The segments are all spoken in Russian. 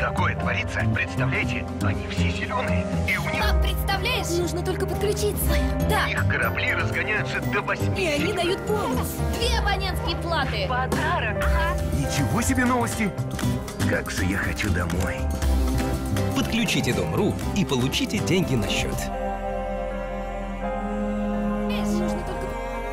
такое творится? Представляете, они все зеленые, и у них... Пап, представляешь? Нужно только подключиться. Да. Их корабли разгоняются до 8. И они дают бонус. 2 абонентские платы. Подарок. Ничего себе новости! Как же я хочу домой. Подключите Дом.ру и получите деньги на счет. Нужно только...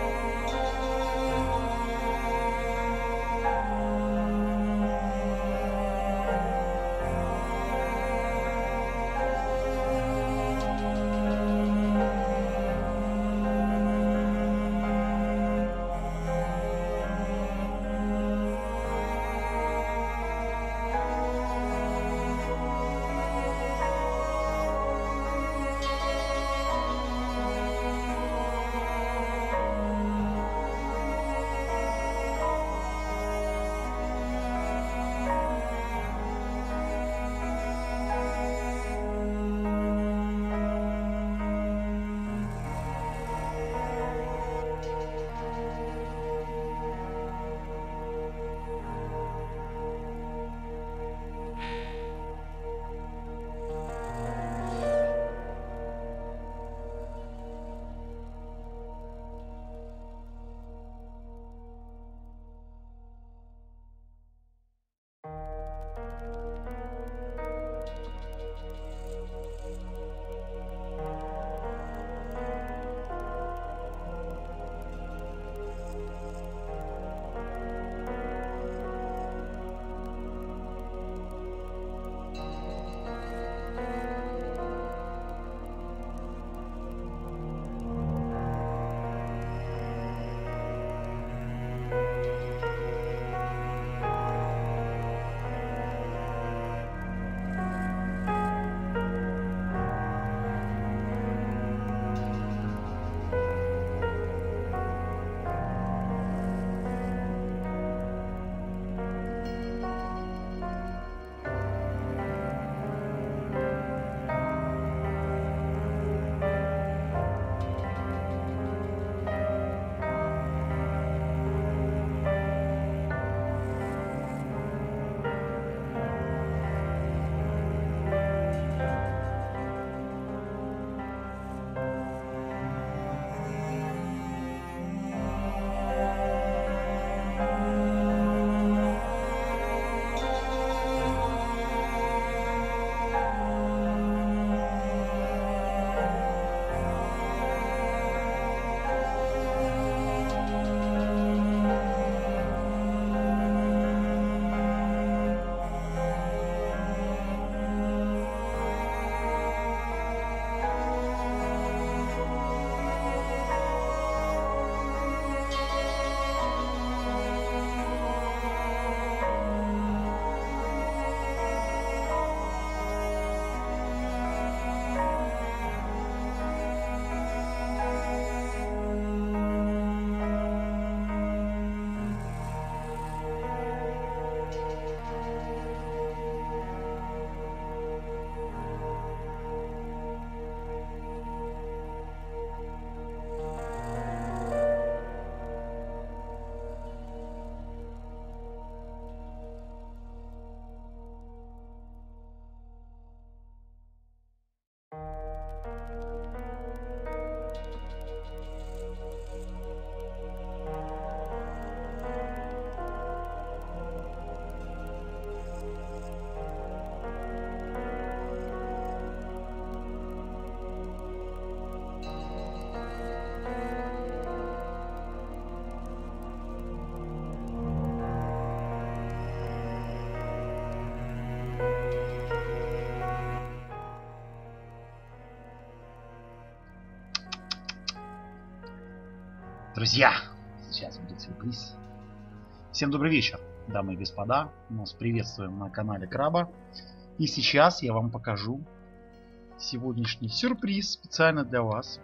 Друзья, сейчас будет сюрприз. Всем добрый вечер, дамы и господа. Мы вас приветствуем на канале Краба. И сейчас я вам покажу сегодняшний сюрприз специально для вас.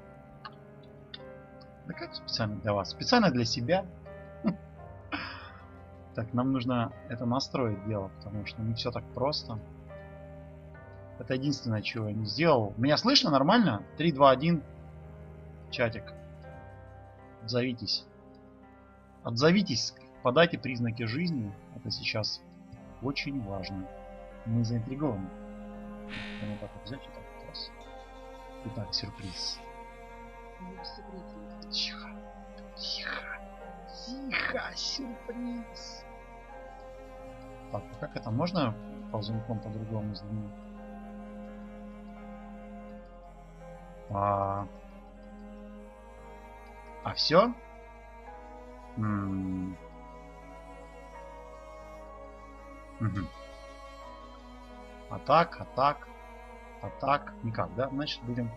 Да как специально для вас? Специально для себя. Так, нам нужно это настроить дело, потому что не все так просто. Это единственное, чего я не сделал. Меня слышно нормально? 3, 2, 1. Чатик. Отзовитесь. Отзовитесь. Подайте признаки жизни. Это сейчас очень важно. Мы заинтригованы. Вот так вот взять, вот так вот раз. Итак, сюрприз. Тихо. Тихо. Тихо, сюрприз. Так, а как это можно ползунком по-другому сделать? А все? Угу. А так. Никак, да? Значит, будем...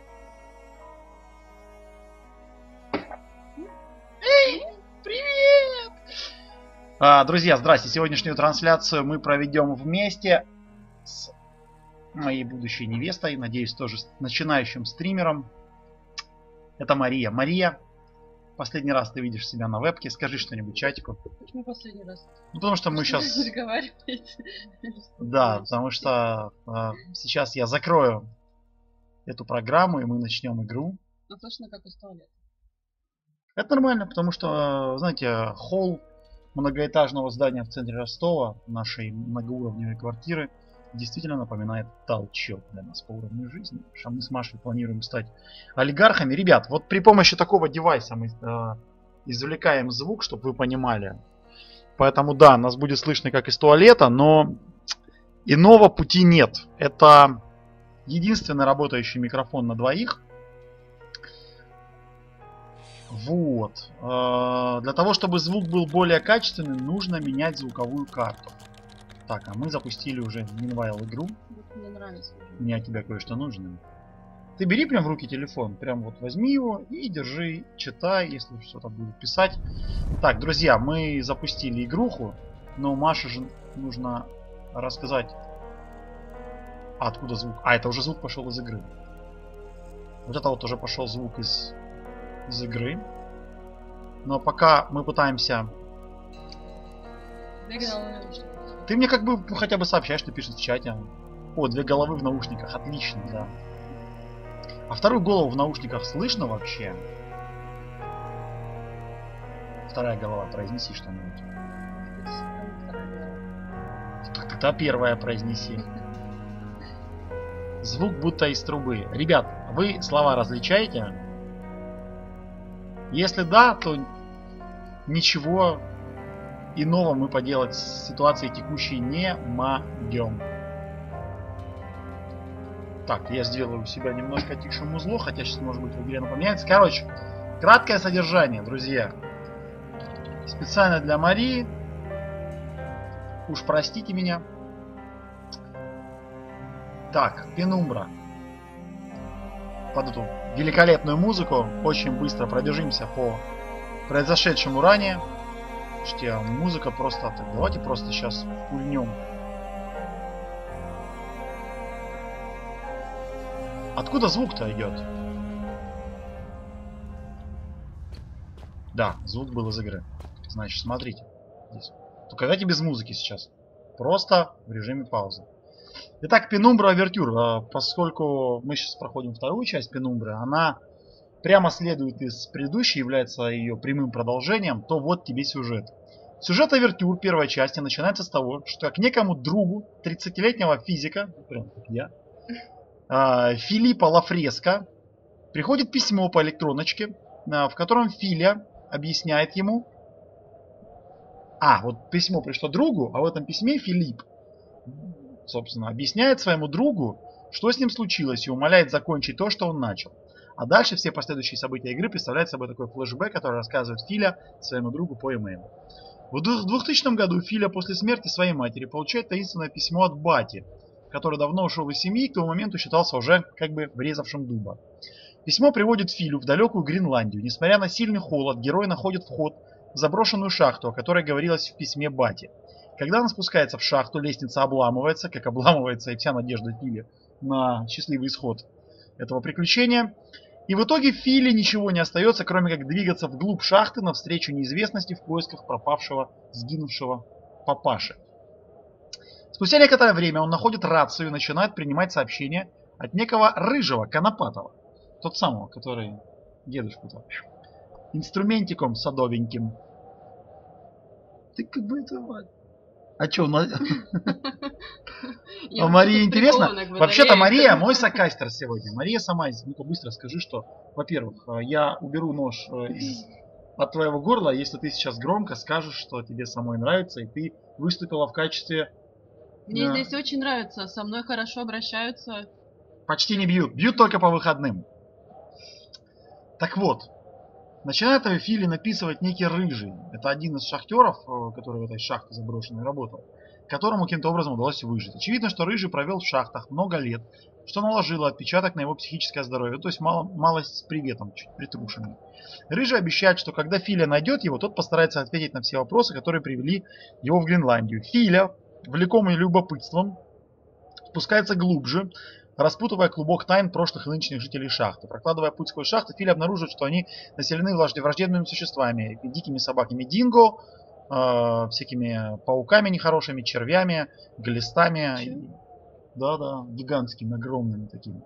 Эй, привет! Друзья, здрасте. Сегодняшнюю трансляцию мы проведем вместе с моей будущей невестой. Надеюсь, тоже с начинающим стримером. Это Мария. Мария, последний раз ты видишь себя на вебке. Скажи что-нибудь чатику. Почему последний раз? Ну, потому что мы сейчас... Да, потому что сейчас я закрою эту программу, и мы начнем игру. Ну, слышно, как из туалета. Это нормально, потому что, знаете, холл многоэтажного здания в центре Ростова, нашей многоуровневой квартиры, действительно напоминает толчок для нас по уровню жизни. Потому что мы с Машей планируем стать олигархами. Ребят, вот при помощи такого девайса мы извлекаем звук, чтобы вы понимали. Поэтому да, нас будет слышно как из туалета, но иного пути нет. Это единственный работающий микрофон на двоих. Вот. Для того, чтобы звук был более качественным, нужно менять звуковую карту. Так, а мы запустили уже Meanwhile игру. Мне нравится. Мне от тебя кое-что нужно. Ты бери прям в руки телефон, прям вот возьми его и держи, читай, если что-то будет писать. Так, друзья, мы запустили игруху, но Маше же нужно рассказать, откуда звук. А, это уже звук пошел из игры. Вот это вот уже пошел звук из игры. Но пока мы пытаемся... Ты мне как бы хотя бы сообщаешь, что пишет в чате. О, 2 головы в наушниках, отлично, да. А вторую голову в наушниках слышно вообще? Вторая голова, произнеси что-нибудь. Тогда первая произнеси. Звук будто из трубы. Ребят, вы слова различаете? Если да, то ничего иного мы поделать с ситуацией текущей не могем. Так, я сделаю у себя немножко тише музло, хотя сейчас, может быть, в игре напоминается. Короче, краткое содержание, друзья. Специально для Марии. Уж простите меня. Так, Пенумбра. Под эту великолепную музыку очень быстро пробежимся по произошедшему ранее. Слушайте, музыка просто... Так, давайте просто сейчас пульнем. Откуда звук-то идет? Да, звук был из игры. Значит, смотрите. Здесь. Только давайте без музыки сейчас. Просто в режиме паузы. Итак, Пенумбра Овертюр. Поскольку мы сейчас проходим вторую часть Пенумбры, она прямо следует из предыдущей, является ее прямым продолжением, то вот тебе сюжет. Сюжет Овертюр первой части начинается с того, что к некому другу 30-летнего физика, прям как я, Филиппа Лафреско, приходит письмо по электроночке, в котором Филя объясняет ему... вот письмо пришло другу, а в этом письме Филипп, собственно, объясняет своему другу, что с ним случилось, и умоляет закончить то, что он начал. А дальше все последующие события игры представляют собой такой флешбэк, который рассказывает Филя своему другу по имейлу. В 2000 году Филя после смерти своей матери получает таинственное письмо от бати, который давно ушел из семьи и к тому моменту считался уже как бы врезавшим дуба. Письмо приводит Филю в далекую Гренландию. Несмотря на сильный холод, герой находит вход в заброшенную шахту, о которой говорилось в письме бати. Когда он спускается в шахту, лестница обламывается, как обламывается и вся надежда Фили на счастливый исход этого приключения. И в итоге Филе ничего не остается, кроме как двигаться вглубь шахты навстречу неизвестности в поисках пропавшего, сгинувшего папаши. Спустя некоторое время он находит рацию и начинает принимать сообщения от некого рыжего Конопатова. Тот самого, который дедушку-то инструментиком садовеньким. Ты как бы это... А чё? Я Мария вообще-то интересно. приколана к Вообще-то батарее. Мария мой сокастер сегодня. Мария сама, ну-ка быстро скажи, что, во-первых, я уберу нож от твоего горла, если ты сейчас громко скажешь, что тебе самой нравится, и ты выступила в качестве... Мне здесь очень нравится, со мной хорошо обращаются. Почти не бьют. Бьют только по выходным. Так вот. Начинает Фили написывать некий Рыжий. Это один из шахтеров, который в этой шахте заброшенной работал, которому каким-то образом удалось выжить. Очевидно, что Рыжий провел в шахтах много лет, что наложило отпечаток на его психическое здоровье. То есть малость с приветом, чуть притрушенный. Рыжий обещает, что когда Филя найдет его, тот постарается ответить на все вопросы, которые привели его в Гренландию. Филя, влекомый любопытством, спускается глубже, распутывая клубок тайн прошлых и нынешних жителей шахты. Прокладывая путь сквозь шахты, Филя обнаруживает, что они населены враждебными существами, дикими собаками динго, всякими пауками нехорошими, червями, глистами. Да-да, гигантскими, огромными такими.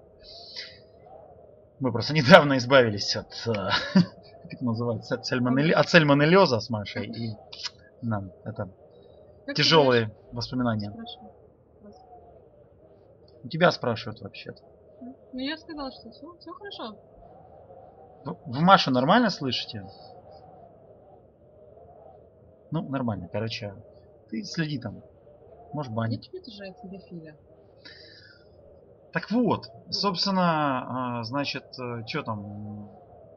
Мы просто недавно избавились от, как это называется, от сальмонеллеза с Машей. И нам это тяжелые воспоминания. У тебя спрашивают вообще-то. Ну я сказала, что все хорошо. Вы Машу нормально слышите? Ну, нормально, короче. Ты следи там. Может, банить. Я тебе тоже тебе Филя. Так вот, собственно, значит, что там?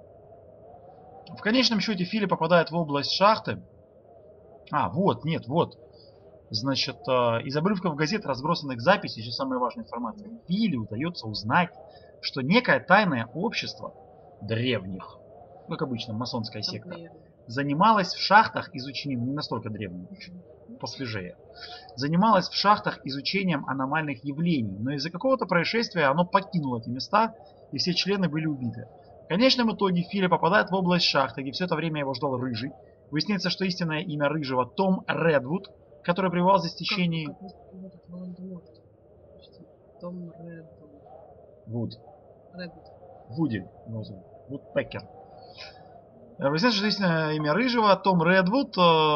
В конечном счете Филя попадает в область шахты. Вот. Значит, из обрывков газет, разбросанных записей, еще самая важная информация, Филе удается узнать, что некое тайное общество древних, как обычно, масонская секта, занималась в шахтах изучением, не настолько древних, посвежее, занималась в шахтах изучением аномальных явлений, но из-за какого-то происшествия оно покинуло эти места, и все члены были убиты. В конечном итоге Филя попадает в область шахты, где все это время его ждал Рыжий. Выясняется, что истинное имя Рыжего Том Редвуд, который пребывал здесь в течение... Том Редвуд. Вуди. Вудпекер. Выясняется, что истинное имя Рыжего Том Редвуд,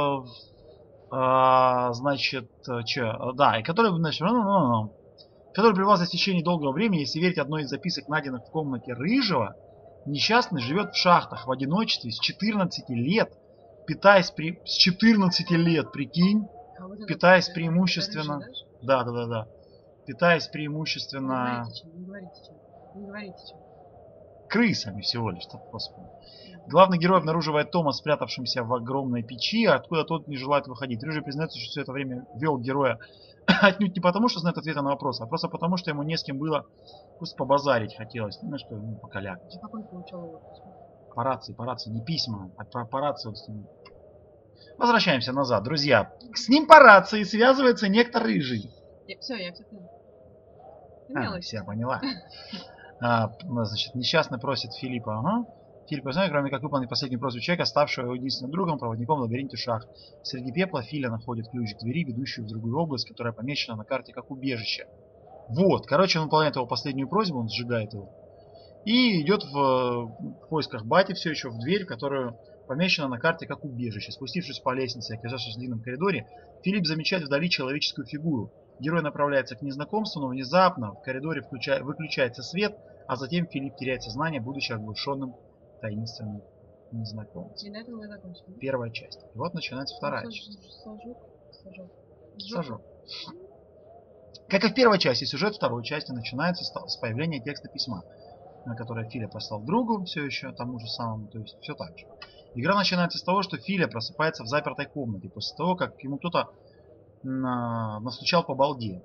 значит, и который пребывал здесь в течение долгого времени, если верить одной из записок, найденных в комнате Рыжего, несчастный живет в шахтах в одиночестве с 14 лет, питаясь с 14 лет, прикинь, питаясь преимущественно... Да. Питаясь преимущественно... Не говорите, чем. Крысами всего лишь, господи. Главный герой обнаруживает Тома, спрятавшимся в огромной печи, откуда тот не желает выходить. Рыжий признается, что все это время вел героя отнюдь не потому, что знает ответы на вопросы, а просто потому, что ему не с кем было просто побазарить хотелось. Ну что, покалякать. Как он получал его письмо? По рации, не письма, а по рации. Возвращаемся назад, друзья. С ним по рации связывается некто Рыжий. Я все поняла. Все, поняла. Значит, несчастный просит Филиппа. Филипп знает, кроме как выполнить последнюю просьбу человека, ставшего его единственным другом, проводником в лабиринте шахт. Среди пепла Филя находит ключ к двери, ведущую в другую область, которая помечена на карте как убежище. Вот, короче, он выполняет его последнюю просьбу, он сжигает его. И идет в поисках бати все еще в дверь, которую помечена на карте как убежище. Спустившись по лестнице и оказавшись в длинном коридоре, Филипп замечает вдали человеческую фигуру. Герой направляется к незнакомству, но внезапно в коридоре выключается свет, а затем Филипп теряет сознание, будучи оглушенным таинственным незнакомцем. И на этом мы закончим. Первая часть. И вот начинается вторая часть. Сажок. Как и в первой части, сюжет второй части начинается с появления текста письма, которое Филя послал другу, все еще тому же самому, то есть все так же. Игра начинается с того, что Филя просыпается в запертой комнате, после того, как ему кто-то настучал по балде.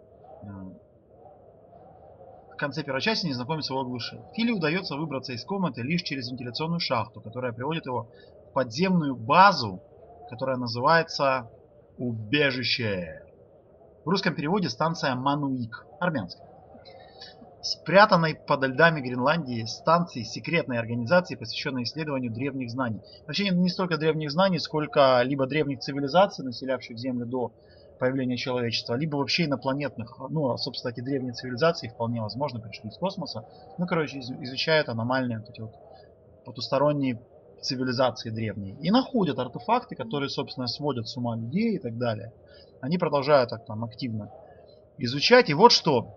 В конце первой части незнакомец его оглушил. Филе удается выбраться из комнаты лишь через вентиляционную шахту, которая приводит его в подземную базу, которая называется «Убежище». В русском переводе станция Мануик, армянская. Спрятанной под льдами Гренландии станции секретной организации, посвященной исследованию древних знаний. Вообще не столько древних знаний, сколько либо древних цивилизаций, населявших Землю до появления человечества, либо вообще инопланетных, собственно, эти древние цивилизации вполне возможно пришли из космоса. Изучают аномальные вот эти вот потусторонние цивилизации древние. И находят артефакты, которые, собственно, сводят с ума людей и так далее. Они продолжают так там активно изучать. И вот что.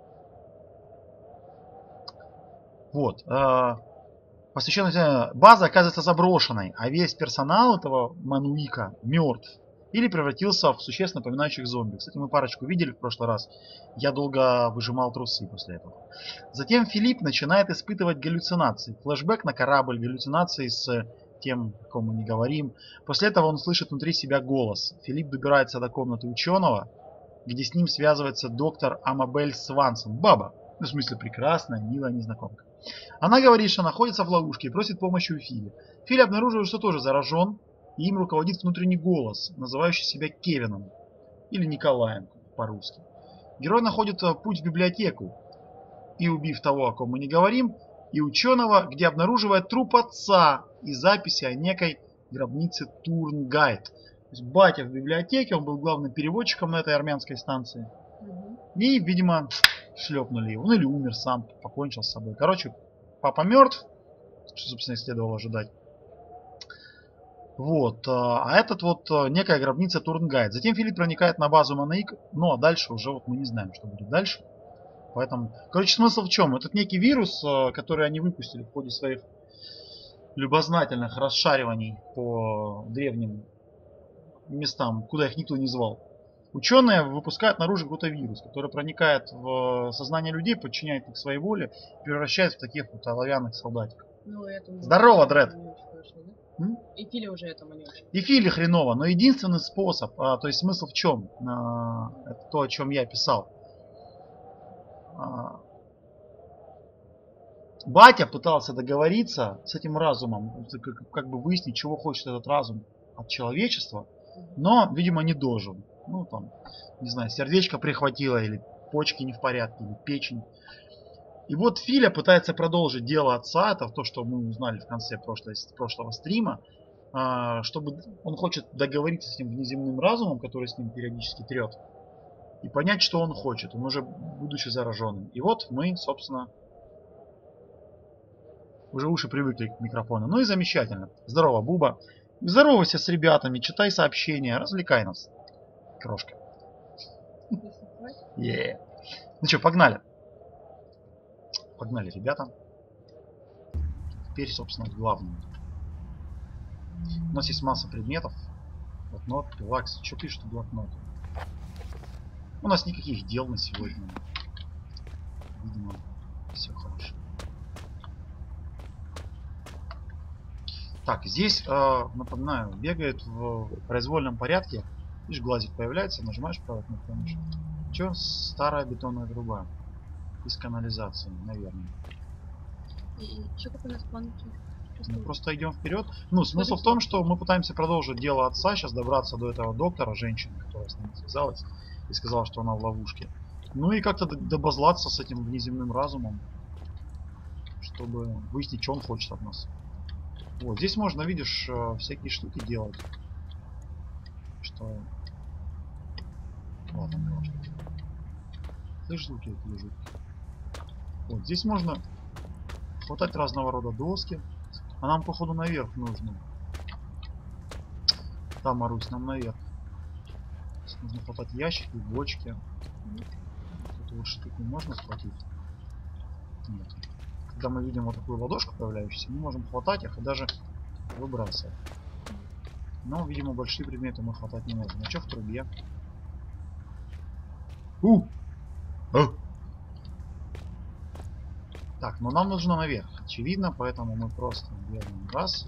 Вот. Посвященная база оказывается заброшенной, а весь персонал этого Мануика мертв. Или превратился в существ, напоминающих зомби. Кстати, мы парочку видели в прошлый раз. Я долго выжимал трусы после этого. Затем Филипп начинает испытывать галлюцинации. Флэшбэк на корабль, галлюцинации с тем, о ком мы не говорим. После этого он слышит внутри себя голос. Филипп добирается до комнаты ученого, где с ним связывается доктор Амабель Свансон. Баба. Ну, в смысле, прекрасная, милая незнакомка. Она говорит, что находится в ловушке и просит помощи у Фили. Фили обнаруживает, что тоже заражен, и им руководит внутренний голос, называющий себя Кевином. Или Николаем по-русски. Герой находит путь в библиотеку. И, убив того, о ком мы не говорим, и ученого, где обнаруживает труп отца и записи о некой гробнице Турнгайт. То есть батя в библиотеке, он был главным переводчиком на этой армянской станции. И, видимо, шлепнули его. Ну или умер сам, покончил с собой. Короче, папа мертв, что, собственно, и следовало ожидать. Вот. А этот вот некая гробница Турнгайт. Затем Филипп проникает на базу Манаик. Ну а дальше уже вот мы не знаем, что будет дальше. Поэтому, короче, смысл в чем? Этот некий вирус, который они выпустили в ходе своих любознательных расшариваний по древним местам, куда их никто не звал. Ученые выпускают наружу какой-то вирус, который проникает в сознание людей, подчиняет их своей воле, превращает в таких вот оловянных солдатиков. Ну, здорово, Дред! И Фили уже этому не очень. И Фили хреново, но единственный способ, то есть смысл в чем? Это то, о чем я писал. Батя пытался договориться с этим разумом, как бы выяснить, чего хочет этот разум от человечества, но, видимо, не дожил. Ну, там, не знаю, сердечко прихватило, или почки не в порядке, или печень. И вот Филя пытается продолжить дело отца, это то, что мы узнали в конце прошлого стрима, чтобы он хочет договориться с этим внеземным разумом, который с ним периодически трет, и понять, что он хочет, он уже будучи зараженным. И вот мы, собственно, уже уши привыкли к микрофону. Ну и замечательно. Здорово, Буба. Здоровайся с ребятами, читай сообщения, развлекай нас. Крошка. Yeah. Ну что, погнали. Погнали, ребята. Теперь, собственно, главное. У нас есть масса предметов. Блокнот, пилакс. Что пишут в блокноте? У нас никаких дел на сегодня. Видимо, все хорошо. Так, здесь, напоминаю, бегает в произвольном порядке. Видишь, глазик появляется, нажимаешь правой кнопкой мыши. Че? Старая бетонная труба. Из канализации, наверное. И что как у нас план? Мы просто идем вперед. Ну, смысл в том, что мы пытаемся продолжить дело отца, сейчас добраться до этого доктора, женщины, которая с нами связалась и сказала, что она в ловушке. Ну и как-то добазлаться с этим внеземным разумом, чтобы выяснить, что он хочет от нас. Вот, здесь можно, видишь, всякие штуки делать. Что... Ладно, не важно. Слышишь звуки эти лежат? Вот, здесь можно хватать разного рода доски. А нам, походу, наверх нужно. Там, Марусь, нам наверх. Здесь нужно хватать ящики, бочки. Эту вот штуку можно схватить? Нет. Когда мы видим вот такую ладошку появляющуюся, мы можем хватать их и даже выбрасывать. Но, видимо, большие предметы мы хватать не можем. А что в трубе? Так, но нам нужно наверх, очевидно, поэтому мы просто делаем раз.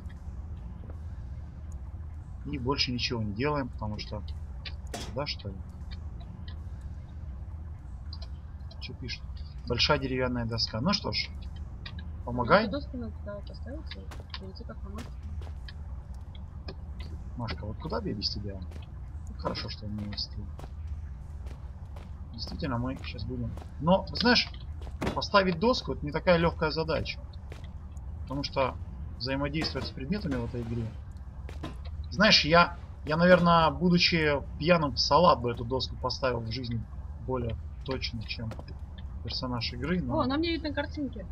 И больше ничего не делаем, потому что... Сюда, что ли? Что пишет? Большая деревянная доска. Ну что ж, помогай. Доску надо поставить и перейти как помочь. Машка, вот куда я без тебя? Хорошо, что у меня есть ты. Действительно, мы сейчас будем... Но, знаешь, поставить доску — это не такая легкая задача. Потому что взаимодействовать с предметами в этой игре... Знаешь, я наверное, будучи пьяным в салат, бы эту доску поставил в жизни более точно, чем персонаж игры. Но... О, она мне видно картинки.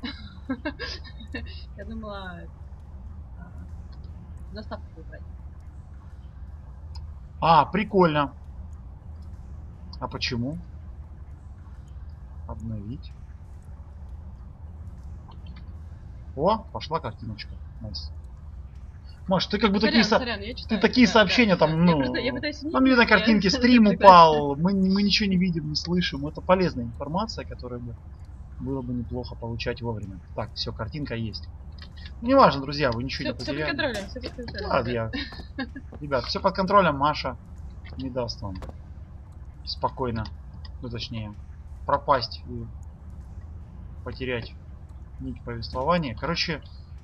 Я думала заставку выбрать. А, прикольно. А почему? Обновить. О, пошла картиночка. Найс. Маш, ты как бы такие, Сорян, я ты читаю. такие Да, сообщения да, там, да. ну, Я пытаюсь там видно я- картинки, стрим Да. упал, мы ничего не видим, не слышим. Это полезная информация, которую было бы неплохо получать вовремя. Так, все, картинка есть. Ну, неважно, друзья, вы ничего не Все под потеряли. контролем, все под контролем. Да, ребят. ребят, все под контролем, Маша не даст вам спокойно, ну точнее, пропасть и потерять нить повествования. Короче,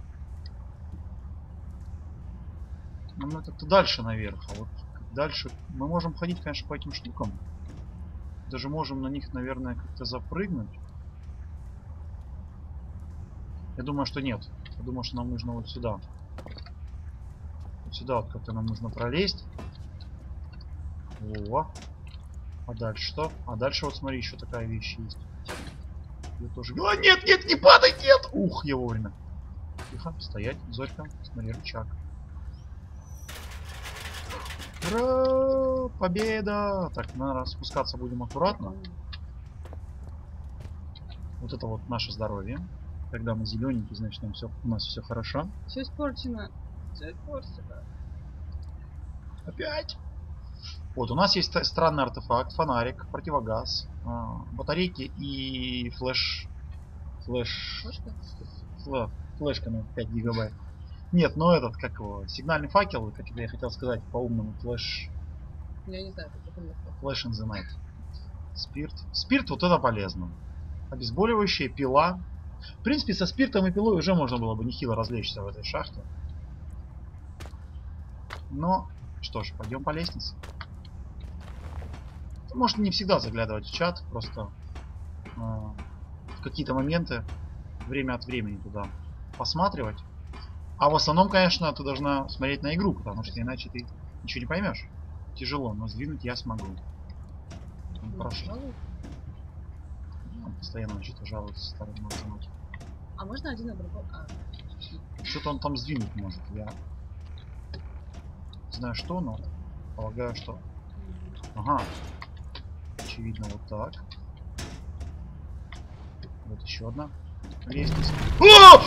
нам это дальше наверх, а вот дальше мы можем ходить, конечно, по этим штукам. Даже можем на них, наверное, как-то запрыгнуть. Я думаю, что нет. Я думаю, что нам нужно вот сюда. Вот сюда вот как-то нам нужно пролезть. О. А дальше что? А дальше вот смотри, еще такая вещь есть. Я тоже... А, нет, нет, не падай, нет! Ух, я вовремя. Тихо, стоять, Зорька, смотри, рычаг. Ура! Победа! Так, наверное, спускаться будем аккуратно. Вот это вот наше здоровье. Когда мы зелененькие, значит у нас все хорошо. Все испорчено. Все испорчено. Опять! Вот, у нас есть странный артефакт, фонарик, противогаз, батарейки и флешка на 5 гигабайт. Нет, ну этот, как его, сигнальный факел, как это я хотел сказать по-умному, флеш... Я не знаю, как это Flash in the night. Спирт. Спирт вот это полезно. Обезболивающее, пила. В принципе, со спиртом и пилой уже можно было бы нехило развлечься в этой шахте. Но, что ж, пойдем по лестнице. Может не всегда заглядывать в чат, просто в какие-то моменты, время от времени туда посматривать. А в основном, конечно, ты должна смотреть на игру, потому что иначе ты ничего не поймешь. Тяжело, но сдвинуть я смогу. Прошу. Он постоянно что-то жалуется, старый математик. А можно один на другой? Что-то он там сдвинуть может. Я не знаю что, но полагаю, что... Ага. Очевидно, вот так. Вот еще одна лестница. О,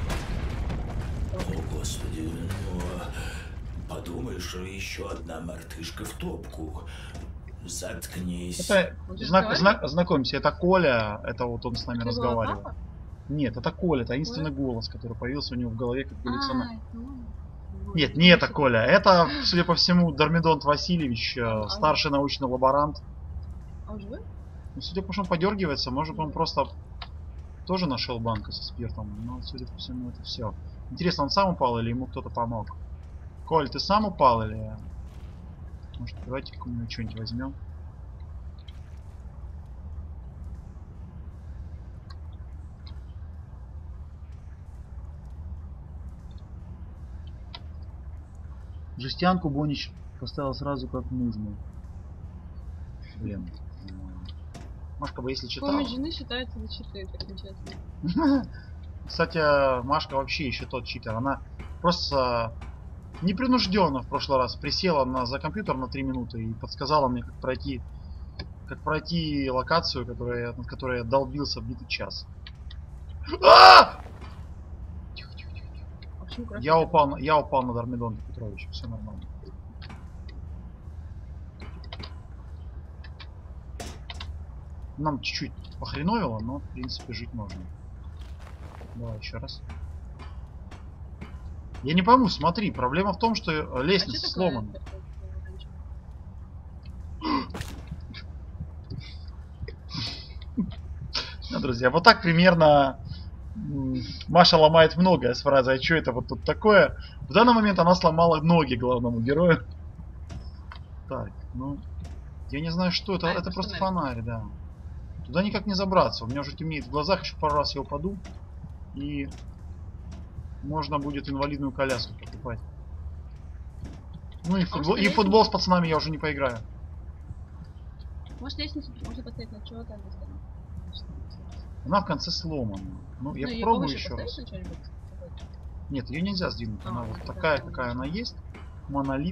господи, ну, подумаешь, еще одна мартышка в топку. Заткнись. Это, знакомься, это Коля, это вот он с нами разговаривал. Папа? Нет, это Коля, таинственный голос, который появился у него в голове, как у Александра. Ну, Нет, не это Коля, это, судя по всему, Дармидонт Васильевич, старший научный лаборант. А он живой? Ну, судя по всему, подергивается, может он просто тоже нашел банку со спиртом, но, судя по всему, это все. Интересно, он сам упал или ему кто-то помог? Коль, ты сам упал или... Может, давайте-ка мы что-нибудь возьмем. Жестянку Бонич поставил сразу как нужно. Блин. Машка бы если читала. Помощь жены считается за читы, так нечестно. Кстати, Машка вообще еще тот читер. Она просто непринужденно в прошлый раз присела за компьютер на 3 минуты и подсказала мне, как пройти локацию, над которой я долбился битый час. Я упал на Дармидонта Петровича, все нормально. Нам чуть-чуть похреновило, но в принципе жить можно. Давай еще раз. Я не пойму, смотри, проблема в том, что лестница сломана. Ну, друзья, вот так примерно Маша ломает многое с фразой «А что это вот тут такое?». В данный момент она сломала ноги главному герою. Так, ну... Я не знаю, что это. Это просто фонарь, да. Туда никак не забраться. У меня уже темнеет в глазах, еще пару раз я упаду. И... можно будет инвалидную коляску покупать. Ну и футбол с пацанами я уже не поиграю. Может лестницу можно поставить на чего-то, Она в конце сломана. Ну, я попробую еще раз. Нет, ее нельзя сдвинуть. Она вот такая, какая она есть. Монолит.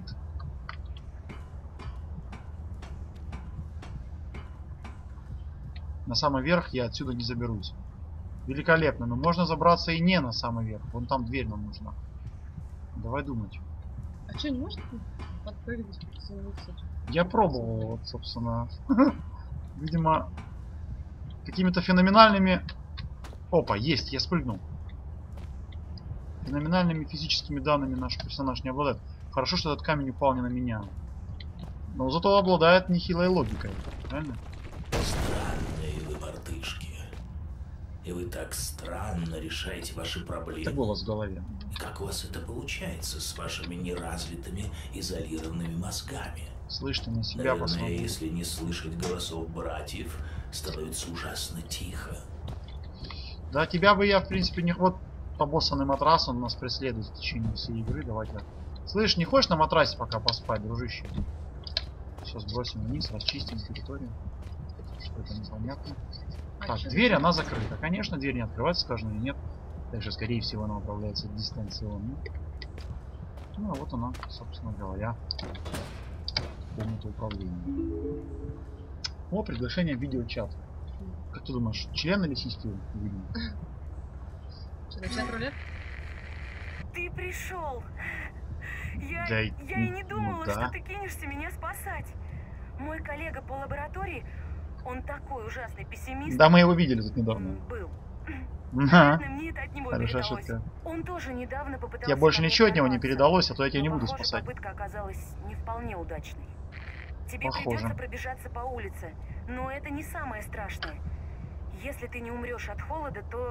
На самый верх я отсюда не заберусь. Великолепно. Но можно забраться и не на самый верх. Вон там дверь нам нужна. Давай думать. А что, не может подпрыгнуть? Я пробовал, вот, собственно. Видимо, какими-то феноменальными... Опа, есть, я спрыгнул. Феноменальными физическими данными наш персонаж не обладает. Хорошо, что этот камень упал не на меня. Но зато обладает нехилой логикой. Правильно? Странные вы мартышки. И вы так странно решаете ваши проблемы. Это голос в голове. И как у вас это получается с вашими неразвитыми, изолированными мозгами? Слышь, ты на себя Наверное, посмотри. если не слышать голосов братьев, становится ужасно тихо. Да, тебя бы я, в принципе, не... Вот побоссанный матрас, он нас преследует в течение всей игры. Давайте. Слышь, не хочешь на матрасе пока поспать, дружище? Сейчас бросим вниз, расчистим территорию. Что это непонятно. Так, дверь, она закрыта. Конечно, дверь не открывается, скажем, или нет. Также, скорее всего, она управляется дистанционно. Ну, а вот она, собственно говоря, комната управления. О, приглашение в видеочат. Как ты думаешь, член или сиськи увидим? Чат-рулет? Ты пришел. Я Да, и не думала, да. что ты кинешься меня спасать. Мой коллега по лаборатории, он такой ужасный пессимист. Да, мы его видели тут недавно. Был. Ага. Мне это от него Хорошая передалось. шутка. Он тоже недавно попытался... Тебе больше ко мне ничего от него не прорваться. передалось, а то я тебя не Но, буду похоже, спасать. попытка оказалась не вполне удачной. Тебе Похоже. придется пробежаться по улице, но это не самое страшное. Если ты не умрешь от холода, то...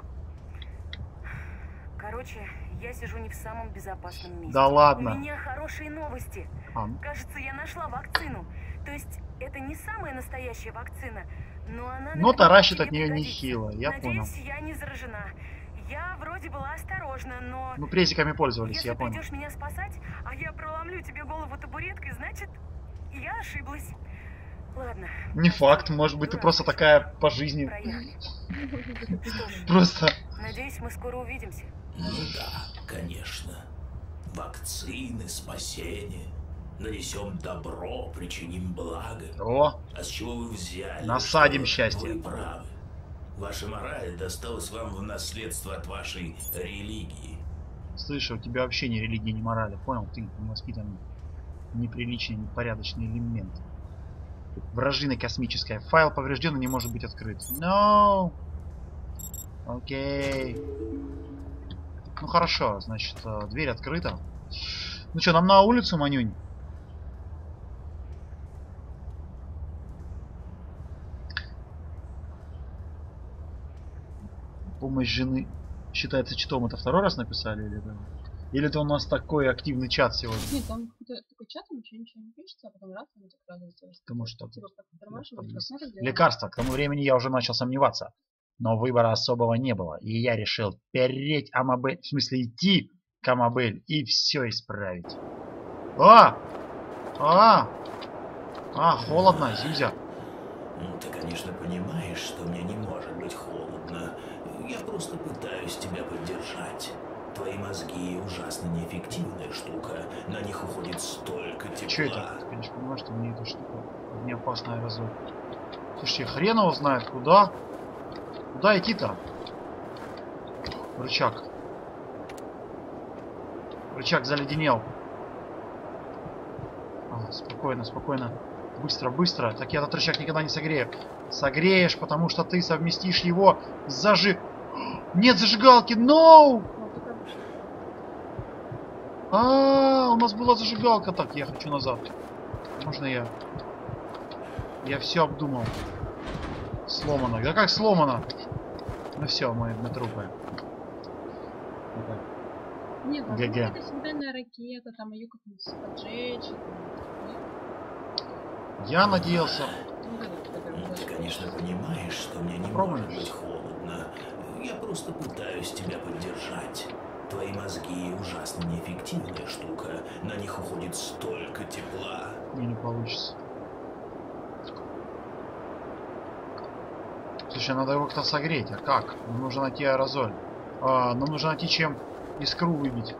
Короче, я сижу не в самом безопасном месте. Да ладно. У меня хорошие новости. А, Кажется, я нашла вакцину. То есть, это не самая настоящая вакцина, но она... но наверняка таращит тебе от нее пригодится. нехило, я понял. Надеюсь, я не заражена. Я вроде была осторожна, но... Ну, презиками пользовались, Если я понял. придешь меня спасать, а я проломлю тебе голову табуреткой, значит, я ошиблась. Ладно. Не прости, факт, может быть, ты дурак, просто такая по жизни. Проехали. Что ж, Просто. надеюсь, мы скоро увидимся. Ну да, конечно. Вакцины, спасение. Нанесем добро, причиним благо. О, А с чего вы взяли? Насадим что счастье. Вы правы. Ваша мораль досталась вам в наследство от вашей религии. слышь, у тебя вообще ни религии, ни морали. Понял? Ты невоспитанный, неприличный, непорядочный элемент. Вражина космическая. Файл поврежден и не может быть открыт. No. Окей. Ну хорошо, значит, дверь открыта. Ну что, нам на улицу, Манюнь? Помощь жены считается читом. Это второй раз написали или это у нас такой активный чат сегодня? Нет, там какой-то такой чат, ничего не пишется, а потом раз, и так радуется. Потому что Типа, как тормаживать, просмотр делать. лекарства. К тому времени я уже начал сомневаться. Но выбора особого не было. И я решил переть Амабель, в смысле идти к Амабель и все исправить. Холодно, Зюзя. Ну, ты, конечно, понимаешь, что мне не может быть холодно. Я просто пытаюсь тебя поддержать. Твои мозги ужасно неэффективная штука. На них уходит столько тепла. Че это? Ты, конечно, понимаешь, что мне эта штука не опасная разок. Слушайте, хрен его знает, куда? Куда идти-то? Рычаг. Рычаг заледенел. Спокойно, спокойно. Быстро, быстро. Так я этот рычаг никогда не согрею. Согреешь, потому что ты совместишь его с Нет зажигалки! No! У нас была зажигалка. Так, я хочу назад. Можно я? Я все обдумал. Сломано. Да как сломано? Ну все, мы трупы. Нет, ну, ГГ. это сигнальная ракета, там ее как-нибудь поджечь. Я надеялся. Ну, ты, конечно, понимаешь, что мне не может быть холодно. Я просто пытаюсь тебя поддержать. Твои мозги ужасно неэффективная штука. На них уходит столько тепла. Мне не получится. Слушай, надо его как-то согреть. А как? Нам нужно найти аэрозоль. Нам нужно найти чем искру выбить.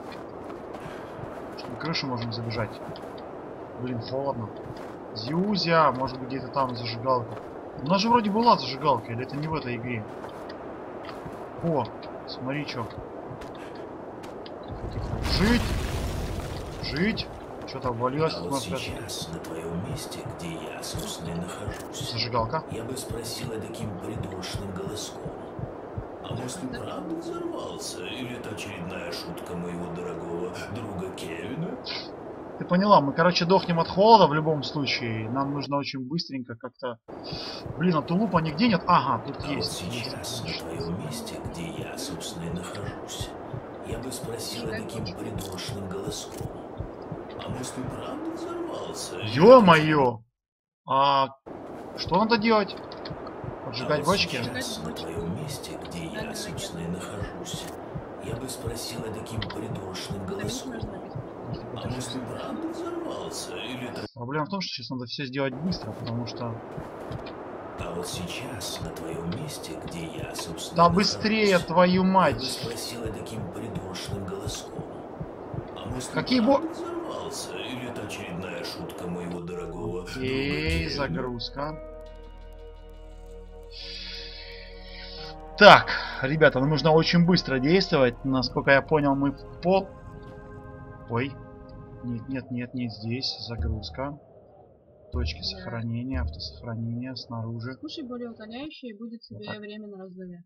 Что, на крышу можем забежать. Блин, холодно. Зюзя, может быть где-то там зажигалка. У нас же вроде была зажигалка, или это не в этой игре? О, смотри, чё. Жить! Жить! Что-то обвалилось. А вот сейчас, на твоем месте, где я, собственно, и нахожусь, зажигалка. я бы спросила таким придушенным голоском. А может, ты правда взорвался? Или это очередная шутка моего дорогого друга Кевина? Ты поняла, мы, короче, дохнем от холода в любом случае. Нам нужно очень быстренько как-то... Блин, а тулупа нигде нет? Ага, тут а есть. Вот сейчас, на твоем месте, где я, собственно, и нахожусь, я бы спросила таким придушенным голоском. А может, ты правда взорвался? Ё-моё! А что надо делать? Поджигать бочки? Сейчас, на твоем месте, где я, собственно, и нахожусь, я бы спросила таким придушенным голоском. А может, ты правда взорвался? Или это... Проблема в том, что сейчас надо все сделать быстро, потому что... А вот сейчас, на твоем месте, где я, собственно, Да быстрее, твою я бы мать! спросила таким придушенным голоском. А может, Какие ты бо... правда взорвался? Или это очередная шутка моего дорогого друга Окей, Кевина? загрузка. Так, ребята, нам нужно очень быстро действовать. Насколько я понял, мы в пол... Ой. Нет, здесь. Загрузка. Точки сохранения, автосохранения снаружи. Скушай более утоляющее, и будет тебе так. время на раздумье.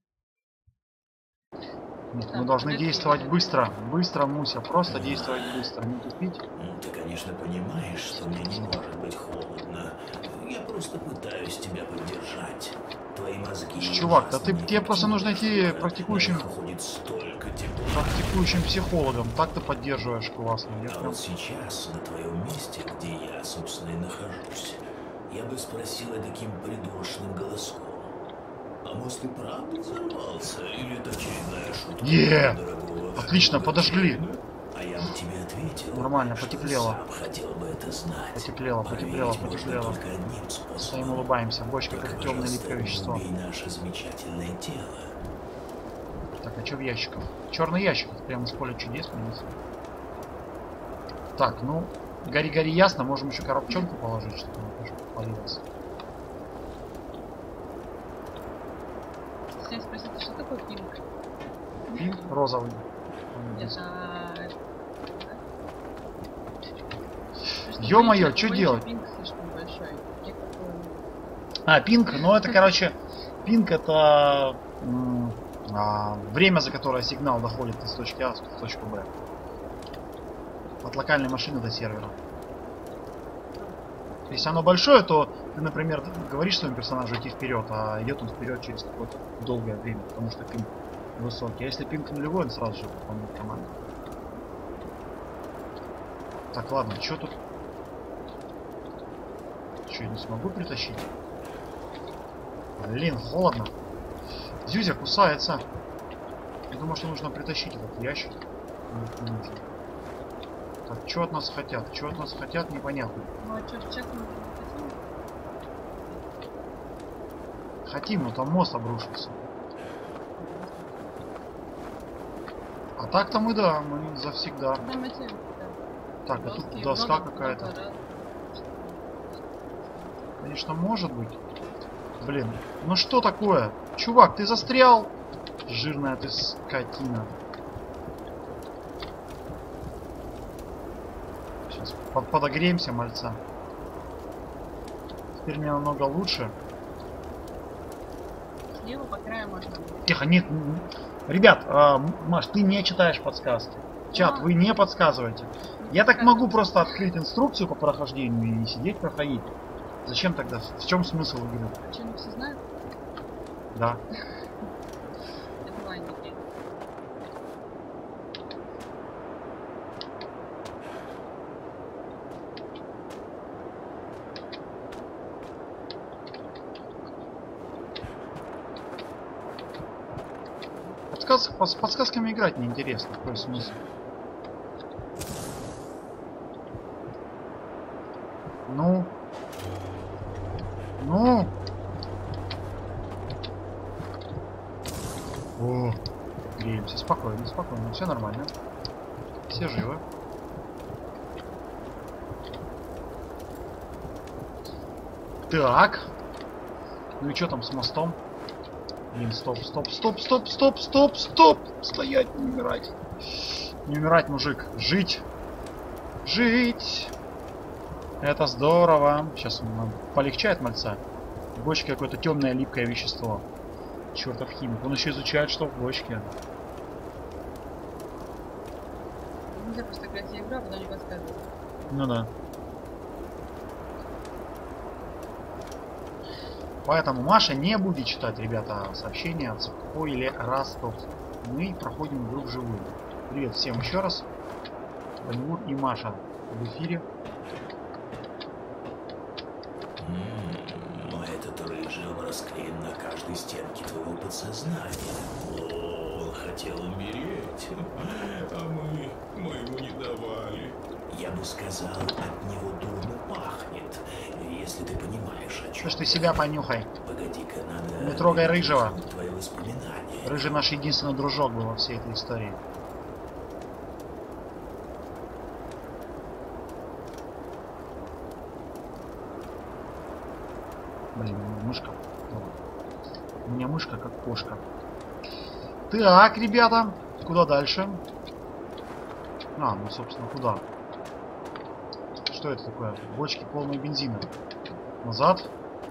Нет, Так, мы должны подожди, действовать подожди. быстро. Быстро, Муся. Просто действовать быстро. Не тупить. Ты, конечно, понимаешь, что мне не может быть холодно. Я просто пытаюсь тебя поддержать. Твои мозги... Чувак, да ужасно тебе просто нужно идти неэффективны. практикующим... На них уходит столько тепла. Практикующим психологом. Так ты поддерживаешь классно. Я А прям... вот сейчас, на твоем месте, где я, собственно, и нахожусь, я бы спросила таким придушенным голоском. А может, ты правда взорвался? Или это очередная шутка моего дорогого Отлично, друга подожгли. Кевина? А я бы тебе ответил, Нормально, что потеплело. сам хотел бы это знать. Потеплело. Проверить можно только одним Своим способом. улыбаемся. Бочка Только, как темное пожалуйста, липкое не вещество. убей наше замечательное тело. Так, а что в ящиках? Черный ящик. Прямо из поля чудес принес. Так, ну, гори-гори ясно. Можем еще коробчонку положить, чтобы она тоже полилась. Хотел спросить, что такое пинг? Пинк розовый. Это... Ё-моё, что делать? Пинг слишком большой. А, пинг, ну это, короче, пинг это время, за которое сигнал доходит из точки А в точку Б. От локальной машины до сервера. Если оно большое, то ты, например, говоришь своему персонажу идти вперед, а идет он вперед через какое-то долгое время, потому что пинг высокий. А если пинг нулевой, он сразу же выполняет команду. Так, ладно, что тут? Что, я не смогу притащить? Блин, холодно. Зюзя кусается. Я думаю, что нужно притащить этот ящик. Не нужно. Так, что от нас хотят? Что от нас хотят, непонятно. Ну а что, чек мы не хотим? Хотим, но там мост обрушился. А так-то мы, да, мы завсегда. Там эти... Так, а тут доска какая-то. Конечно, может быть. Блин, ну что такое? Чувак, ты застрял? Жирная ты скотина. Сейчас подогреемся, мальца. Теперь мне намного лучше. Слева по краю можно будет. Тихо, нет. Ребят, Маш, ты не читаешь подсказки. Чат, вы не подсказываете. Я так могу просто открыть инструкцию по прохождению и сидеть проходить. Зачем тогда? В чем смысл игры? А что, не все знают? Да. Это ладненький. С подсказками играть неинтересно. Какой смысл? Ну. Ну. О, греемся. Спокойно, спокойно. Все нормально. Все живы. Так. Ну и что там с мостом? Блин, стоп. Стоять, не умирать. Не умирать, мужик. Жить. Жить. Это здорово. Сейчас он полегчает мальца. В бочке какое-то темное липкое вещество. Чертов химик. Он еще изучает, что в бочке. Нельзя просто играть в игру, а потом не подсказывать. Ну да. Поэтому Маша не будет читать, ребята, сообщения от Спойле Ростов. Мы проходим игру вживую. Привет всем еще раз. Боннивур и Маша в эфире. Этот рыжий, он расклеен на каждой стенке твоего подсознания. О, он хотел умереть, а мы ему не давали. Я бы сказал, от него дурно пахнет, если ты понимаешь, о чем. Слушай, ты себя понюхай. Погоди-ка, надо... Не трогай рыжего. Твои воспоминания. Рыжий наш единственный дружок был во всей этой истории. Блин, мышка. У меня мышка как кошка. Так, ребята, куда дальше? А, ну собственно, куда? Что это такое? Бочки полные бензина. Назад.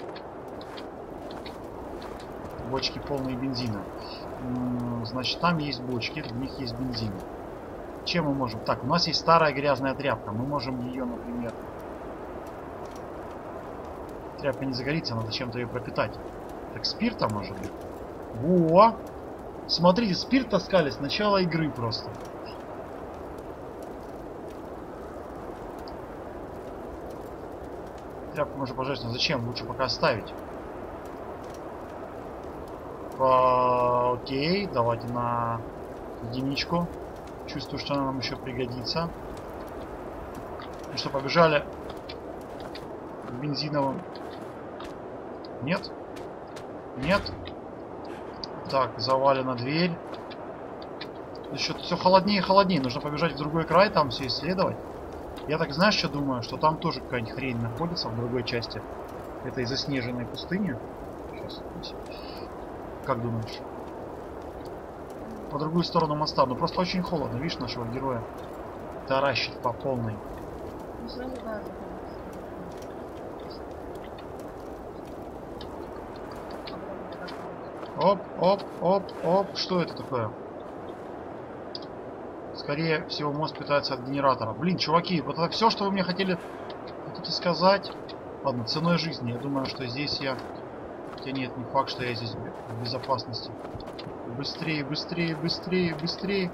Бочки полные бензина. Значит, там есть бочки, в них есть бензин. Чем мы можем? Так, у нас есть старая грязная тряпка. Мы можем ее, например... Тряпка не загорится, надо чем-то ее пропитать. Так, спирта может быть? Во! Смотрите, спирт таскали с начала игры просто. Тряпку можно пожарить, но зачем? Лучше пока оставить. Окей, давайте на единичку. Чувствую, что она нам еще пригодится. Ну что, побежали к бензиновым. Нет? Нет? Так, завалена дверь. Что-то все холоднее и холоднее. Нужно побежать в другой край, там все исследовать. Я так, знаешь, что думаю? Что там тоже какая-нибудь хрень находится в другой части этой заснеженной пустыни. Сейчас. Как думаешь? По другую сторону моста. Ну просто очень холодно. Видишь, нашего героя таращит по полной. Оп, оп, оп, оп. Что это такое? Скорее всего, мост питается от генератора. Блин, чуваки, вот это все, что вы мне хотели сказать. Ладно, ценой жизни. Я думаю, что здесь я... Хотя нет, не факт, что я здесь в безопасности. Быстрее, быстрее, быстрее, быстрее.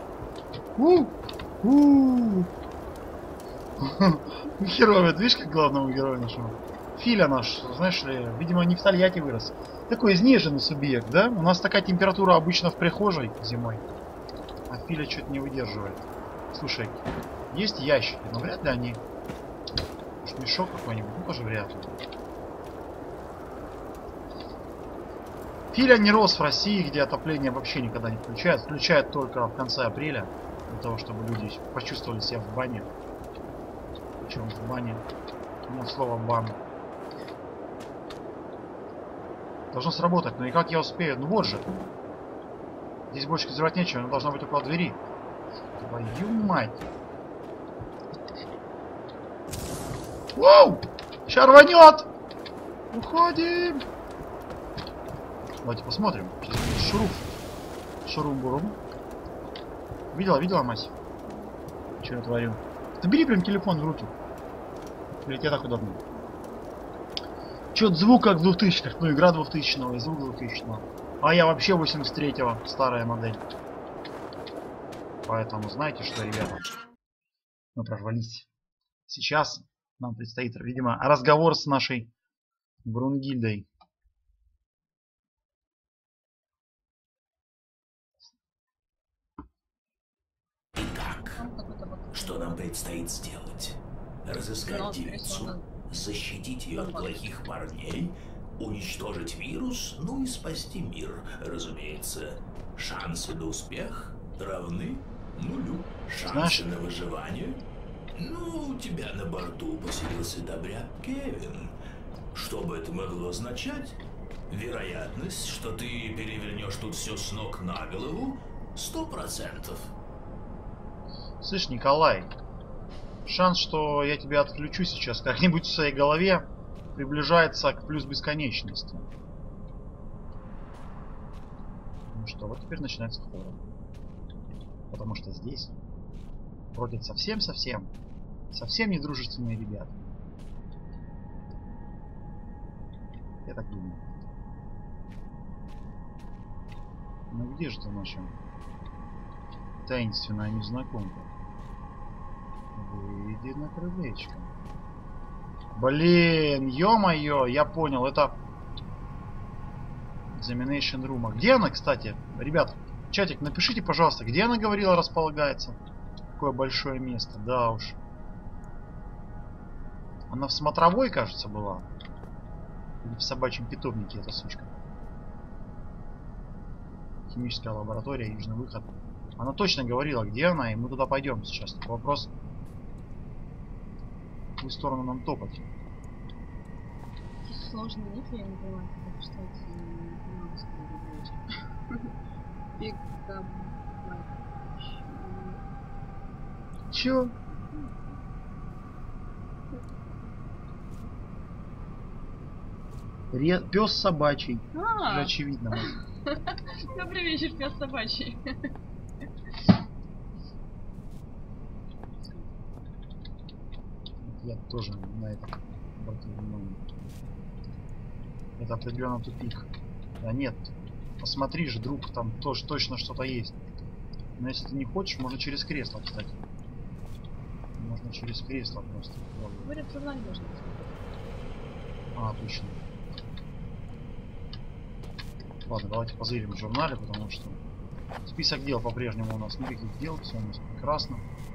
Герой, видишь, как главного героя нашего? Филя наш, знаешь ли, видимо, не в Тольятти вырос. Такой изнеженный субъект, да? У нас такая температура обычно в прихожей зимой. А Филя что-то не выдерживает. Слушай, есть ящики, но вряд ли они... Может, мешок какой-нибудь? Ну, тоже вряд ли. Филя не рос в России, где отопление вообще никогда не включает. Включает только в конце апреля. Для того, чтобы люди почувствовали себя в бане. Причем в бане. Ну, слово бан. Должно сработать. Ну и как я успею? Ну вот же. Здесь больше взрывать нечего. Она должна быть около двери. Твою мать. Воу! Сейчас рванет! Уходим! Давайте посмотрим. Сейчас будет шуруф. Шурум-бурум. Видела, мать? Что я творю? Да бери прям телефон в руки. Или тебе так удобно? Чё-то звук как в 2000-х. Ну, игра 2000-го и звук 2000-го. А я вообще 83-го. Старая модель. Поэтому знаете что, ребята? Мы прорвались. Сейчас нам предстоит, видимо, разговор с нашей Брунгильдой. Что нам предстоит сделать? Разыскать девицу, защитить ее от плохих парней, уничтожить вирус, ну и спасти мир, разумеется. Шансы на успех равны нулю. Шансы на выживание? Ну, у тебя на борту поселился добряк Кевин. Что бы это могло означать? Вероятность, что ты перевернешь тут все с ног на голову, 100%. Слышь, Николай, шанс, что я тебя отключу сейчас как-нибудь в своей голове, приближается к плюс бесконечности. Ну что, вот теперь начинается хоррор. Потому что здесь бродят совсем недружественные ребята. Я так думаю. Ну где же ты наша таинственная незнакомка? Выйди на крылечко. Блин, ё-моё, я понял, это Examination Room. А где она, кстати? Ребят, чатик, напишите, пожалуйста, где она говорила располагается? Такое большое место, да уж. Она в смотровой, кажется, была. Или в собачьем питомнике эта сучка. Химическая лаборатория, южный выход. Она точно говорила, где она, и мы туда пойдем сейчас. Только вопрос, в какую сторону нам топать. Сложно нет, я не понимаю, как прочитать Чё? Пес собачий. Уже очевидно. Добрый вечер, пес собачий. Я тоже на это обратил внимание. Это определенно тупик. Да нет. Посмотри же, друг, там тоже точно что-то есть. Но если ты не хочешь, можно через кресло, кстати. Можно через кресло просто. Говорят, в журнале можно посмотреть. А, точно. Ладно, давайте позырим в журнале, потому что список дел по-прежнему у нас никаких дел, все у нас прекрасно.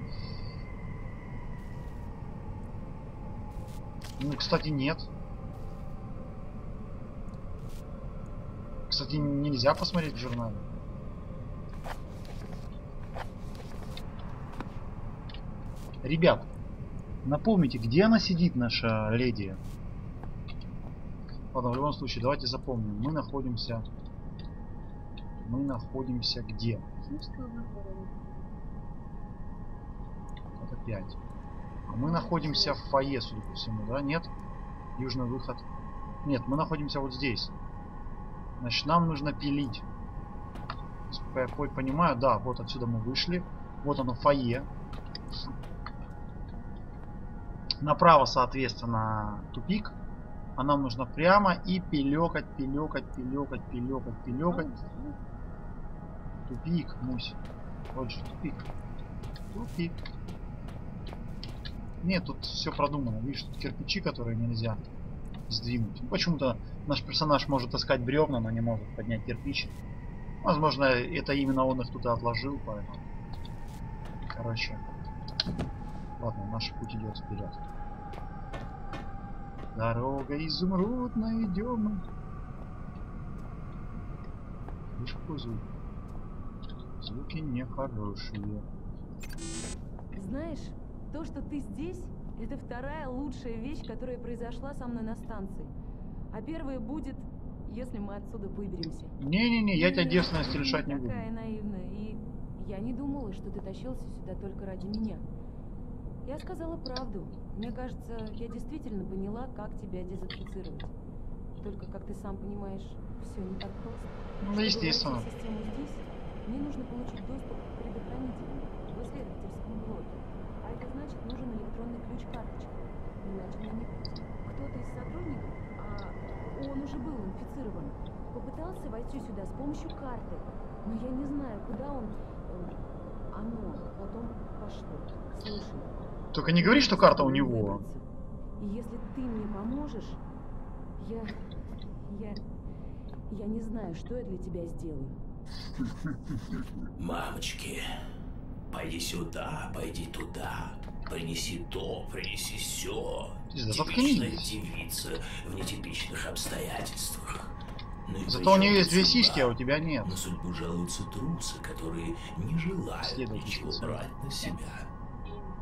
Ну, кстати, нет. Кстати, нельзя посмотреть в журнале. Ребят, напомните, где она сидит, наша леди? Ладно, в любом случае, давайте запомним. Мы находимся где? Это 5. А мы находимся в фойе, судя по всему, да? Нет? Южный выход. Нет, мы находимся вот здесь. Значит, нам нужно пилить. Насколько я понимаю, да, вот отсюда мы вышли. Вот оно, фойе. Направо, соответственно, тупик. А нам нужно прямо и пилёкать. Тупик, Мусь. Вот же тупик. Тупик. Нет, тут все продумано. Видишь, тут кирпичи, которые нельзя сдвинуть. Ну, почему-то наш персонаж может таскать бревна, но не может поднять кирпич. Возможно, это именно он их туда отложил, поэтому. Короче. Ладно, наш путь идет вперед. Дорога изумрудная, идем мы. Видишь, какой звук? Звуки нехорошие. Знаешь, то, что ты здесь, это вторая лучшая вещь, которая произошла со мной на станции. А первая будет, если мы отсюда выберемся. Не-не-не, я тебя девственности лишать не буду. Такая наивная, и я не думала, что ты тащился сюда только ради меня. Я сказала правду. Мне кажется, я действительно поняла, как тебя дезинфицировать. Только, как ты сам понимаешь, все не так просто. Ну, естественно. Чтобы войти в систему здесь, мне нужно получить доступ к предохранителям в исследовательском блоке. А это значит, нужен электронный ключ-карточка. Иначе мне не путь. Кто-то из сотрудников, а он уже был инфицирован, попытался войти сюда с помощью карты. Но я не знаю, куда он... Оно потом пошло. Слушай. Только не говори, что карта у него. И если ты мне поможешь, я не знаю, что я для тебя сделаю. Мамочки, пойди сюда, пойди туда. Принеси то, принеси сё. Типичная девица в нетипичных обстоятельствах. Зато у нее есть две сиськи, а у тебя нет. На судьбу жалуются трусы, которые не желают ничего брать на себя.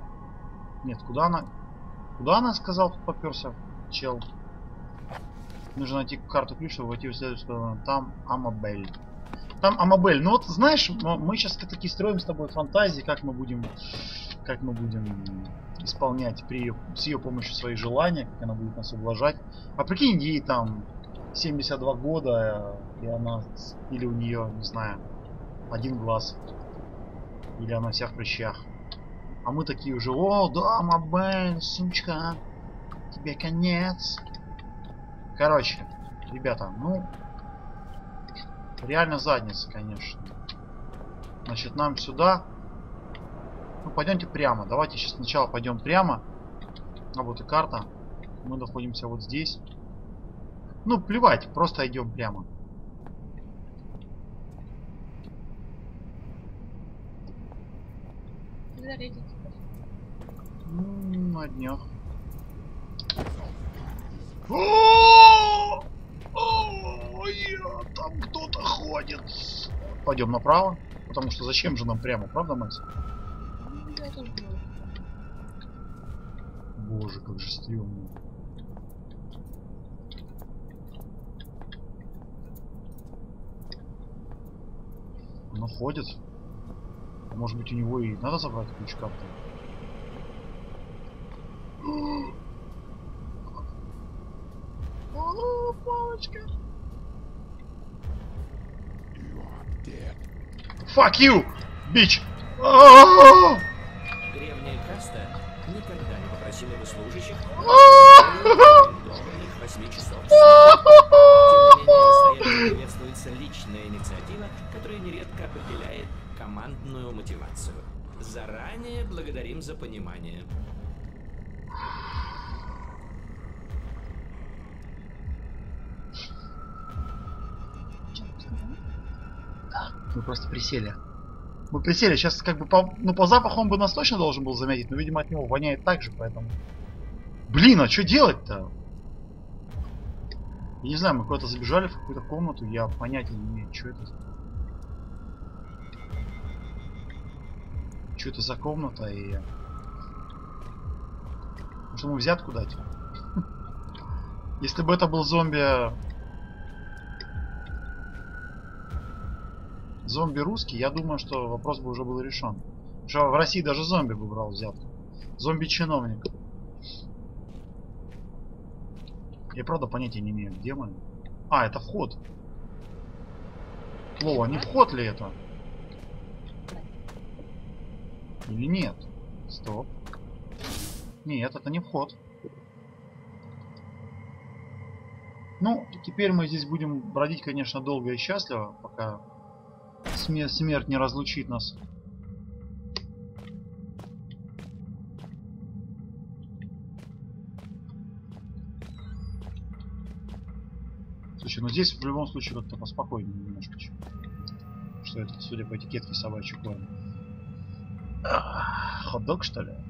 Нет, куда она? Куда она, сказал, тут попёрся чел? Нужно найти карту ключ, чтобы войти в следующую. Там Амабель. Там Амабель. Ну вот, знаешь, мы сейчас такие строим с тобой фантазии, как мы будем исполнять с ее помощью свои желания, как она будет нас ублажать. А прикинь, ей там 72 года, и она, или у нее, не знаю, один глаз, или она вся в прыщах. А мы такие уже: о, да, Амабель, сучка, тебе конец. Короче, ребята, ну, реально задница, конечно. Значит, нам сюда. Ну, пойдемте прямо. Давайте сейчас сначала пойдем прямо. А вот и карта. Мы находимся вот здесь. Ну, плевать, просто идем прямо. На днях. Там кто-то ходит. Пойдем направо. Потому что зачем же нам прямо, правда, Макс? Боже, как же стрёмно. Оно ходит. А может быть, у него и надо забрать ключ карты? О, палочка. Fuck you, bitch! Древняя каста никогда не попросила бы служащих 8 часов. Тем не менее, постоянно приветствуется личная инициатива, которая нередко определяет командную мотивацию. Заранее благодарим за понимание. Мы просто присели. Мы присели, сейчас как бы по запаху он бы нас точно должен был заметить, но, видимо, от него воняет так же, поэтому... Блин, а что делать-то? Я не знаю, мы куда-то забежали в какую-то комнату, я понятия не имею, что это. Что это за комната и... Может, ему взятку дать? Если бы это был зомби... Зомби русский, я думаю, что вопрос бы уже был решен. Потому что в России даже зомби бы брал взятку. Зомби-чиновник. Я правда понятия не имею, где мы. А, это вход. Лова, не вход ли это? Или нет? Стоп. Нет, это не вход. Ну, теперь мы здесь будем бродить, конечно, долго и счастливо, пока смерть не разлучит нас. Слушай, ну здесь в любом случае как-то поспокойнее немножко. Что это, судя по этикетке, собачий корм. Хот-дог, что ли?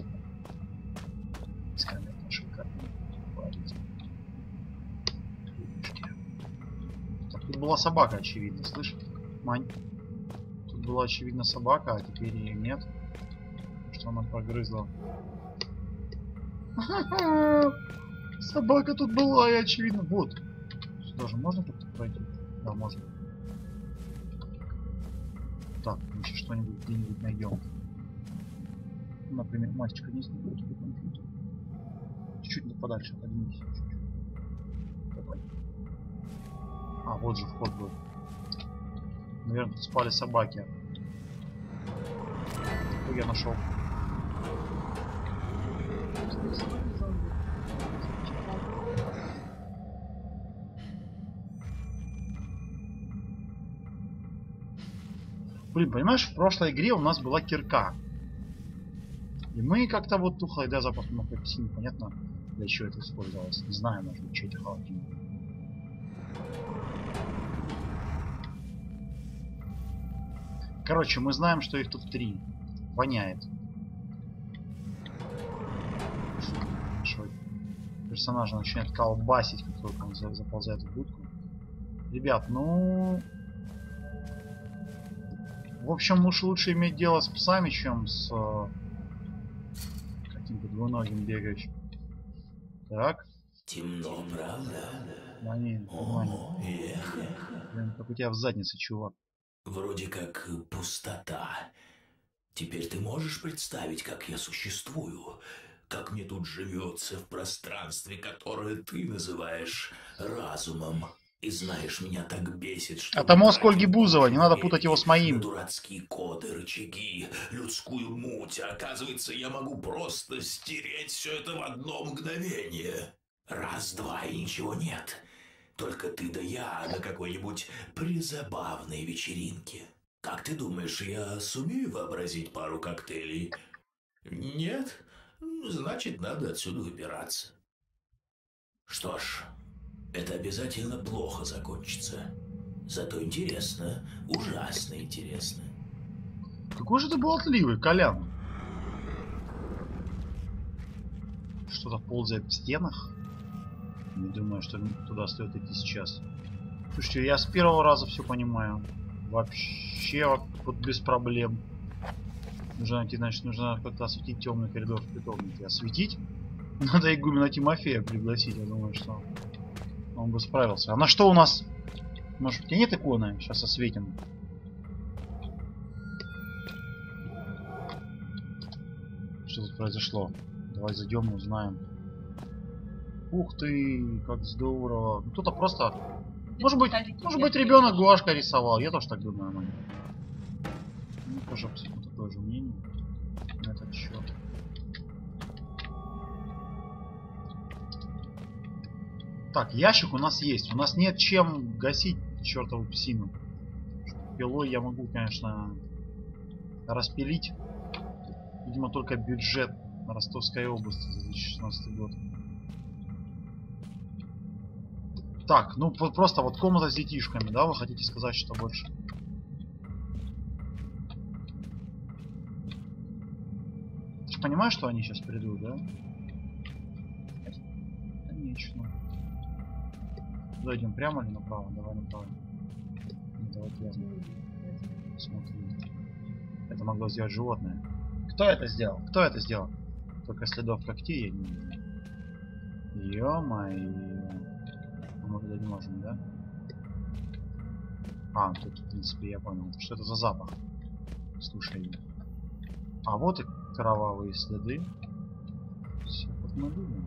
Так, тут была собака, очевидно, слышишь? Мань. Тут была, очевидно, собака, а теперь ее нет. Что она прогрызла. Собака тут была, и очевидно. Вот. Сюда же можно как-то пройти? Да, можно. Так, мы сейчас что-нибудь где-нибудь найдем. Например, мальчика не будет компьютер. Чуть-чуть подальше, отодвинься. Давай. А, вот же вход был. Наверное, тут спали собаки. Что я нашел? Блин, понимаешь, в прошлой игре у нас была кирка. И мы как-то вот тухлой, да, запах на апельсин, непонятно для чего это использовалось. Не знаю, может быть, что это холодильник. Короче, мы знаем, что их тут 3. Воняет. Нашего персонажа начинает колбасить, как только он заползает в будку. Ребят, ну... В общем, уж лучше иметь дело с псами, чем с каким-то двуногим бегающим. Так. Темно, правда? Эх. Блин, как у тебя в заднице, чувак. Вроде как пустота. Теперь ты можешь представить, как я существую? Как мне тут живется в пространстве, которое ты называешь разумом? И знаешь, меня так бесит, что... Это мозг Ольги Бузовой, не надо путать его с моим. Дурацкие коды, рычаги, людскую муть. А оказывается, я могу просто стереть все это в одно мгновение. Раз-два и ничего нет. Только ты да я на какой-нибудь призабавной вечеринке. Как ты думаешь, я сумею вообразить пару коктейлей? Нет? Значит, надо отсюда выбираться. Что ж, это обязательно плохо закончится. Зато интересно, ужасно интересно. Какой же ты болтливый, Колян. Что-то ползает в стенах. Не думаю, что туда стоит идти сейчас. Слушайте, я с первого раза все понимаю. Вообще вот без проблем. Нужно найти, значит, нужно как-то осветить темный коридор в питомнике. Осветить? Надо игумена Тимофея пригласить. Я думаю, что он бы справился. А на что у нас? Может, у тебя нет иконы? Сейчас осветим. Что тут произошло? Давай зайдем и узнаем. Ух ты, как здорово. Ну, кто-то просто... Может быть, ребенок гуашкой рисовал. Я тоже так думаю. Ну, тоже абсолютно такое же мнение на этот счет. Так, ящик у нас есть. У нас нет чем гасить чертову псину. Пилой я могу, конечно, распилить. Видимо, только бюджет Ростовской области за 2016 год. Так, ну просто вот комната с детишками, да? Вы хотите сказать, что больше? Ты же понимаешь, что они сейчас придут, да? Конечно. Зайдем прямо или направо? Давай направо. Давай прямо. Смотри. Это могло сделать животное. Кто это сделал? Кто это сделал? Только следов когтей я не вижу. Ё-моё. Мы туда не можем, да? А, тут, в принципе, я понял. Что это за запах? Слушай. А вот и кровавые следы. Все как мы любим.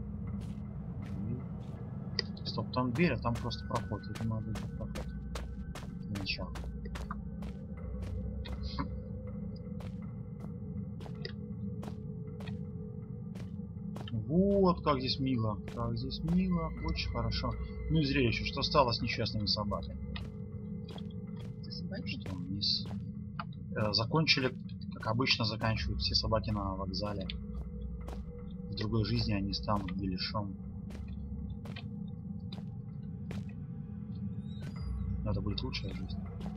Стоп, там дверь, а там просто проход. Это надо быть проход. Начало. Вот как здесь мило. Как здесь мило. Очень хорошо. Ну и зрелище, что стало с несчастными собаками. Что вниз. Закончили, как обычно заканчивают все собаки на вокзале. В другой жизни они станут беляшом. Это будет лучшая жизнь.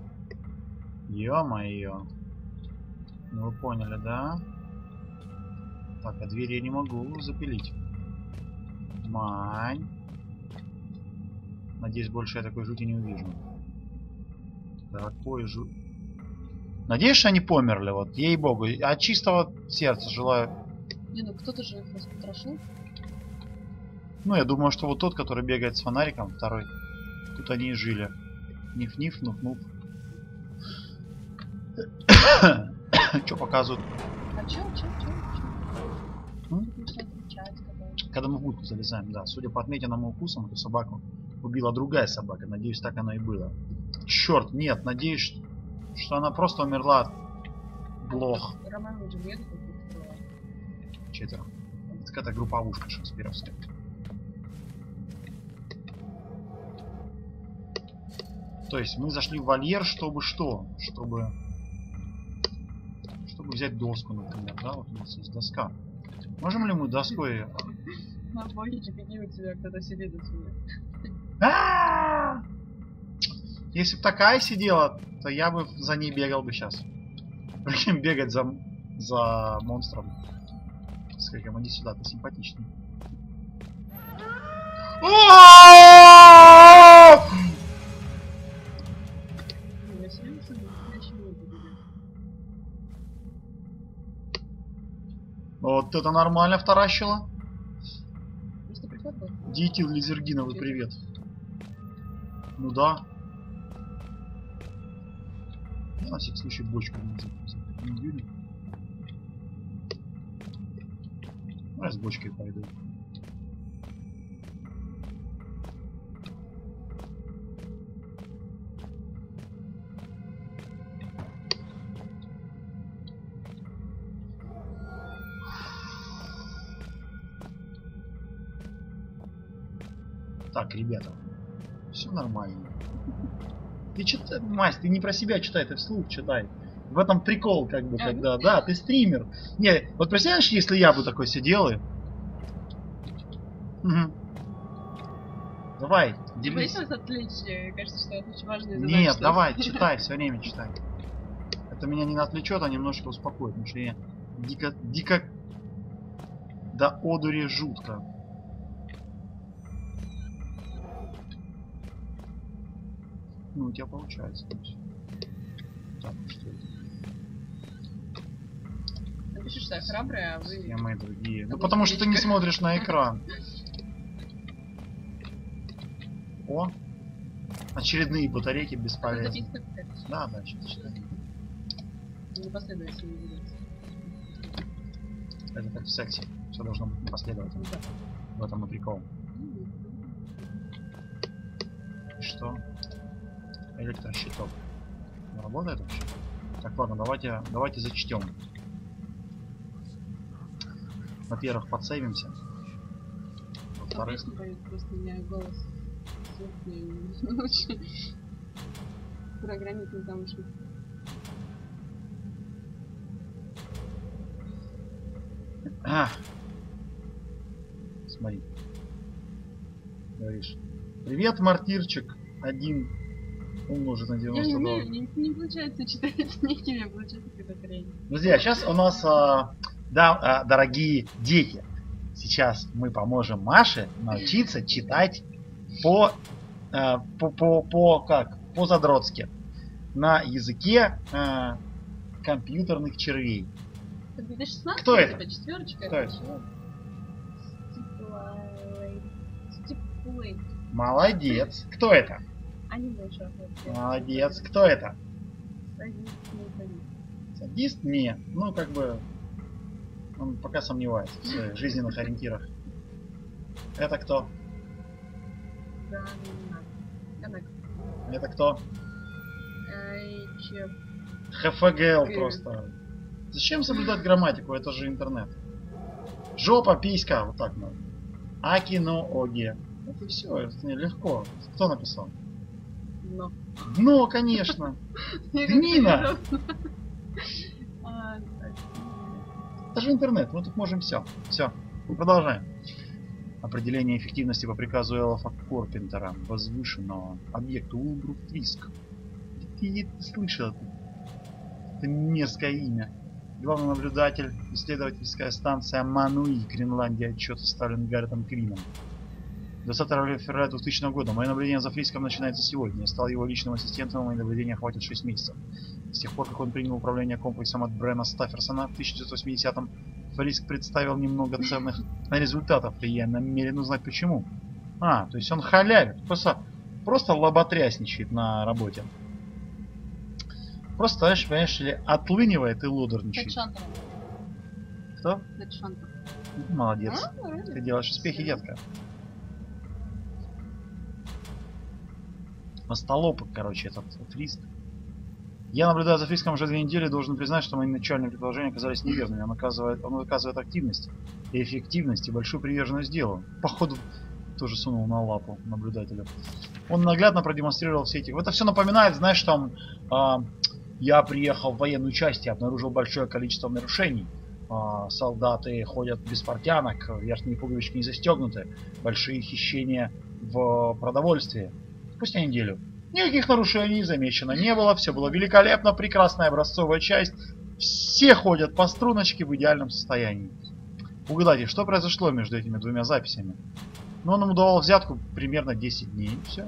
Ё-моё. Ну вы поняли, да? Так, а дверь я не могу запилить. Мань. Надеюсь, больше я такой жути не увижу. Какой жуть. Надеюсь, что они померли, вот, ей-богу. От чистого сердца желаю. Не, ну кто-то же их распотрошил. Ну, я думаю, что вот тот, который бегает с фонариком, второй. Тут они и жили. Ниф-ниф, нуф-нуф. Что показывают? А чё? Когда мы в будку залезаем, да. Судя по отметинам укусам, эту собаку убила другая собака. Надеюсь, так оно и было. Черт, нет, надеюсь, что она просто умерла от блох. Четверо. Это какая-то групповушка шекспировская. То есть мы зашли в вольер, чтобы что? Чтобы взять доску, например, да? Вот у нас есть доска. Можем ли мы доской... На боине у тебя кто-то сидит у тебя. Если бы такая сидела, то я бы за ней бегал бы сейчас. Причем бегать за монстром. Скажем, иди сюда, ты симпатичный. Вот это нормально втаращило. Диэтил лизергиновый привет. Ну да. Я на всякий случай бочку не видно. Я с бочкой пойду. Так, ребята, все нормально. Ты читай, Мась, ты не про себя читай, ты вслух читай. В этом прикол, как бы, когда, да, ты стример. Не, вот представляешь, если я бы такой сидел и... Угу. Давай, делись. Есть отличие? Кажется, что это очень важная задача. Нет, давай, читай, все время читай. Это меня не отвлечет, а немножко успокоит, потому что я дико до одури жутко. Ну, у тебя получается. Так, что это? Ты пишешь, что я храбрая, а вы... Все мои другие. Ну, потому что ты не смотришь на экран. О! Очередные батарейки бесполезны. Да, да, сейчас читаем. Непоследовательно будет. Это как в сексе. Все должно быть непоследовательно. Да. В этом и прикол. Что? Электрощиток. Не работает вообще? Так, ладно, давайте зачтем. Во-первых, подсейвимся. Во-вторых... Просто у меня голос очень программить не там уж. Смотри. Говоришь. Привет, мартирчик. 1 умножить на 92. Я не умею, не получается читать книги, мне получается какая-то хрень. Друзья, сейчас у нас, да, дорогие дети, сейчас мы поможем Маше научиться читать по-задротски на языке компьютерных червей. Это 2016? Кто это? Типа четверочка? Кто это? Стиплей. Молодец. Кто это? Анимейшн. Молодец. Кто это? Садист, не садист. Садист? Не. Ну, как бы, он пока сомневается в своих жизненных ориентирах. Это кто? Да, не Это кто? Чеп. ХФГЛ просто. Зачем соблюдать грамматику? Это же интернет. Жопа, писька. Вот так надо. Акино-оге. Это все, это легко. Кто написал? Но. Ну, конечно. Днина! Это же интернет, мы тут можем все. Все, продолжаем. Определение эффективности по приказу Элофа Корпентера. Возвышенного объекта Улбруфт-Риск. Ты слышал это мерзкое имя. Главный наблюдатель, исследовательская станция Мануи, Гренландия, отчет составлен Гарретом Квином. 20 февраля 2000 года. Мое наблюдение за Фриском начинается сегодня. Я стал его личным ассистентом, мои наблюдения хватит 6 месяцев. С тех пор, как он принял управление комплексом от Брена Стафферсона в 1980-м, Фриск представил немного ценных результатов, и я намерен узнать почему. То есть он халявит. Просто лоботрясничает на работе. Просто, понимаешь ли, отлынивает и лодорничает. Кто? Молодец. Ты делаешь успехи, детка. Остолопок, короче, этот Фриск. Я наблюдаю за Фриском уже 2 недели и должен признать, что мои начальные предположения оказались неверными. Он оказывает активность и эффективность и большую приверженность делу. Походу, тоже сунул на лапу наблюдателю. Он наглядно продемонстрировал все эти... Это все напоминает, знаешь, там... я приехал в военную часть и обнаружил большое количество нарушений. Солдаты ходят без портянок, верхние пуговички не застегнуты, большие хищения в продовольствии. Спустя неделю. Никаких нарушений не замечено не было, все было великолепно, прекрасная образцовая часть. Все ходят по струночке в идеальном состоянии. Угадайте, что произошло между этими 2 записями? Ну, он ему давал взятку примерно 10 дней, все.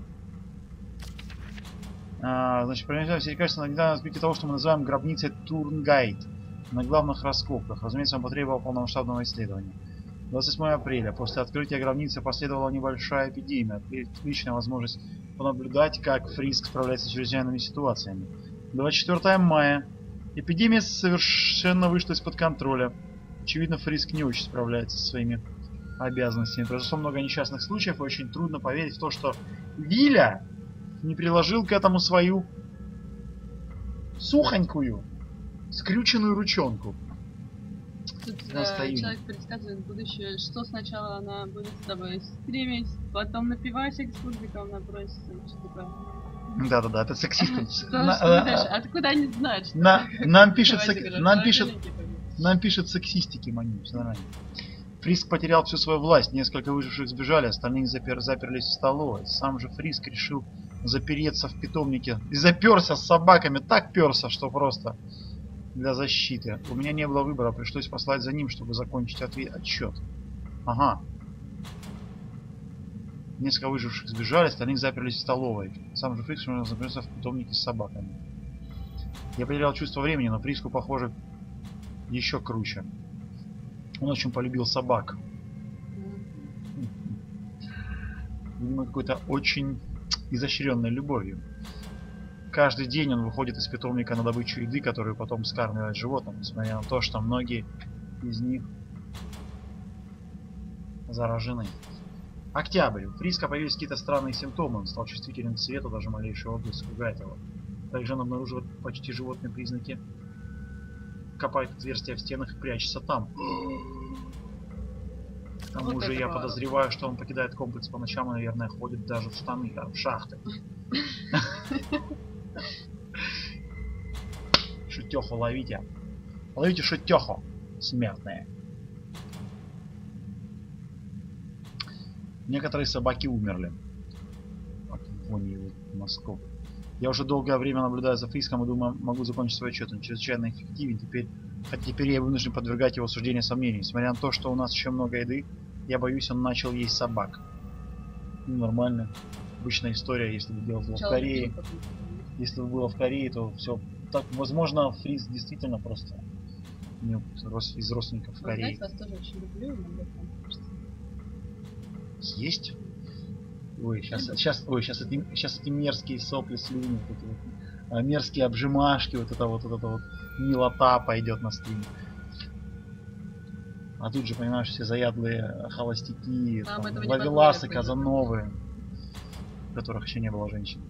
Значит, проверяем все качества на недавнем разбитии того, что мы называем гробницей Турнгайт на главных раскопках. Разумеется, он потребовал полномасштабного исследования. 28 апреля. После открытия гробницы последовала небольшая эпидемия. Отличная возможность понаблюдать, как Фриск справляется с чрезвычайными ситуациями. 24 мая. Эпидемия совершенно вышла из-под контроля. Очевидно, Фриск не очень справляется со своими обязанностями. Произошло много несчастных случаев, и очень трудно поверить в то, что Виля не приложил к этому свою сухонькую, скрюченную ручонку. Тут человек предсказывает будущее, что сначала она будет с тобой стримить, потом на пивасик с публиком набросится, что такое. Да-да-да, это сексист. Откуда они знают? Нам пишет сексистики, маню, все нормально. Фриск потерял всю свою власть, несколько выживших сбежали, остальные заперлись в столовой. Сам же Фриск решил запереться в питомнике и заперся с собаками, так перся, что просто для защиты. У меня не было выбора, пришлось послать за ним, чтобы закончить отчет. Ага. Несколько выживших сбежали, остальные заперлись в столовой. Сам же Фриск заперся в питомнике с собаками. Я потерял чувство времени, но Фриску, похоже, еще круче. Он очень полюбил собак. Видимо, какой-то очень изощренной любовью. Каждый день он выходит из питомника на добычу еды, которую потом скармливает животным, несмотря на то, что многие из них заражены. Октябрь. У Фриска появились какие-то странные симптомы. Он стал чувствителен к свету, даже малейшая область пугает его. Также он обнаруживает почти животные признаки. Копает отверстия в стенах и прячется там. К тому же я подозреваю, что он покидает комплекс по ночам и, наверное, ходит даже в штаны, в шахты. Шутеху ловите. Ловите шутеху, смертные. Некоторые собаки умерли от вони его мозгов. Я уже долгое время наблюдаю за Фриском и думаю, могу закончить свой отчет. Он чрезвычайно эффективен. Хотя теперь я вынужден подвергать его суждению сомнений. Несмотря на то, что у нас еще много еды, я боюсь, он начал есть собак. Ну, нормально. Обычная история, если бы дело было в Корее. Если бы было в Корее, то все. Так, возможно, Фриск действительно просто из родственников в Корее. Знаете, вас тоже очень люблю, есть? Ой, сейчас эти мерзкие сопли, слюни, вот эти вот, мерзкие обжимашки, вот эта вот милота пойдет на стрим. А тут же, понимаешь, все заядлые холостяки, ловеласы, казановы, в которых еще не было женщин.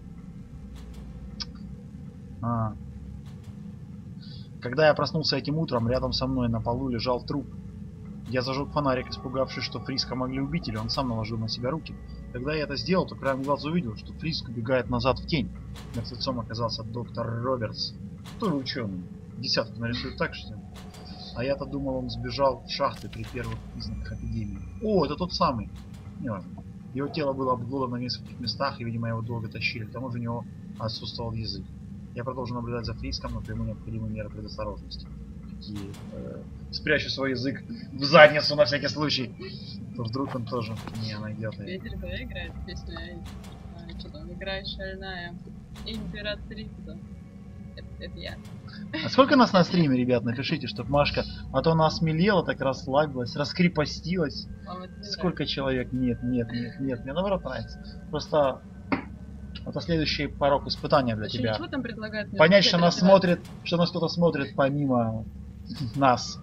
Когда я проснулся этим утром, рядом со мной на полу лежал труп. Я зажег фонарик, испугавшись, что Фриска могли убить, или он сам наложил на себя руки. Когда я это сделал, то краем глаза увидел, что Фриск убегает назад в тень. Мертвецом оказался доктор Робертс, тоже ученый. Десятку нарисует так, что... А я-то думал, он сбежал в шахты при первых признаках эпидемии. О, это тот самый. Неважно. Его тело было обглодано в нескольких местах, и, видимо, его долго тащили. К тому же у него отсутствовал язык. Я продолжу наблюдать за Фриском, но приму необходимые меры предосторожности. Спрячу свой язык в задницу на всякий случай. То вдруг он тоже не найдет. Ветер, да, играет песню. Что там играет шальная императрица. Это я. А сколько нас на стриме, ребят? Напишите, чтоб Машка, а то она осмелела, так расслабилась, раскрепостилась. Сколько человек? Нет. Мне наоборот нравится. Просто это следующий порог испытания для тебя. Что там предлагают? Понять, что нас смотрит, что нас кто-то смотрит помимо нас.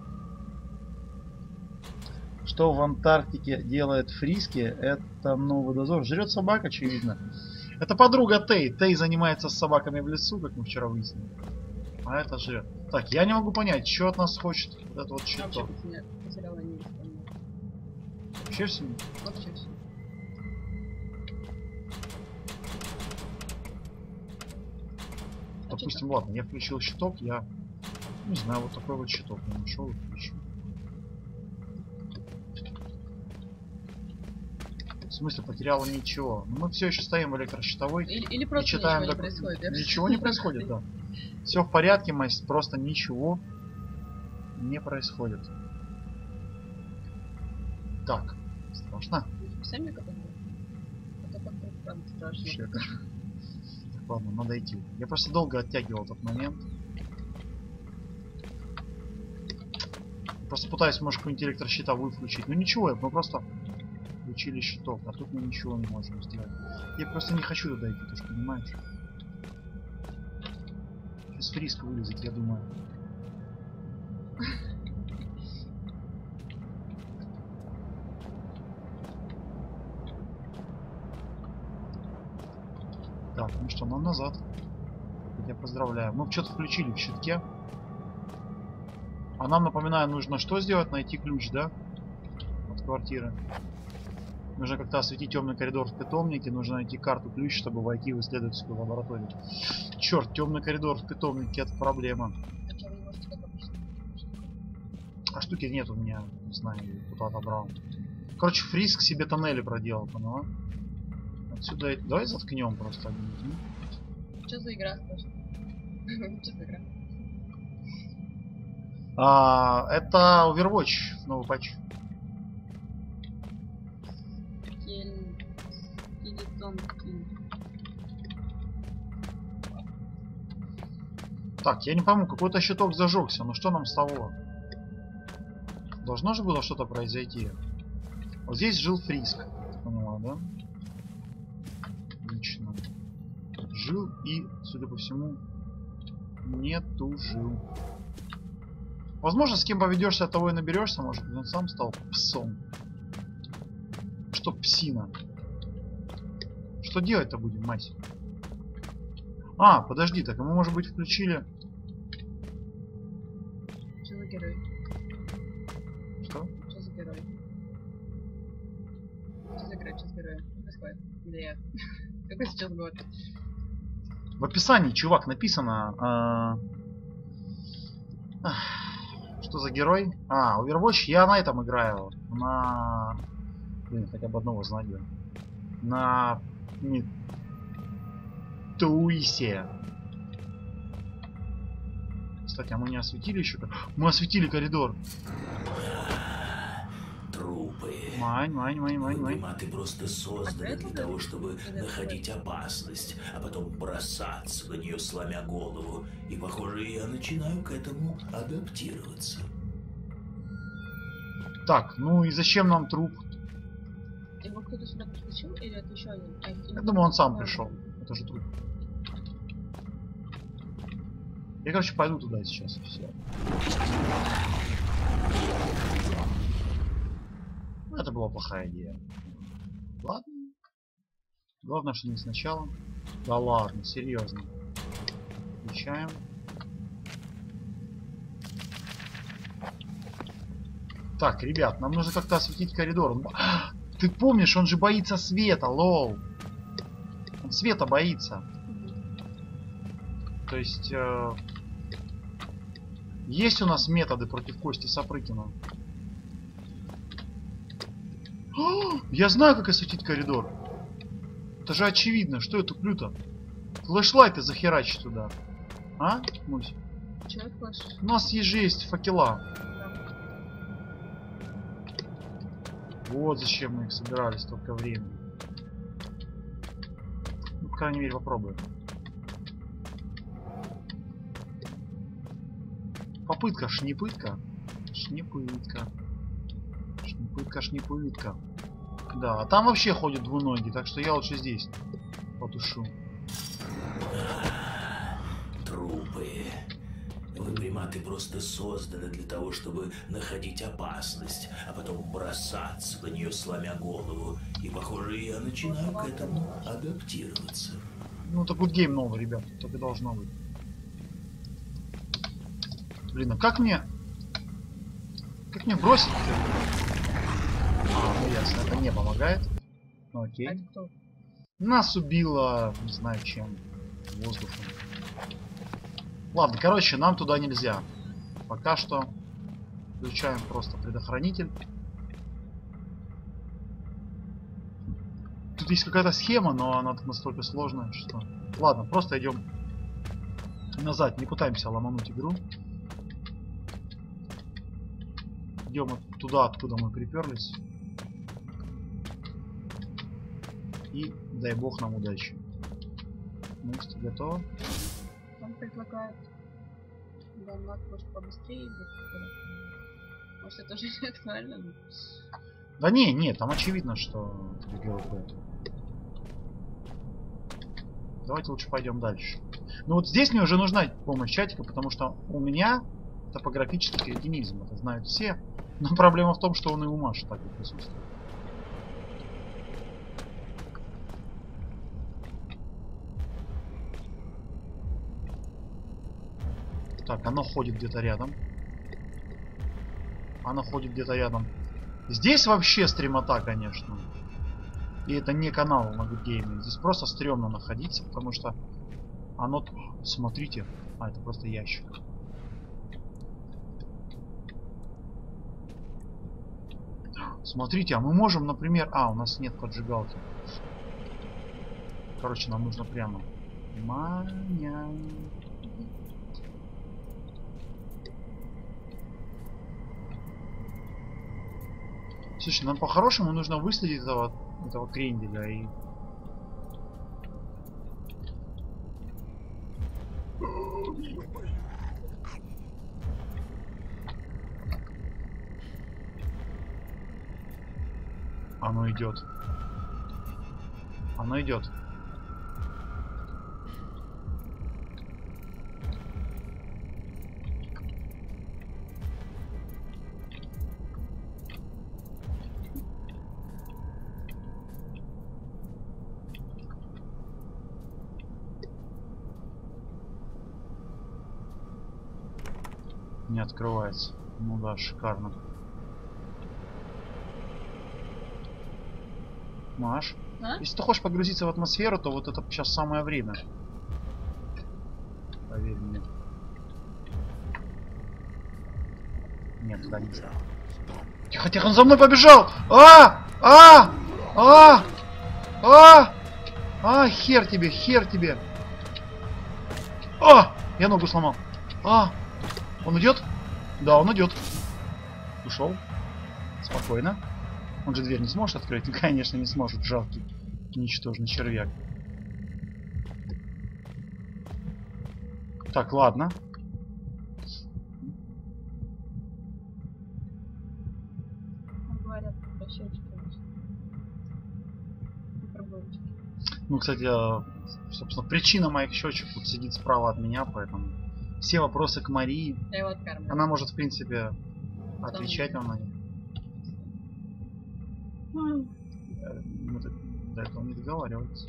Что в Антарктике делает Фриски? Это новый дозор. Жрет собак, очевидно. Это подруга Тей. Тей занимается с собаками в лесу, как мы вчера выяснили. А это жрет. Так, я не могу понять, что от нас хочет вот это вот щиток. Вообще все? Вообще все. Допустим, ладно, я включил щиток, я не знаю, вот такой вот щиток я нашел и включил. В смысле, потеряла ничего. Но мы все еще стоим в электрощитовой или просто и читаем, ничего не происходит. Ничего не происходит, да. Все в порядке, Мась, просто ничего не происходит. Так, страшно? Сами как-то. Это как-то правда страшно. Так, ладно, надо идти. Я просто долго оттягивал этот момент. Просто пытаюсь, может, какой-нибудь электрощита выключить. Ну ничего, мы просто включили щиток, а тут мы ничего не можем сделать. Я просто не хочу туда идти, ты же понимаешь. Сейчас Фриск вылезет, я думаю. Так, ну что, нам назад. Я поздравляю. Мы что-то включили в щитке. А нам, напоминаю, нужно что сделать? Найти ключ, да? От квартиры. Нужно как-то осветить темный коридор в питомнике. Нужно найти карту-ключ, чтобы войти в исследовательскую лабораторию. Черт, темный коридор в питомнике — это проблема. А штуки нет у меня. Не знаю, кто-то отобрал. Короче, Фриск себе тоннели проделал, поняла? Отсюда... Давай заткнем просто один из них. Что за игра, спрашиваю? Что за игра? Это Overwatch, новый патч. Так, я не пойму, какой-то щиток зажегся, ну что нам с того? Должно же было что-то произойти. Вот здесь жил Фриск, поняла, да? Отлично. Жил и, судя по всему, не тужил. Возможно, с кем поведешься, от того и наберешься. Может, он сам стал псом. Что псина? Что делать-то будем, мать? А, подожди, так мы, может быть, включили... Что за герой? Что? Что за герой? Что за герой? Что за герой? Происходит? Или я? Какой сейчас год? В описании, чувак, написано... Что за герой? Overwatch. Я на этом играю. На... Блин, хотя бы одного знать бы. На... Туисе. Кстати, а мы не осветили еще? Мы осветили коридор. Трупы. Мань. Ты просто созданы для того, чтобы находить опасность, а потом бросаться на нее, сломя голову. И, похоже, я начинаю к этому адаптироваться. Так, ну и зачем нам труп? Его кто-то сюда подключил, или это еще один? Я думаю, он сам пришел. Это же труп. Я, короче, пойду туда сейчас и все. Это была плохая идея. Ладно. Главное, что не сначала. Да ладно, серьезно. Включаем. Так, ребят, нам нужно как-то осветить коридор. Ты помнишь, он же боится света, лол. Он света боится. То есть... есть у нас методы против Кости Сапрыкина. Я знаю, как осветить коридор. Это же очевидно. Что я туплю-то? Флешлайты захерачить туда. А? Мусь? У нас есть факела. Вот зачем мы их собирали столько времени. Ну, по крайней мере, попробуем. Попытка, шнипытка. Шнипытка. Шнипытка. Да, а там вообще ходят двуногие, так что я лучше здесь потушу. Трупы. Вы, приматы, просто созданы для того, чтобы находить опасность, а потом бросаться на нее, сломя голову. И, похоже, я начинаю к этому адаптироваться. Ну, это good game новый, ребят. Так и должно быть. Блин, а как мне бросить-то? Ну ясно, это не помогает. Ну, окей. Нас убило, не знаю чем, воздухом. Ладно, короче, нам туда нельзя. Пока что включаем просто предохранитель. Тут есть какая-то схема, но она настолько сложная, что... Ладно, просто идем назад, не пытаемся ломануть игру. Идем туда, откуда мы приперлись. И дай бог нам удачи. Ну, что, готово? Он предлагает донат, может, побыстрее. Может, это уже не актуально? Да не, там очевидно, что ГВП. Давайте лучше пойдем дальше. Ну вот здесь мне уже нужна помощь чатика, потому что у меня топографический кретинизм. Это знают все. Но проблема в том, что он и у Маши так и присутствует. Так, оно ходит где-то рядом. Оно ходит где-то рядом. Здесь вообще стримота, конечно. И это не канал на Good Game. Здесь просто стрёмно находиться, потому что оно... Смотрите. А, это просто ящик. Смотрите, а мы можем, например... А, у нас нет поджигалки. Короче, нам нужно прямо... Маня... Слушай, нам по-хорошему нужно выследить этого кренделя и... Оно идет. Оно идет. Не открывается. Ну да, шикарно. Маш, если ты хочешь погрузиться в атмосферу, то вот это сейчас самое время. Поверь мне. Нет, туда нельзя. Тихо, тихо, он за мной побежал! Хер тебе, хер тебе! Я ногу сломал. Он идет? Да, он идет. Ушел. Спокойно. Он же дверь не сможет открыть? Ну, конечно, не сможет. Жалкий, ничтожный червяк. Так, ладно. Говорят, ну, кстати, собственно, причина моих щечек вот сидит справа от меня, поэтому все вопросы к Марии. Я его откармливаю. Она может, в принципе, отвечать вам на них. Мы до этого не договаривались.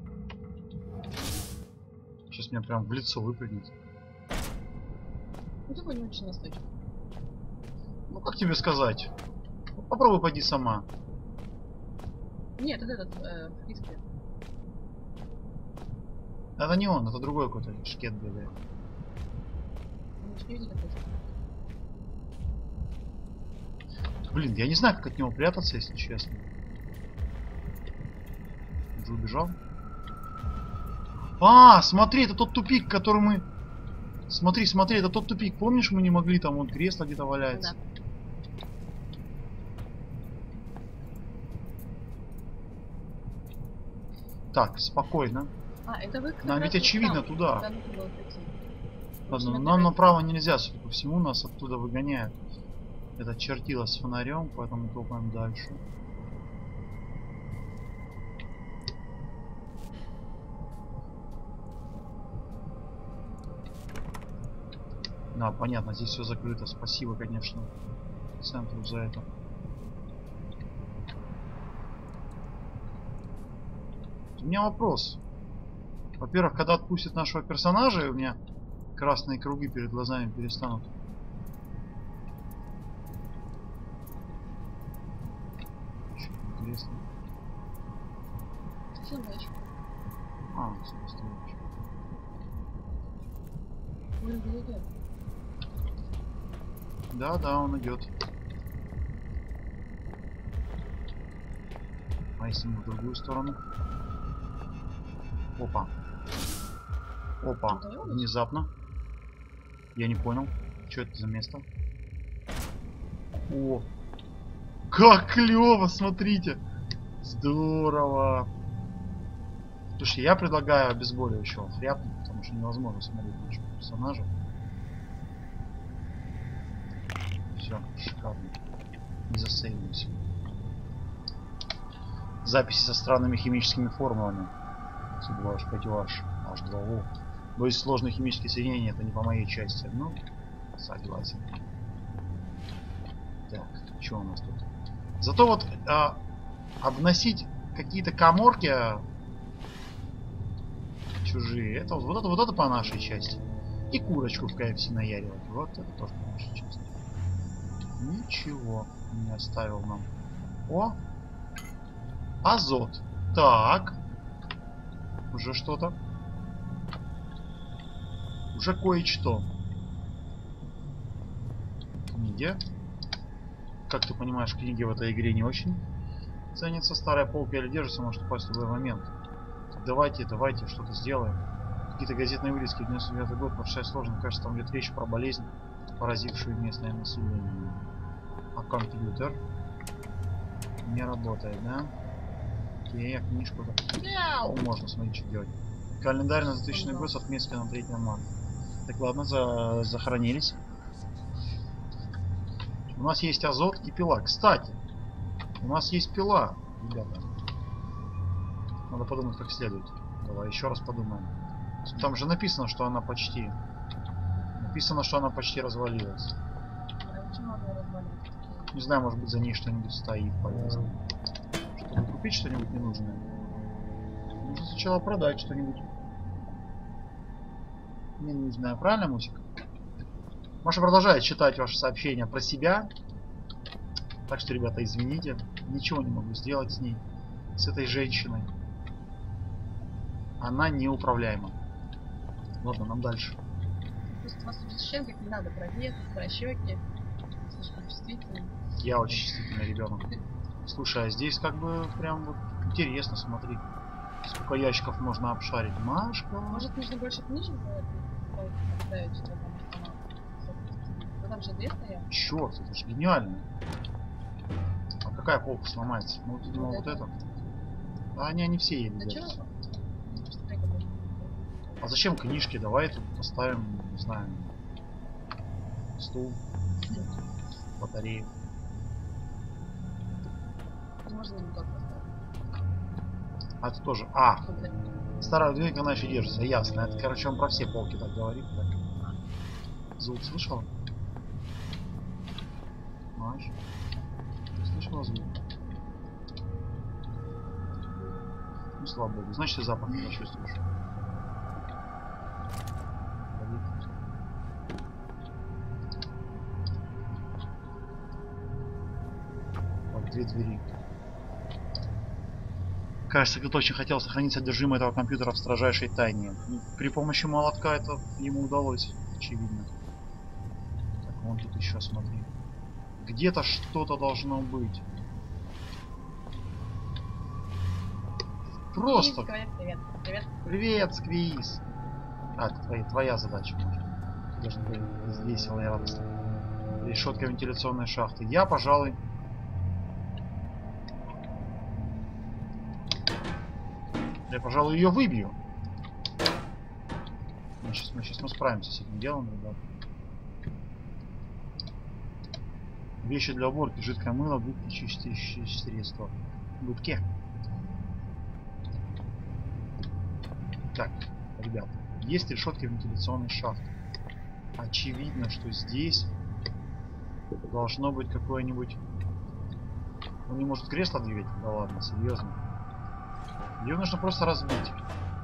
Сейчас меня прям в лицо выпрыгнет. Ну такой не очень настойчив. Ну как тебе сказать? Попробуй пойди сама. Нет, это этот Фриски. Это не он, это другой какой-то шкет бегает. Блин, я не знаю, как от него прятаться, если честно. Уже убежал. Смотри, это тот тупик, который мы... Смотри, это тот тупик. Помнишь, мы не могли, там вон кресло где-то валяется. Да. Так, спокойно. Это вы нам ведь очевидно там, туда. Ладно, нам направо нельзя, судя по всему, нас оттуда выгоняют. Это чертило с фонарем, поэтому топаем дальше. Да, понятно, здесь все закрыто. Спасибо, конечно, центру за это. У меня вопрос. Во-первых, когда отпустят нашего персонажа, у меня красные круги перед глазами перестанут. Интересно. Собачка. Собачка. Да, он идет. А если мы в другую сторону? Опа. Внезапно. Я не понял, что это за место. О! Как клево, смотрите! Здорово! Слушай, я предлагаю обезболивающего хряпнуть, потому что невозможно смотреть нашего персонажа. Все, шикарно. Не засейвимся. Записи со странными химическими формулами. C2H, 5OH, H2O. Боюсь, сложные химические соединения это не по моей части. Ну, согласен. Так, что у нас тут? Зато вот обносить какие-то каморки чужие, это вот это по нашей части. И курочку в KFC наяривать. Вот это тоже по нашей части. Ничего не оставил нам. О! Азот. Так. Уже что-то. Уже кое-что. Книги. Как ты понимаешь, книги в этой игре не очень ценятся. Старая полка или держится, может упасть в любой момент. Давайте что-то сделаем. Какие-то газетные вырезки, 99 год, большая сложность. Кажется, там идет речь про болезнь, поразившую местное население. А компьютер не работает, да? Окей, книжку можно смотреть, что делать. Календарь на 2000 год с отметкой на 3 марта. Так, ладно, захоронились. У нас есть азот и пила. Кстати, у нас есть пила, ребята. Надо подумать как следует. Давай еще раз подумаем. Там же написано, что она почти... Написано, что она почти развалилась. Не знаю, может быть, за ней что-нибудь стоит полезно. Чтобы купить что-нибудь ненужное. Нужно сначала продать что-нибудь. Не знаю, правильно, Мусик? Маша продолжает читать ваши сообщения про себя. Так что, ребята, извините. Ничего не могу сделать с ней. С этой женщиной. Она неуправляема. Ладно, нам дальше. Просто вас сейчас как не надо про вес, про щеки. Слишком чувствительный. Я очень чувствительный ребенок. Слушай, а здесь как бы прям вот интересно, смотри. Сколько ящиков можно обшарить. Машка. Может, нужно больше книжек поставить, чтобы там же две стоят. Черт, это же гениально. А какая полка сломается? Ну, вот это. А они все еле держатся. А зачем книжки? Давай тут поставим, не знаю, стул, батарею. Можно не так поставить. А это тоже. Старая двигатель, она еще держится. Ясно. Это, короче, он про все полки так говорит. Так. Звук слышал? Маш? Ты слышала звук? Ну, слава богу. Значит, ты запах не почувствуешь. Так, 2 двери. Кажется, кто-то очень хотел сохранить содержимое этого компьютера в строжайшей тайне. При помощи молотка это ему удалось, очевидно. Так, вон тут еще, смотри. Где-то что-то должно быть. Просто... Привет. Привет, Сквиз. Это твоя задача, может. Ты должен быть весело и радостно. Решетка вентиляционной шахты. Я, пожалуй... ее выбью. Сейчас мы справимся с этим делом, ребят. Вещи для уборки, жидкое мыло, губки, чистящие средства. Губки. Так, ребят, есть решетка вентиляционной шахты. Очевидно, что здесь должно быть какое-нибудь... Он не может кресло двигать? Да ладно, серьезно. Ее нужно просто разбить.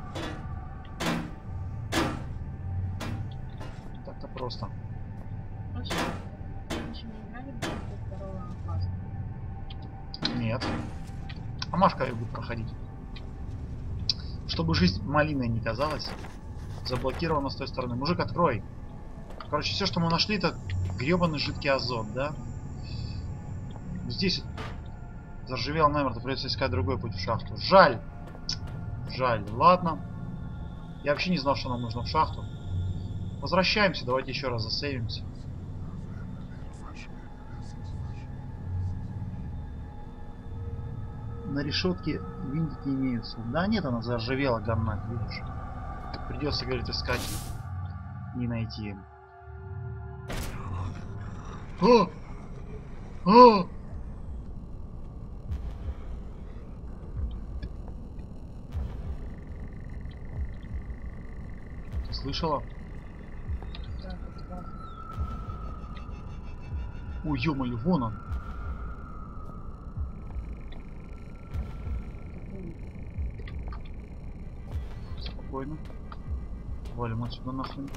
Так-то просто. Нет. А Машка ее будет проходить. Чтобы жизнь малиной не казалась, заблокирована с той стороны. Мужик, открой. Короче, все, что мы нашли, это гребаный жидкий азот, да? Здесь заржавел намертво, придется искать другой путь в шахту. Жаль. Жаль. Ладно. Я вообще не знал, что нам нужно в шахту. Возвращаемся. Давайте еще раз засейвимся. На решетке винтики имеются. Да нет, она заржавела, говна, видишь. Придется, говорит, искать. Не найти. О! А! Ты слышала? Ой, ё-моё, вон он. Спокойно. Валим отсюда нахрен.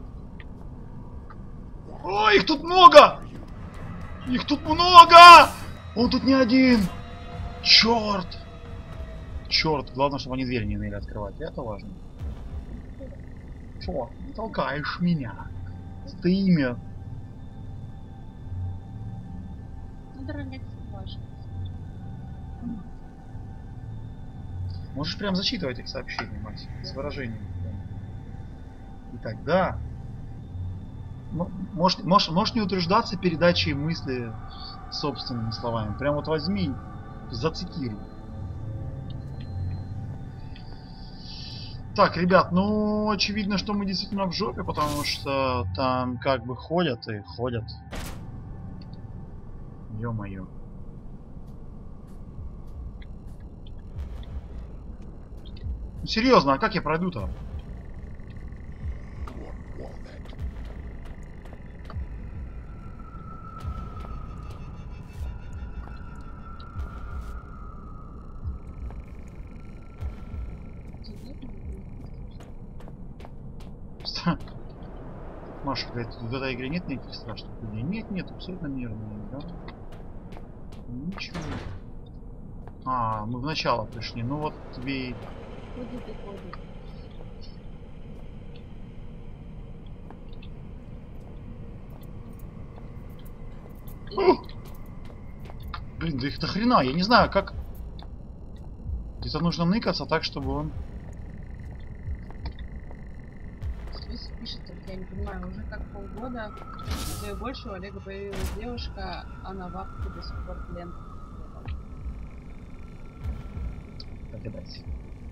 Ой, их тут много! Их тут много! Он тут не один! Черт! Черт, главное, чтобы они двери не наели открывать. Это важно. Чё? Толкаешь меня? Ты имя. Можешь прям зачитывать их сообщения, мать, с выражением. Итак, да. Можешь не утруждаться передачей мысли собственными словами. Прям вот возьми, зацитируй. Так, ребят, ну очевидно, что мы действительно в жопе, потому что там как бы ходят и ходят. Ё-моё. Ну, серьезно, а как я пройду-то? Маша говорит, в этой игре нет никаких страшных людей. Нет, абсолютно мирная игра. Ничего. А, мы в начало пришли. Ну вот тебе и... Блин, да их до хрена, я не знаю, как... Где-то нужно ныкаться так, чтобы он... Пишет, я не понимаю, уже как полгода, и больше у Олега появилась девушка, а на вахте до сих пор лента. Так и дальше.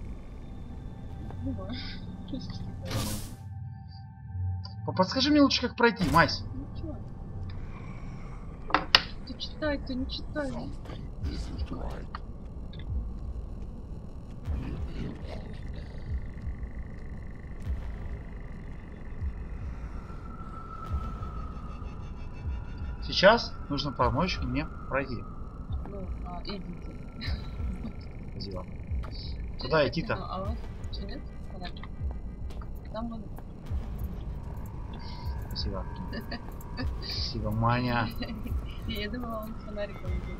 Подскажи мне лучше, как пройти, Мась. Ну чё? Ты читай, ты не читай. Сейчас нужно помочь мне пройти. Ну, идите. Спасибо. Куда идти-то? Ну, а у вас что, нет? Там вон. Спасибо. Спасибо, Маня. Я думала, он с фонариком идет.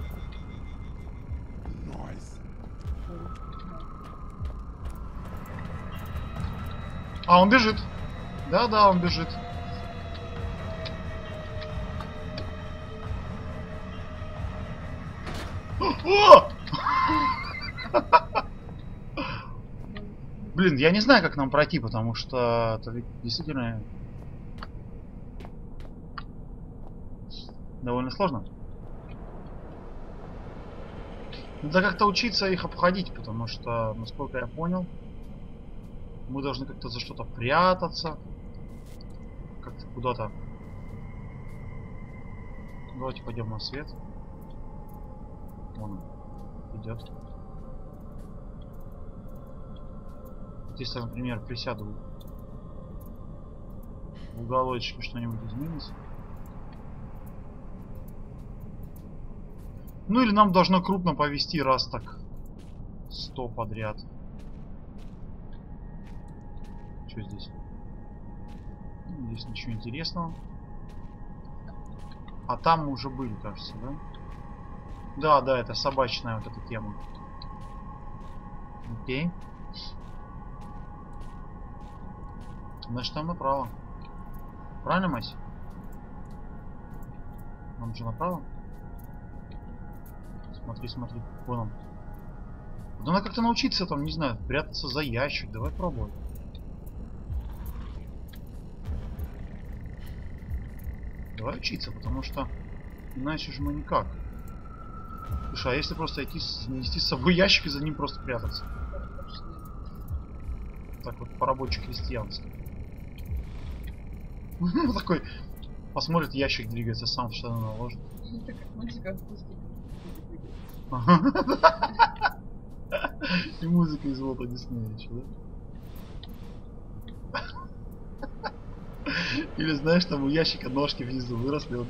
А, он бежит. Да, он бежит. О! Блин, я не знаю, как нам пройти, потому что это ведь действительно довольно сложно. Надо как-то учиться их обходить, потому что, насколько я понял, мы должны как-то за что-то прятаться, как-то куда-то. Давайте пойдем на свет. Он идет. Если, например, присяду в уголочке, что-нибудь изменится. Ну или нам должно крупно повести раз так 100 подряд. Что здесь? Здесь ничего интересного. А там мы уже были, кажется, да? Да, это собачная вот эта тема. Окей. Значит, там направо. Правильно, Мась? Нам же направо? Смотри. Вон он. Надо как-то научиться там, не знаю, прятаться за ящик. Давай пробуем. Давай учиться, потому что иначе же мы никак. Слушай, а если просто нести с собой ящик и за ним просто прятаться? Так вот, по-рабоче-крестьянски. Такой посмотрит, ящик двигается сам, что она наложит. Это как мультика в пуске. И музыка из Уолта Диснея еще, да? Или знаешь, там у ящика ножки внизу выросли. Вот.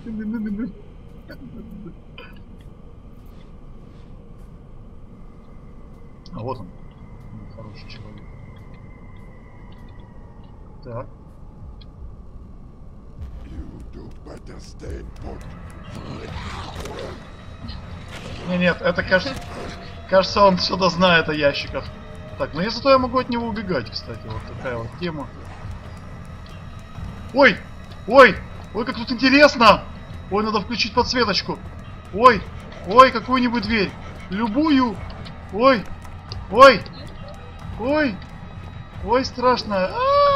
А вот он. Хороший человек. Так. Нет, это кажется, он что-то знает о ящиках. Так, ну если то я могу от него убегать, кстати. Вот такая вот тема. Ой! Ой! Ой, как тут интересно! Ой, надо включить подсветочку. Ой! Ой, какую-нибудь дверь. Любую. Ой! Ой! Ой! Ой, страшно.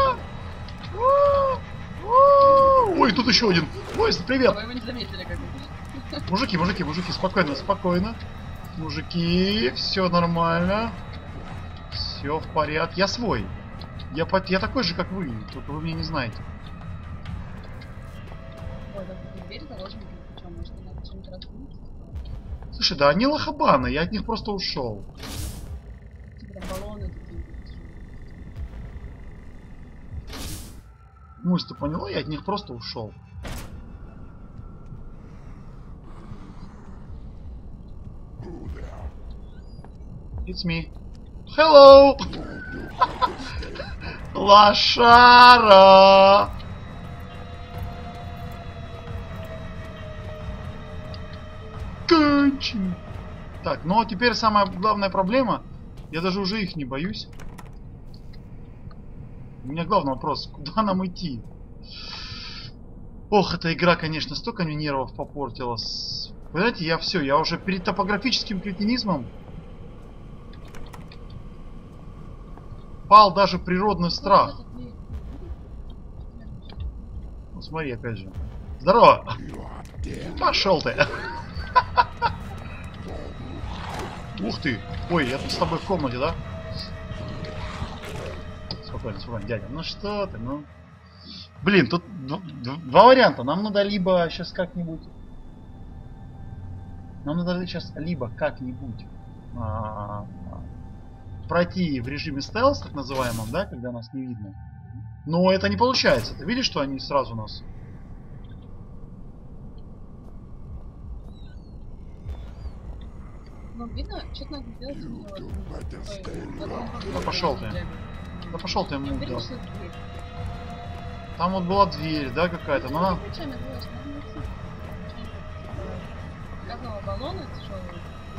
Ой, тут еще один. Ой, привет. Вы его не заметили, как Мужики, спокойно, спокойно. Мужики, все нормально. Все в порядке. Я свой. Я такой же, как вы, только вы меня не знаете. Ой, да, дверь заложена ключом, может, надо чем-то раздвинуть? Слушай, да они лохабаны, я от них просто ушел. Типа там баллоны какие-то. Мусь, ты поняла? Я от них просто ушел. It's me. Hello! Лошара! Конченый. Так, ну а теперь самая главная проблема. Я даже уже их не боюсь. У меня главный вопрос, куда нам идти? Ох, эта игра, конечно, столько мне нервов попортила. Вы знаете, я уже перед топографическим кретинизмом пал даже природный страх. Ну, смотри, опять же. Здорово! Пошел ты! Ух ты! Ой, я тут с тобой в комнате, да? Спокойно, спокойно, дядя. Ну что ты, ну... Блин, тут два варианта. Нам надо либо сейчас как-нибудь... Нам надо сейчас либо как-нибудь пройти в режиме стелс, так называемом, да, когда нас не видно. Но это не получается. Ты видишь, что они сразу нас... Ну, видно, что-то надо сделать. Да пошел ты. Да пошел ты ему, да. Там вот была дверь, да, какая-то, но она... Баллона тяжелый.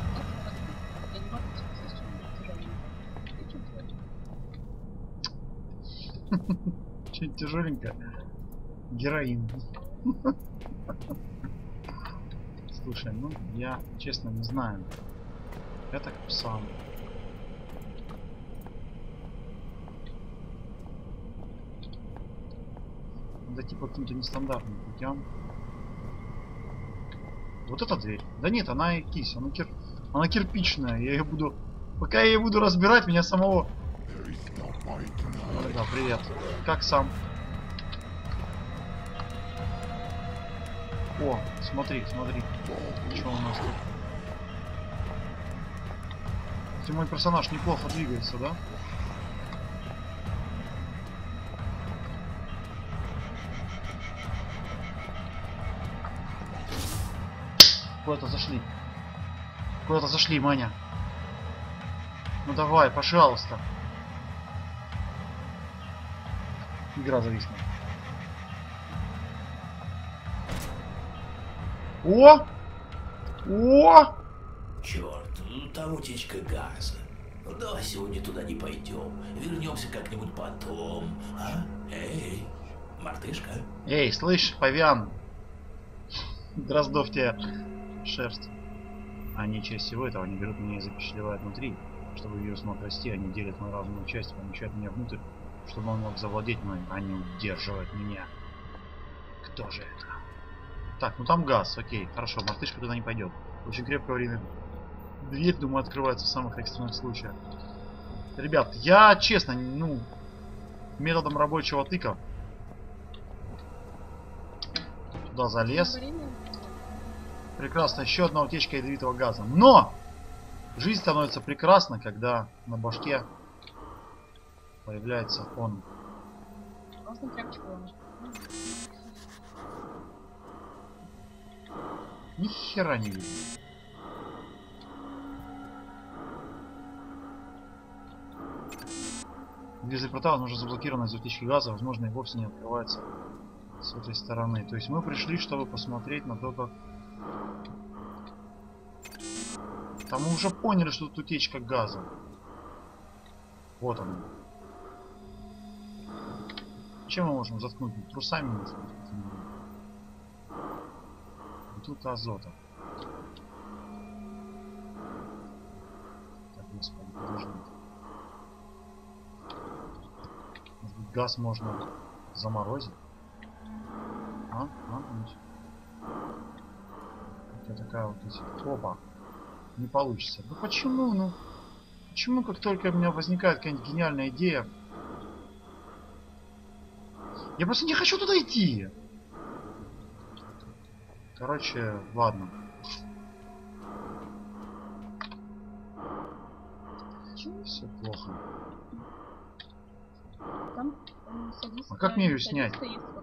Что-нибудь тяжеленькое. Героин. Слушай, ну я честно не знаю. Я так сам. Да типа каким-то нестандартным путем. Вот эта дверь. Да нет, она и кись, она кирпичная. Я ее буду. Пока я ее буду разбирать, меня самого. Да, привет. Как сам? О, смотри, смотри. Что у нас тут? Мой персонаж неплохо двигается, да? Куда-то зашли. Куда-то зашли, Маня. Ну давай, пожалуйста. Игра зависла. О! О! Черт, там утечка газа. Ну давай сегодня туда не пойдем. Вернемся как-нибудь потом. А? Эй, мартышка. Эй, слышь, павиан. Дроздов тебе шерсть. Они часть всего этого, они берут меня и запечатлевают внутри. Чтобы ее смог расти, они делят мою разумную часть, помещают меня внутрь, чтобы он мог завладеть мной, а не удерживать меня. Кто же это? Так, ну там газ, окей, хорошо, мартышка туда не пойдет. Очень крепкое время. Дверь, думаю, открывается в самых экстренных случаях. Ребят, я честно, ну, методом рабочего тыка. Туда залез. Прекрасно, еще одна утечка ядовитого газа. Но! Жизнь становится прекрасна, когда на башке появляется он. Ни хера не видно. Дверь заперта, возможно, заблокирована из-за утечки газа, возможно, и вовсе не открывается с этой стороны. То есть мы пришли, чтобы посмотреть на то, как... Там мы уже поняли, что тут утечка газа. Вот он. Чем мы можем заткнуть? Трусами можно. И тут азота. Так, господи, подожди. Может быть, газ можно заморозить? Это такая вот эти... Опа. Не получится. Ну почему? Ну почему, как только у меня возникает какая-нибудь гениальная идея? Я просто не хочу туда идти. Короче, ладно. Все плохо. А как мне ее снять?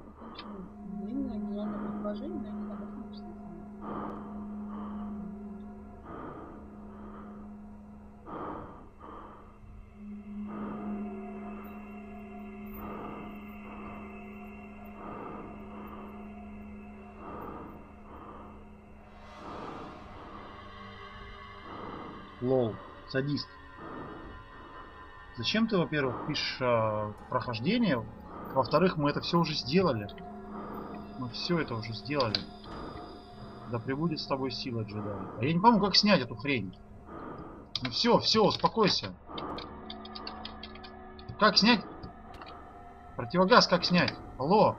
Лол, садист. Зачем ты, во-первых, пишешь прохождение? Во-вторых, мы это все уже сделали. Мы все это уже сделали. Да пребудет с тобой сила, джедай. А я не помню, как снять эту хрень. Ну все, успокойся. Как снять? Противогаз как снять? Алло.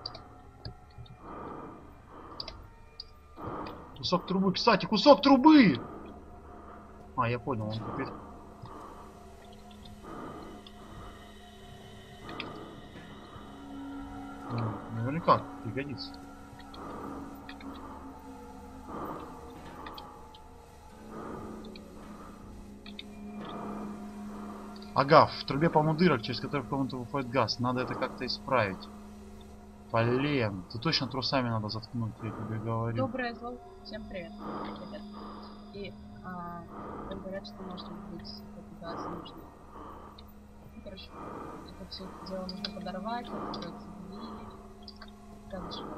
Кусок трубы. Кстати, кусок трубы! А, я понял, он теперь... Наверняка пригодится. Ага, в трубе полно дырок, через которые в комнату выходит газ. Надо это как-то исправить. Блин, ты точно трусами надо заткнуть, я тебе говорю. Доброе зло, всем привет. И говорят, что может быть газ нужно. Ну, короче, это все дело нужно подорвать, открыть двери. Газ же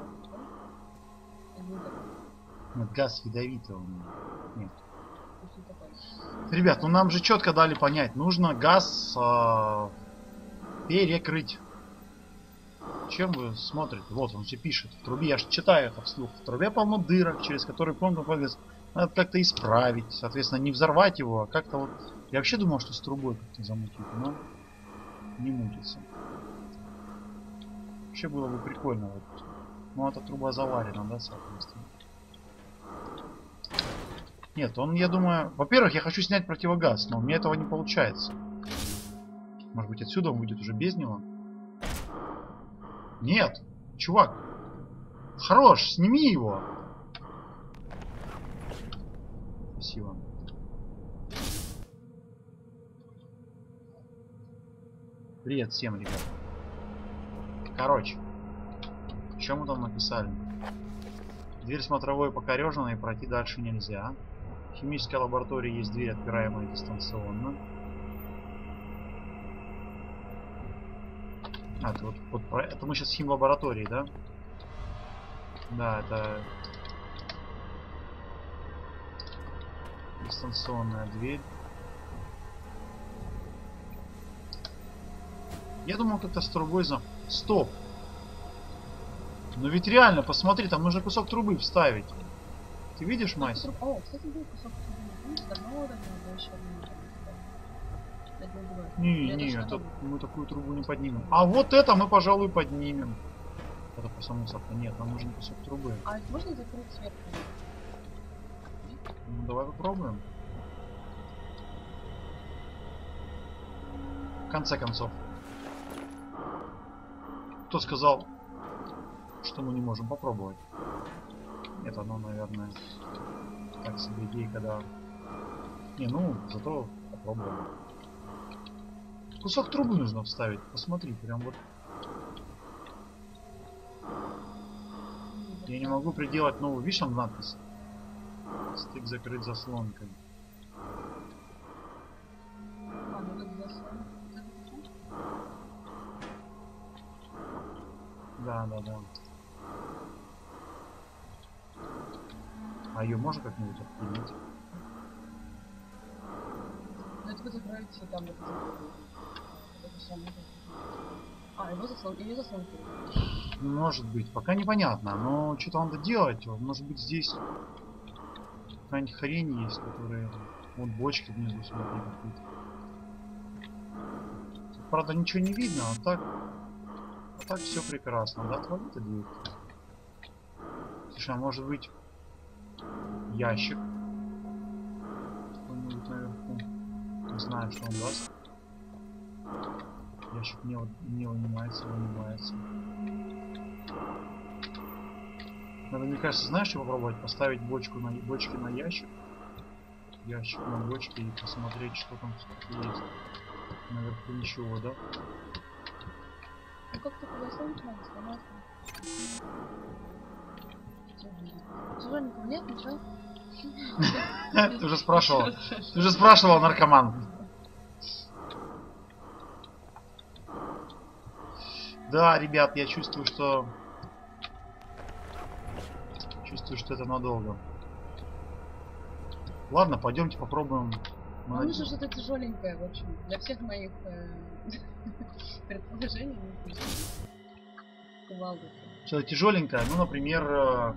нет, газ ядовитый у меня. Нет. Ребят, ну нам же четко дали понять, нужно газ перекрыть. Чем вы смотрите? Вот он все пишет. В трубе, я же читаю это вслух. В трубе полно дырок, через которые помню газ. Надо как-то исправить. Соответственно, не взорвать его, а как-то вот... Я вообще думал, что с трубой как-то замутить, но не мутится. Вообще было бы прикольно. Вот. Ну, эта труба заварена, да, соответственно. Нет, он, я думаю... Во-первых, я хочу снять противогаз, но у меня этого не получается. Может быть, отсюда он будет уже без него? Нет! Чувак! Хорош! Сними его! Спасибо. Привет всем, ребят. Короче. Что мы там написали? Дверь смотровой покорежена и пройти дальше нельзя. В химической лаборатории есть дверь, отпираемая дистанционно. А, это вот это мы сейчас в химлаборатории, да? Да, это дистанционная дверь. Я думал, как-то с трубой за... Стоп! Но ведь реально, посмотри, там нужно кусок трубы вставить. Ты видишь, мастер? О, кстати, был кусок трубы. Не, это мы такую трубу не поднимем. А вот это мы, пожалуй, поднимем. Это по самому составу. Нет, нам нужен кусок трубы. А можно закрыть сверху? Ну, давай попробуем. В конце концов. Кто сказал? что мы не можем попробовать. Это оно, наверное, так себе идея, когда... Не, ну, зато попробуем. Кусок трубы нужно вставить. Посмотри, прям вот. Я не могу приделать новую. Видишь, там надпись? Стык закрыт заслонкой. Да. А ее можно как-нибудь отпилить? Ну это вы закроете там это самое. А, его заслон, или заслонку? Может быть, пока непонятно, но что-то надо делать. Может быть, здесь какая-нибудь хрень есть, которые... Вот бочки внизу, смотри, какие-то. Правда, ничего не видно, а так все прекрасно. Да, отвали ты дверь. Слушай, а может быть ящик какой-нибудь наверху? Не знаю, что он даст. Ящик не вынимается. Надо, мне кажется, знаешь, что попробовать? Поставить бочки на ящик. Ящик на бочке и посмотреть, что там есть. Наверху ничего, да? Ну как ты подослать надо сломать? Тяжеленького нет, ничего? Ты уже спрашивал. Ты уже спрашивал, наркоман. Да, ребят, я чувствую, что это надолго. Ладно, пойдемте попробуем. Ну, нужно что-то тяжеленькое, в общем, для всех моих предположений. Что-то тяжеленькое, ну, например,